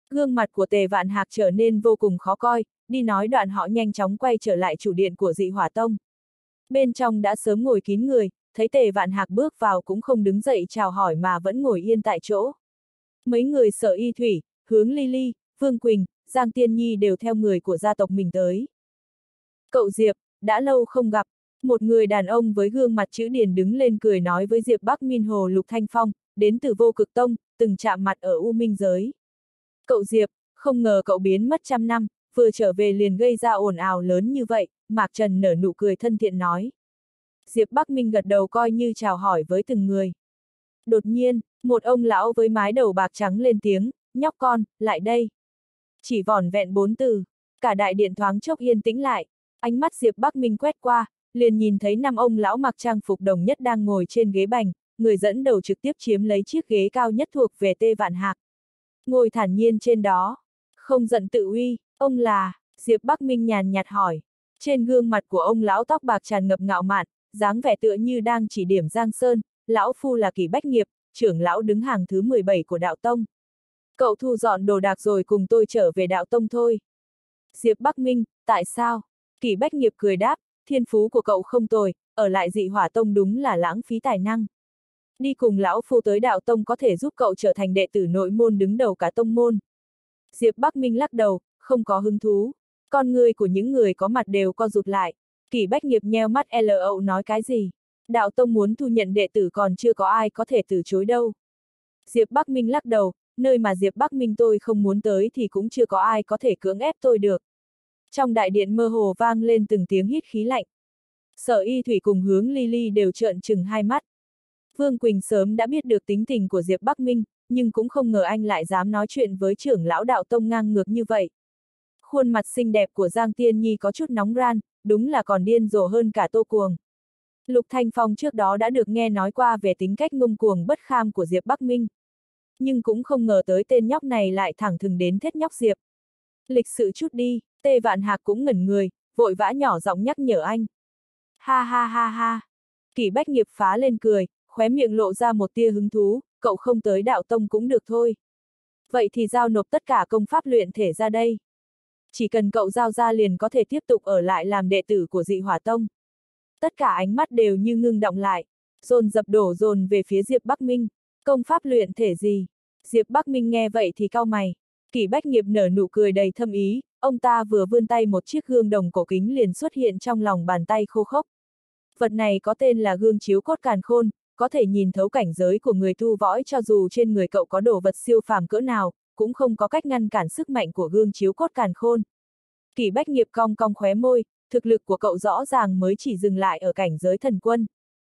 Gương mặt của Tề Vạn Hạc trở nên vô cùng khó coi, đi nói đoạn họ nhanh chóng quay trở lại chủ điện của Dị Hỏa Tông. Bên trong đã sớm ngồi kín người, thấy Tề Vạn Hạc bước vào cũng không đứng dậy chào hỏi mà vẫn ngồi yên tại chỗ. Mấy người Sở Y Thủy, Hướng Ly Ly, Vương Quỳnh, Giang Tiên Nhi đều theo người của gia tộc mình tới. Cậu Diệp, đã lâu không gặp. Một người đàn ông với gương mặt chữ điền đứng lên cười nói với Diệp Bắc Minh Hồ Lục Thanh Phong, đến từ Vô Cực Tông, từng chạm mặt ở U Minh giới. Cậu Diệp, không ngờ cậu biến mất trăm năm, vừa trở về liền gây ra ồn ào lớn như vậy, Mạc Trần nở nụ cười thân thiện nói. Diệp Bắc Minh gật đầu coi như chào hỏi với từng người. Đột nhiên, một ông lão với mái đầu bạc trắng lên tiếng, nhóc con, lại đây. Chỉ vỏn vẹn bốn từ, cả đại điện thoáng chốc yên tĩnh lại, ánh mắt Diệp Bắc Minh quét qua, liền nhìn thấy năm ông lão mặc trang phục đồng nhất đang ngồi trên ghế bành, người dẫn đầu trực tiếp chiếm lấy chiếc ghế cao nhất thuộc về Tề Vạn Hạc. Ngồi thản nhiên trên đó, không giận tự uy, ông là, Diệp Bắc Minh nhàn nhạt hỏi. Trên gương mặt của ông lão tóc bạc tràn ngập ngạo mạn, dáng vẻ tựa như đang chỉ điểm Giang Sơn, lão phu là Kỷ Bách Nghiệp, trưởng lão đứng hàng thứ mười bảy của đạo tông. Cậu thu dọn đồ đạc rồi cùng tôi trở về đạo tông thôi. Diệp Bắc Minh, tại sao? Kỷ Bách Nghiệp cười đáp, thiên phú của cậu không tồi, ở lại Dị Hỏa Tông đúng là lãng phí tài năng. Đi cùng lão phu tới đạo tông có thể giúp cậu trở thành đệ tử nội môn đứng đầu cả tông môn. Diệp Bắc Minh lắc đầu, không có hứng thú. Con người của những người có mặt đều co rụt lại. Kỷ Bách Nghiệp nheo mắt lo nói cái gì? Đạo tông muốn thu nhận đệ tử còn chưa có ai có thể từ chối đâu. Diệp Bắc Minh lắc đầu, nơi mà Diệp Bắc Minh tôi không muốn tới thì cũng chưa có ai có thể cưỡng ép tôi được. Trong đại điện mơ hồ vang lên từng tiếng hít khí lạnh. Sở Y Thủy cùng Hướng Ly Ly đều trợn trừng hai mắt. Vương Quỳnh sớm đã biết được tính tình của Diệp Bắc Minh, nhưng cũng không ngờ anh lại dám nói chuyện với trưởng lão đạo tông ngang ngược như vậy. Khuôn mặt xinh đẹp của Giang Tiên Nhi có chút nóng ran, đúng là còn điên rồ hơn cả Tô Cuồng. Lục Thanh Phong trước đó đã được nghe nói qua về tính cách ngông cuồng bất kham của Diệp Bắc Minh. Nhưng cũng không ngờ tới tên nhóc này lại thẳng thừng đến thét nhóc Diệp. Lịch sự chút đi, Tề Vạn Hạc cũng ngẩn người, vội vã nhỏ giọng nhắc nhở anh. Ha ha ha ha. Kỷ Bách Nghiệp phá lên cười, khóe miệng lộ ra một tia hứng thú, cậu không tới đạo tông cũng được thôi. Vậy thì giao nộp tất cả công pháp luyện thể ra đây. Chỉ cần cậu giao ra liền có thể tiếp tục ở lại làm đệ tử của Dị Hỏa Tông. Tất cả ánh mắt đều như ngưng động lại, dồn dập đổ dồn về phía Diệp Bắc Minh. Công pháp luyện thể gì? Diệp Bắc Minh nghe vậy thì cau mày. Kỷ Bách Nghiệp nở nụ cười đầy thâm ý, ông ta vừa vươn tay một chiếc gương đồng cổ kính liền xuất hiện trong lòng bàn tay khô khốc. Vật này có tên là gương chiếu cốt càn khôn, có thể nhìn thấu cảnh giới của người tu võ, cho dù trên người cậu có đồ vật siêu phàm cỡ nào, cũng không có cách ngăn cản sức mạnh của gương chiếu cốt càn khôn. Kỷ Bách Nghiệp cong cong khóe môi, thực lực của cậu rõ ràng mới chỉ dừng lại ở cảnh giới thần quân.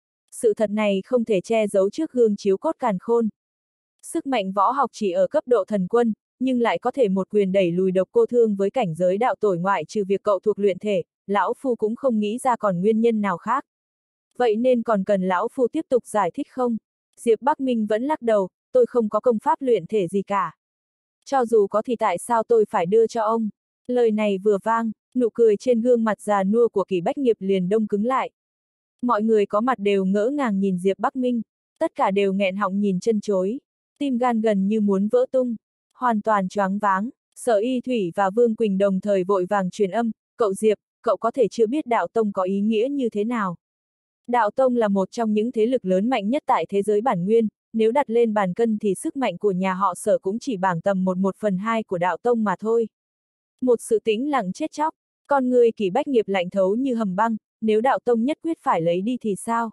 Sự thật này không thể che giấu trước gương chiếu cốt càn khôn. Sức mạnh võ học chỉ ở cấp độ thần quân, nhưng lại có thể một quyền đẩy lùi Độc Cô Thương với cảnh giới đạo tổ, ngoại trừ việc cậu thuộc luyện thể, lão phu cũng không nghĩ ra còn nguyên nhân nào khác. Vậy nên còn cần lão phu tiếp tục giải thích không? Diệp Bắc Minh vẫn lắc đầu, tôi không có công pháp luyện thể gì cả. Cho dù có thì tại sao tôi phải đưa cho ông? Lời này vừa vang, nụ cười trên gương mặt già nua của Kỷ Bách Nghiệp liền đông cứng lại. Mọi người có mặt đều ngỡ ngàng nhìn Diệp Bắc Minh, tất cả đều nghẹn họng nhìn chân chối, tim gan gần như muốn vỡ tung, hoàn toàn choáng váng. Sở Y Thủy và Vương Quỳnh đồng thời vội vàng truyền âm, cậu Diệp, cậu có thể chưa biết đạo tông có ý nghĩa như thế nào. Đạo tông là một trong những thế lực lớn mạnh nhất tại thế giới bản nguyên, nếu đặt lên bàn cân thì sức mạnh của nhà họ Sở cũng chỉ bằng tầm một một phần hai của đạo tông mà thôi. Một sự tĩnh lặng chết chóc, con người Kỷ Bách Nghiệp lạnh thấu như hầm băng, nếu đạo tông nhất quyết phải lấy đi thì sao?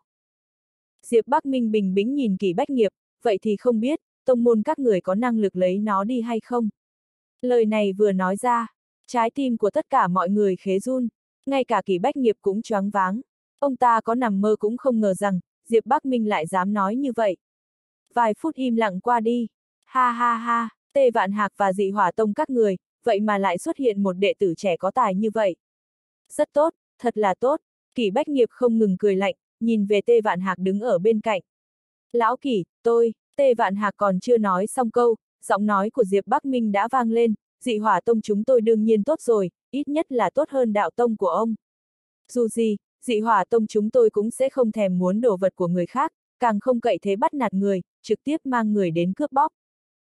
Diệp Bắc Minh bình bĩnh nhìn Kỷ Bách Nghiệp, vậy thì không biết, tông môn các người có năng lực lấy nó đi hay không? Lời này vừa nói ra, trái tim của tất cả mọi người khế run, ngay cả Kỷ Bách Nghiệp cũng choáng váng. Ông ta có nằm mơ cũng không ngờ rằng, Diệp Bắc Minh lại dám nói như vậy. Vài phút im lặng qua đi, ha ha ha, Tề Vạn Hạc và Dị Hỏa Tông các người, vậy mà lại xuất hiện một đệ tử trẻ có tài như vậy. Rất tốt, thật là tốt. Kỷ Bách Nghiệp không ngừng cười lạnh, nhìn về Tề Vạn Hạc đứng ở bên cạnh. Lão Kỷ, tôi, Tề Vạn Hạc còn chưa nói xong câu, giọng nói của Diệp Bắc Minh đã vang lên, Dị Hỏa Tông chúng tôi đương nhiên tốt rồi, ít nhất là tốt hơn đạo tông của ông. Dù gì, Dị Hỏa Tông chúng tôi cũng sẽ không thèm muốn đồ vật của người khác, càng không cậy thế bắt nạt người, trực tiếp mang người đến cướp bóc.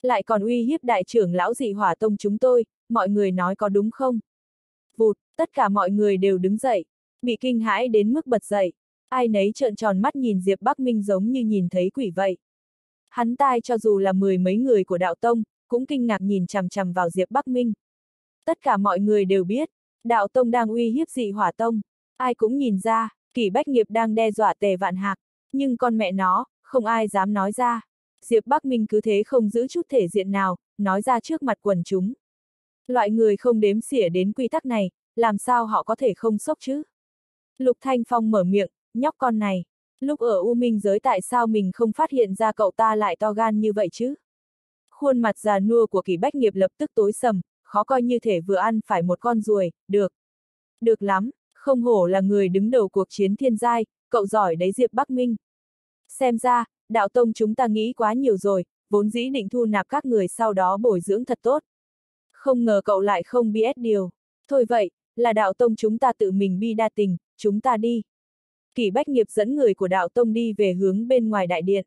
Lại còn uy hiếp đại trưởng lão dị hỏa tông chúng tôi, mọi người nói có đúng không? Vụt, tất cả mọi người đều đứng dậy, bị kinh hãi đến mức bật dậy. Ai nấy trợn tròn mắt nhìn Diệp Bắc Minh giống như nhìn thấy quỷ vậy. Hắn tai cho dù là mười mấy người của đạo tông, cũng kinh ngạc nhìn chằm chằm vào Diệp Bắc Minh. Tất cả mọi người đều biết, đạo tông đang uy hiếp dị hỏa tông. Ai cũng nhìn ra, Kỷ Bách Nghiệp đang đe dọa Tề Vạn Hạc, nhưng con mẹ nó, không ai dám nói ra. Diệp Bắc Minh cứ thế không giữ chút thể diện nào, nói ra trước mặt quần chúng. Loại người không đếm xỉa đến quy tắc này, làm sao họ có thể không sốc chứ? Lục Thanh Phong mở miệng, nhóc con này, lúc ở U Minh giới tại sao mình không phát hiện ra cậu ta lại to gan như vậy chứ? Khuôn mặt già nua của Kỷ Bách Nghiệp lập tức tối sầm, khó coi như thể vừa ăn phải một con ruồi, được. Được lắm, không hổ là người đứng đầu cuộc chiến thiên giai, cậu giỏi đấy Diệp Bắc Minh. Xem ra, đạo tông chúng ta nghĩ quá nhiều rồi, vốn dĩ định thu nạp các người sau đó bồi dưỡng thật tốt. Không ngờ cậu lại không biết điều. Thôi vậy, là đạo tông chúng ta tự mình bi đa tình, chúng ta đi. Kỷ Bách Nghiệp dẫn người của đạo tông đi về hướng bên ngoài đại điện.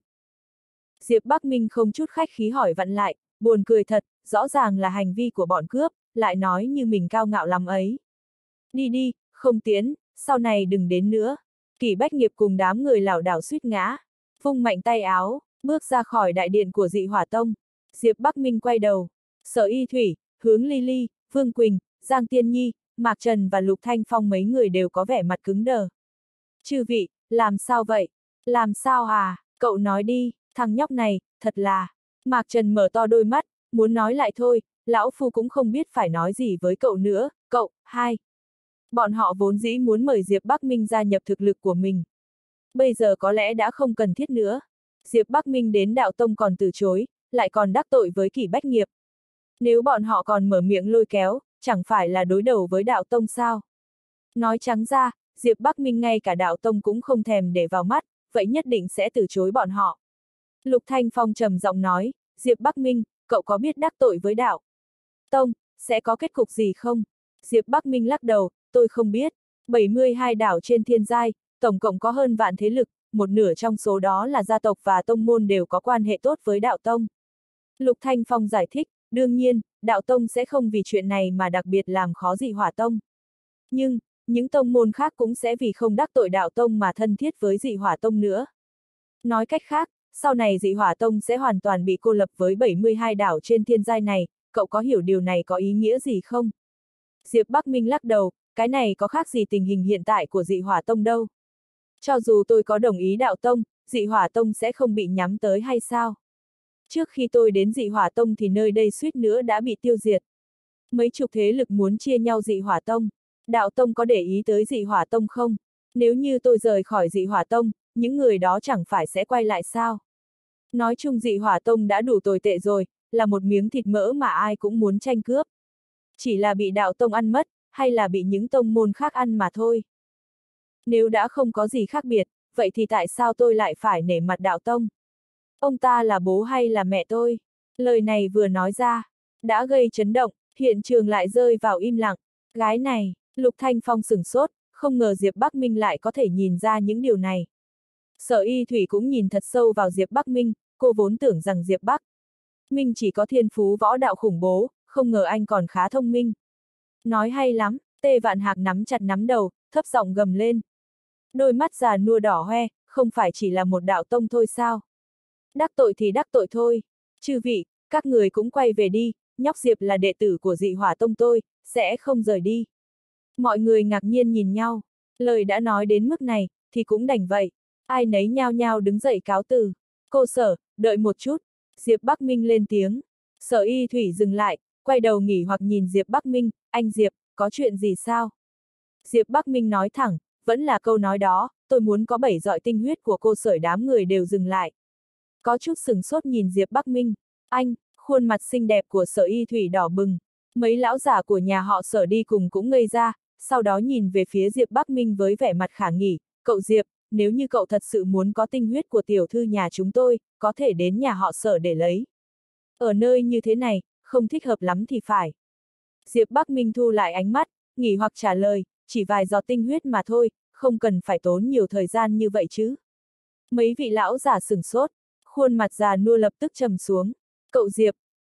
Diệp Bắc Minh không chút khách khí hỏi vặn lại, buồn cười thật, rõ ràng là hành vi của bọn cướp, lại nói như mình cao ngạo lắm ấy. Đi đi, không tiến, sau này đừng đến nữa. Kỷ Bách Nghiệp cùng đám người lảo đảo suýt ngã, vung mạnh tay áo, bước ra khỏi đại điện của dị hỏa tông. Diệp Bắc Minh quay đầu, Sở Y Thủy, Hướng Ly Ly, Vương Quỳnh, Giang Tiên Nhi, Mạc Trần và Lục Thanh Phong mấy người đều có vẻ mặt cứng đờ. Chư vị, làm sao vậy? Làm sao à? Cậu nói đi, thằng nhóc này, thật là... Mạc Trần mở to đôi mắt, muốn nói lại thôi, lão phu cũng không biết phải nói gì với cậu nữa, cậu, hai. Bọn họ vốn dĩ muốn mời Diệp Bắc Minh gia nhập thực lực của mình. Bây giờ có lẽ đã không cần thiết nữa. Diệp Bắc Minh đến đạo tông còn từ chối, lại còn đắc tội với Kỷ Bách Nghiệp. Nếu bọn họ còn mở miệng lôi kéo, chẳng phải là đối đầu với đạo tông sao? Nói trắng ra, Diệp Bắc Minh ngay cả đạo tông cũng không thèm để vào mắt, vậy nhất định sẽ từ chối bọn họ. Lục Thanh Phong trầm giọng nói, Diệp Bắc Minh, cậu có biết đắc tội với đạo tông, sẽ có kết cục gì không? Diệp Bắc Minh lắc đầu, tôi không biết. bảy mươi hai đảo trên thiên giai, tổng cộng có hơn vạn thế lực, một nửa trong số đó là gia tộc và tông môn đều có quan hệ tốt với đạo tông. Lục Thanh Phong giải thích, đương nhiên, đạo tông sẽ không vì chuyện này mà đặc biệt làm khó dị hỏa tông. Nhưng, những tông môn khác cũng sẽ vì không đắc tội đạo tông mà thân thiết với dị hỏa tông nữa. Nói cách khác, sau này dị hỏa tông sẽ hoàn toàn bị cô lập với bảy mươi hai đảo trên thiên giai này, cậu có hiểu điều này có ý nghĩa gì không? Diệp Bắc Minh lắc đầu, cái này có khác gì tình hình hiện tại của dị hỏa tông đâu. Cho dù tôi có đồng ý đạo tông, dị hỏa tông sẽ không bị nhắm tới hay sao? Trước khi tôi đến dị hỏa tông thì nơi đây suýt nữa đã bị tiêu diệt. Mấy chục thế lực muốn chia nhau dị hỏa tông. Đạo tông có để ý tới dị hỏa tông không? Nếu như tôi rời khỏi dị hỏa tông, những người đó chẳng phải sẽ quay lại sao? Nói chung dị hỏa tông đã đủ tồi tệ rồi, là một miếng thịt mỡ mà ai cũng muốn tranh cướp. Chỉ là bị đạo tông ăn mất, hay là bị những tông môn khác ăn mà thôi. Nếu đã không có gì khác biệt, vậy thì tại sao tôi lại phải nể mặt đạo tông? Ông ta là bố hay là mẹ tôi? Lời này vừa nói ra, đã gây chấn động, hiện trường lại rơi vào im lặng. Gái này, Lục Thanh Phong sửng sốt, không ngờ Diệp Bắc Minh lại có thể nhìn ra những điều này. Sở Y Thủy cũng nhìn thật sâu vào Diệp Bắc Minh, cô vốn tưởng rằng Diệp Bắc Minh chỉ có thiên phú võ đạo khủng bố, không ngờ anh còn khá thông minh. Nói hay lắm, Tề Vạn Hạc nắm chặt nắm đầu, thấp giọng gầm lên. Đôi mắt già nua đỏ hoe, không phải chỉ là một đạo tông thôi sao? Đắc tội thì đắc tội thôi. Chư vị, các người cũng quay về đi, nhóc Diệp là đệ tử của dị hỏa tông tôi, sẽ không rời đi. Mọi người ngạc nhiên nhìn nhau, lời đã nói đến mức này, thì cũng đành vậy. Ai nấy nhao nhao đứng dậy cáo từ. Cô Sở, đợi một chút. Diệp Bắc Minh lên tiếng. Sở Y Thủy dừng lại, quay đầu nghỉ hoặc nhìn Diệp Bắc Minh, anh Diệp, có chuyện gì sao? Diệp Bắc Minh nói thẳng, vẫn là câu nói đó, tôi muốn có bảy giọt tinh huyết của cô Sở. Đám người đều dừng lại. Có chút sừng sốt nhìn Diệp Bắc Minh, anh, khuôn mặt xinh đẹp của Sở Y Thủy đỏ bừng. Mấy lão giả của nhà họ Sở đi cùng cũng ngây ra, sau đó nhìn về phía Diệp Bắc Minh với vẻ mặt khả nghỉ, cậu Diệp, nếu như cậu thật sự muốn có tinh huyết của tiểu thư nhà chúng tôi, có thể đến nhà họ Sở để lấy. Ở nơi như thế này, không thích hợp lắm thì phải. Diệp Bắc Minh thu lại ánh mắt, nghỉ hoặc trả lời, chỉ vài giọt tinh huyết mà thôi, không cần phải tốn nhiều thời gian như vậy chứ. Mấy vị lão giả sửng sốt, khuôn mặt già nua lập tức trầm xuống. Cậu Diệp,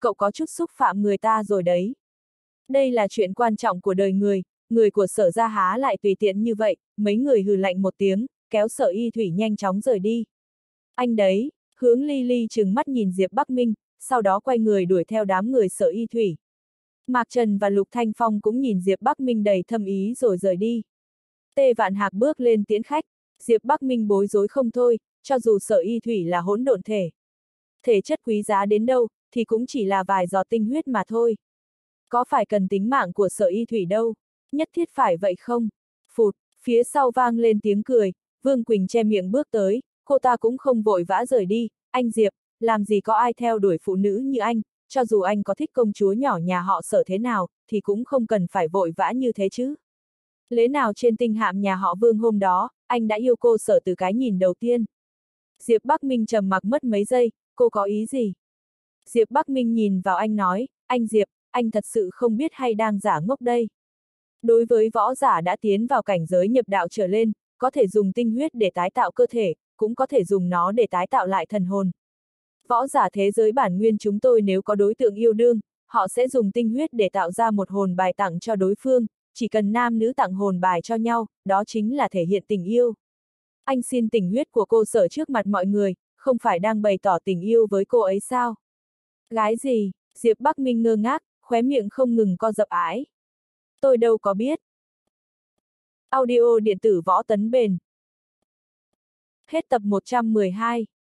cậu có chút xúc phạm người ta rồi đấy. Đây là chuyện quan trọng của đời người, người của Sở gia há lại tùy tiện như vậy, mấy người hừ lạnh một tiếng, kéo Sở Y Thủy nhanh chóng rời đi. Anh đấy, hướng Ly Ly trừng mắt nhìn Diệp Bắc Minh, sau đó quay người đuổi theo đám người Sở Y Thủy. Mạc Trần và Lục Thanh Phong cũng nhìn Diệp Bắc Minh đầy thâm ý rồi rời đi. Tê Vạn Hạc bước lên tiễn khách, Diệp Bắc Minh bối rối không thôi, cho dù Sở Y Thủy là hỗn độn thể. Thể chất quý giá đến đâu, thì cũng chỉ là vài giọt tinh huyết mà thôi. Có phải cần tính mạng của Sở Y Thủy đâu, nhất thiết phải vậy không? Phụt, phía sau vang lên tiếng cười, Vương Quỳnh che miệng bước tới, cô ta cũng không vội vã rời đi, anh Diệp, làm gì có ai theo đuổi phụ nữ như anh, cho dù anh có thích công chúa nhỏ nhà họ Sở thế nào, thì cũng không cần phải vội vã như thế chứ. Lẽ nào trên tinh hạm nhà họ Vương hôm đó, anh đã yêu cô Sở từ cái nhìn đầu tiên? Diệp Bắc Minh trầm mặc mất mấy giây, cô có ý gì? Diệp Bắc Minh nhìn vào anh nói, anh Diệp, anh thật sự không biết hay đang giả ngốc đây. Đối với võ giả đã tiến vào cảnh giới nhập đạo trở lên, có thể dùng tinh huyết để tái tạo cơ thể, cũng có thể dùng nó để tái tạo lại thần hồn. Võ giả thế giới bản nguyên chúng tôi nếu có đối tượng yêu đương, họ sẽ dùng tinh huyết để tạo ra một hồn bài tặng cho đối phương, chỉ cần nam nữ tặng hồn bài cho nhau, đó chính là thể hiện tình yêu. Anh xin tình huyết của cô Sở trước mặt mọi người, không phải đang bày tỏ tình yêu với cô ấy sao? Gái gì? Diệp Bắc Minh ngơ ngác, khóe miệng không ngừng co giật ái. Tôi đâu có biết. Audio điện tử Võ Tấn Bền. Hết tập một trăm mười hai.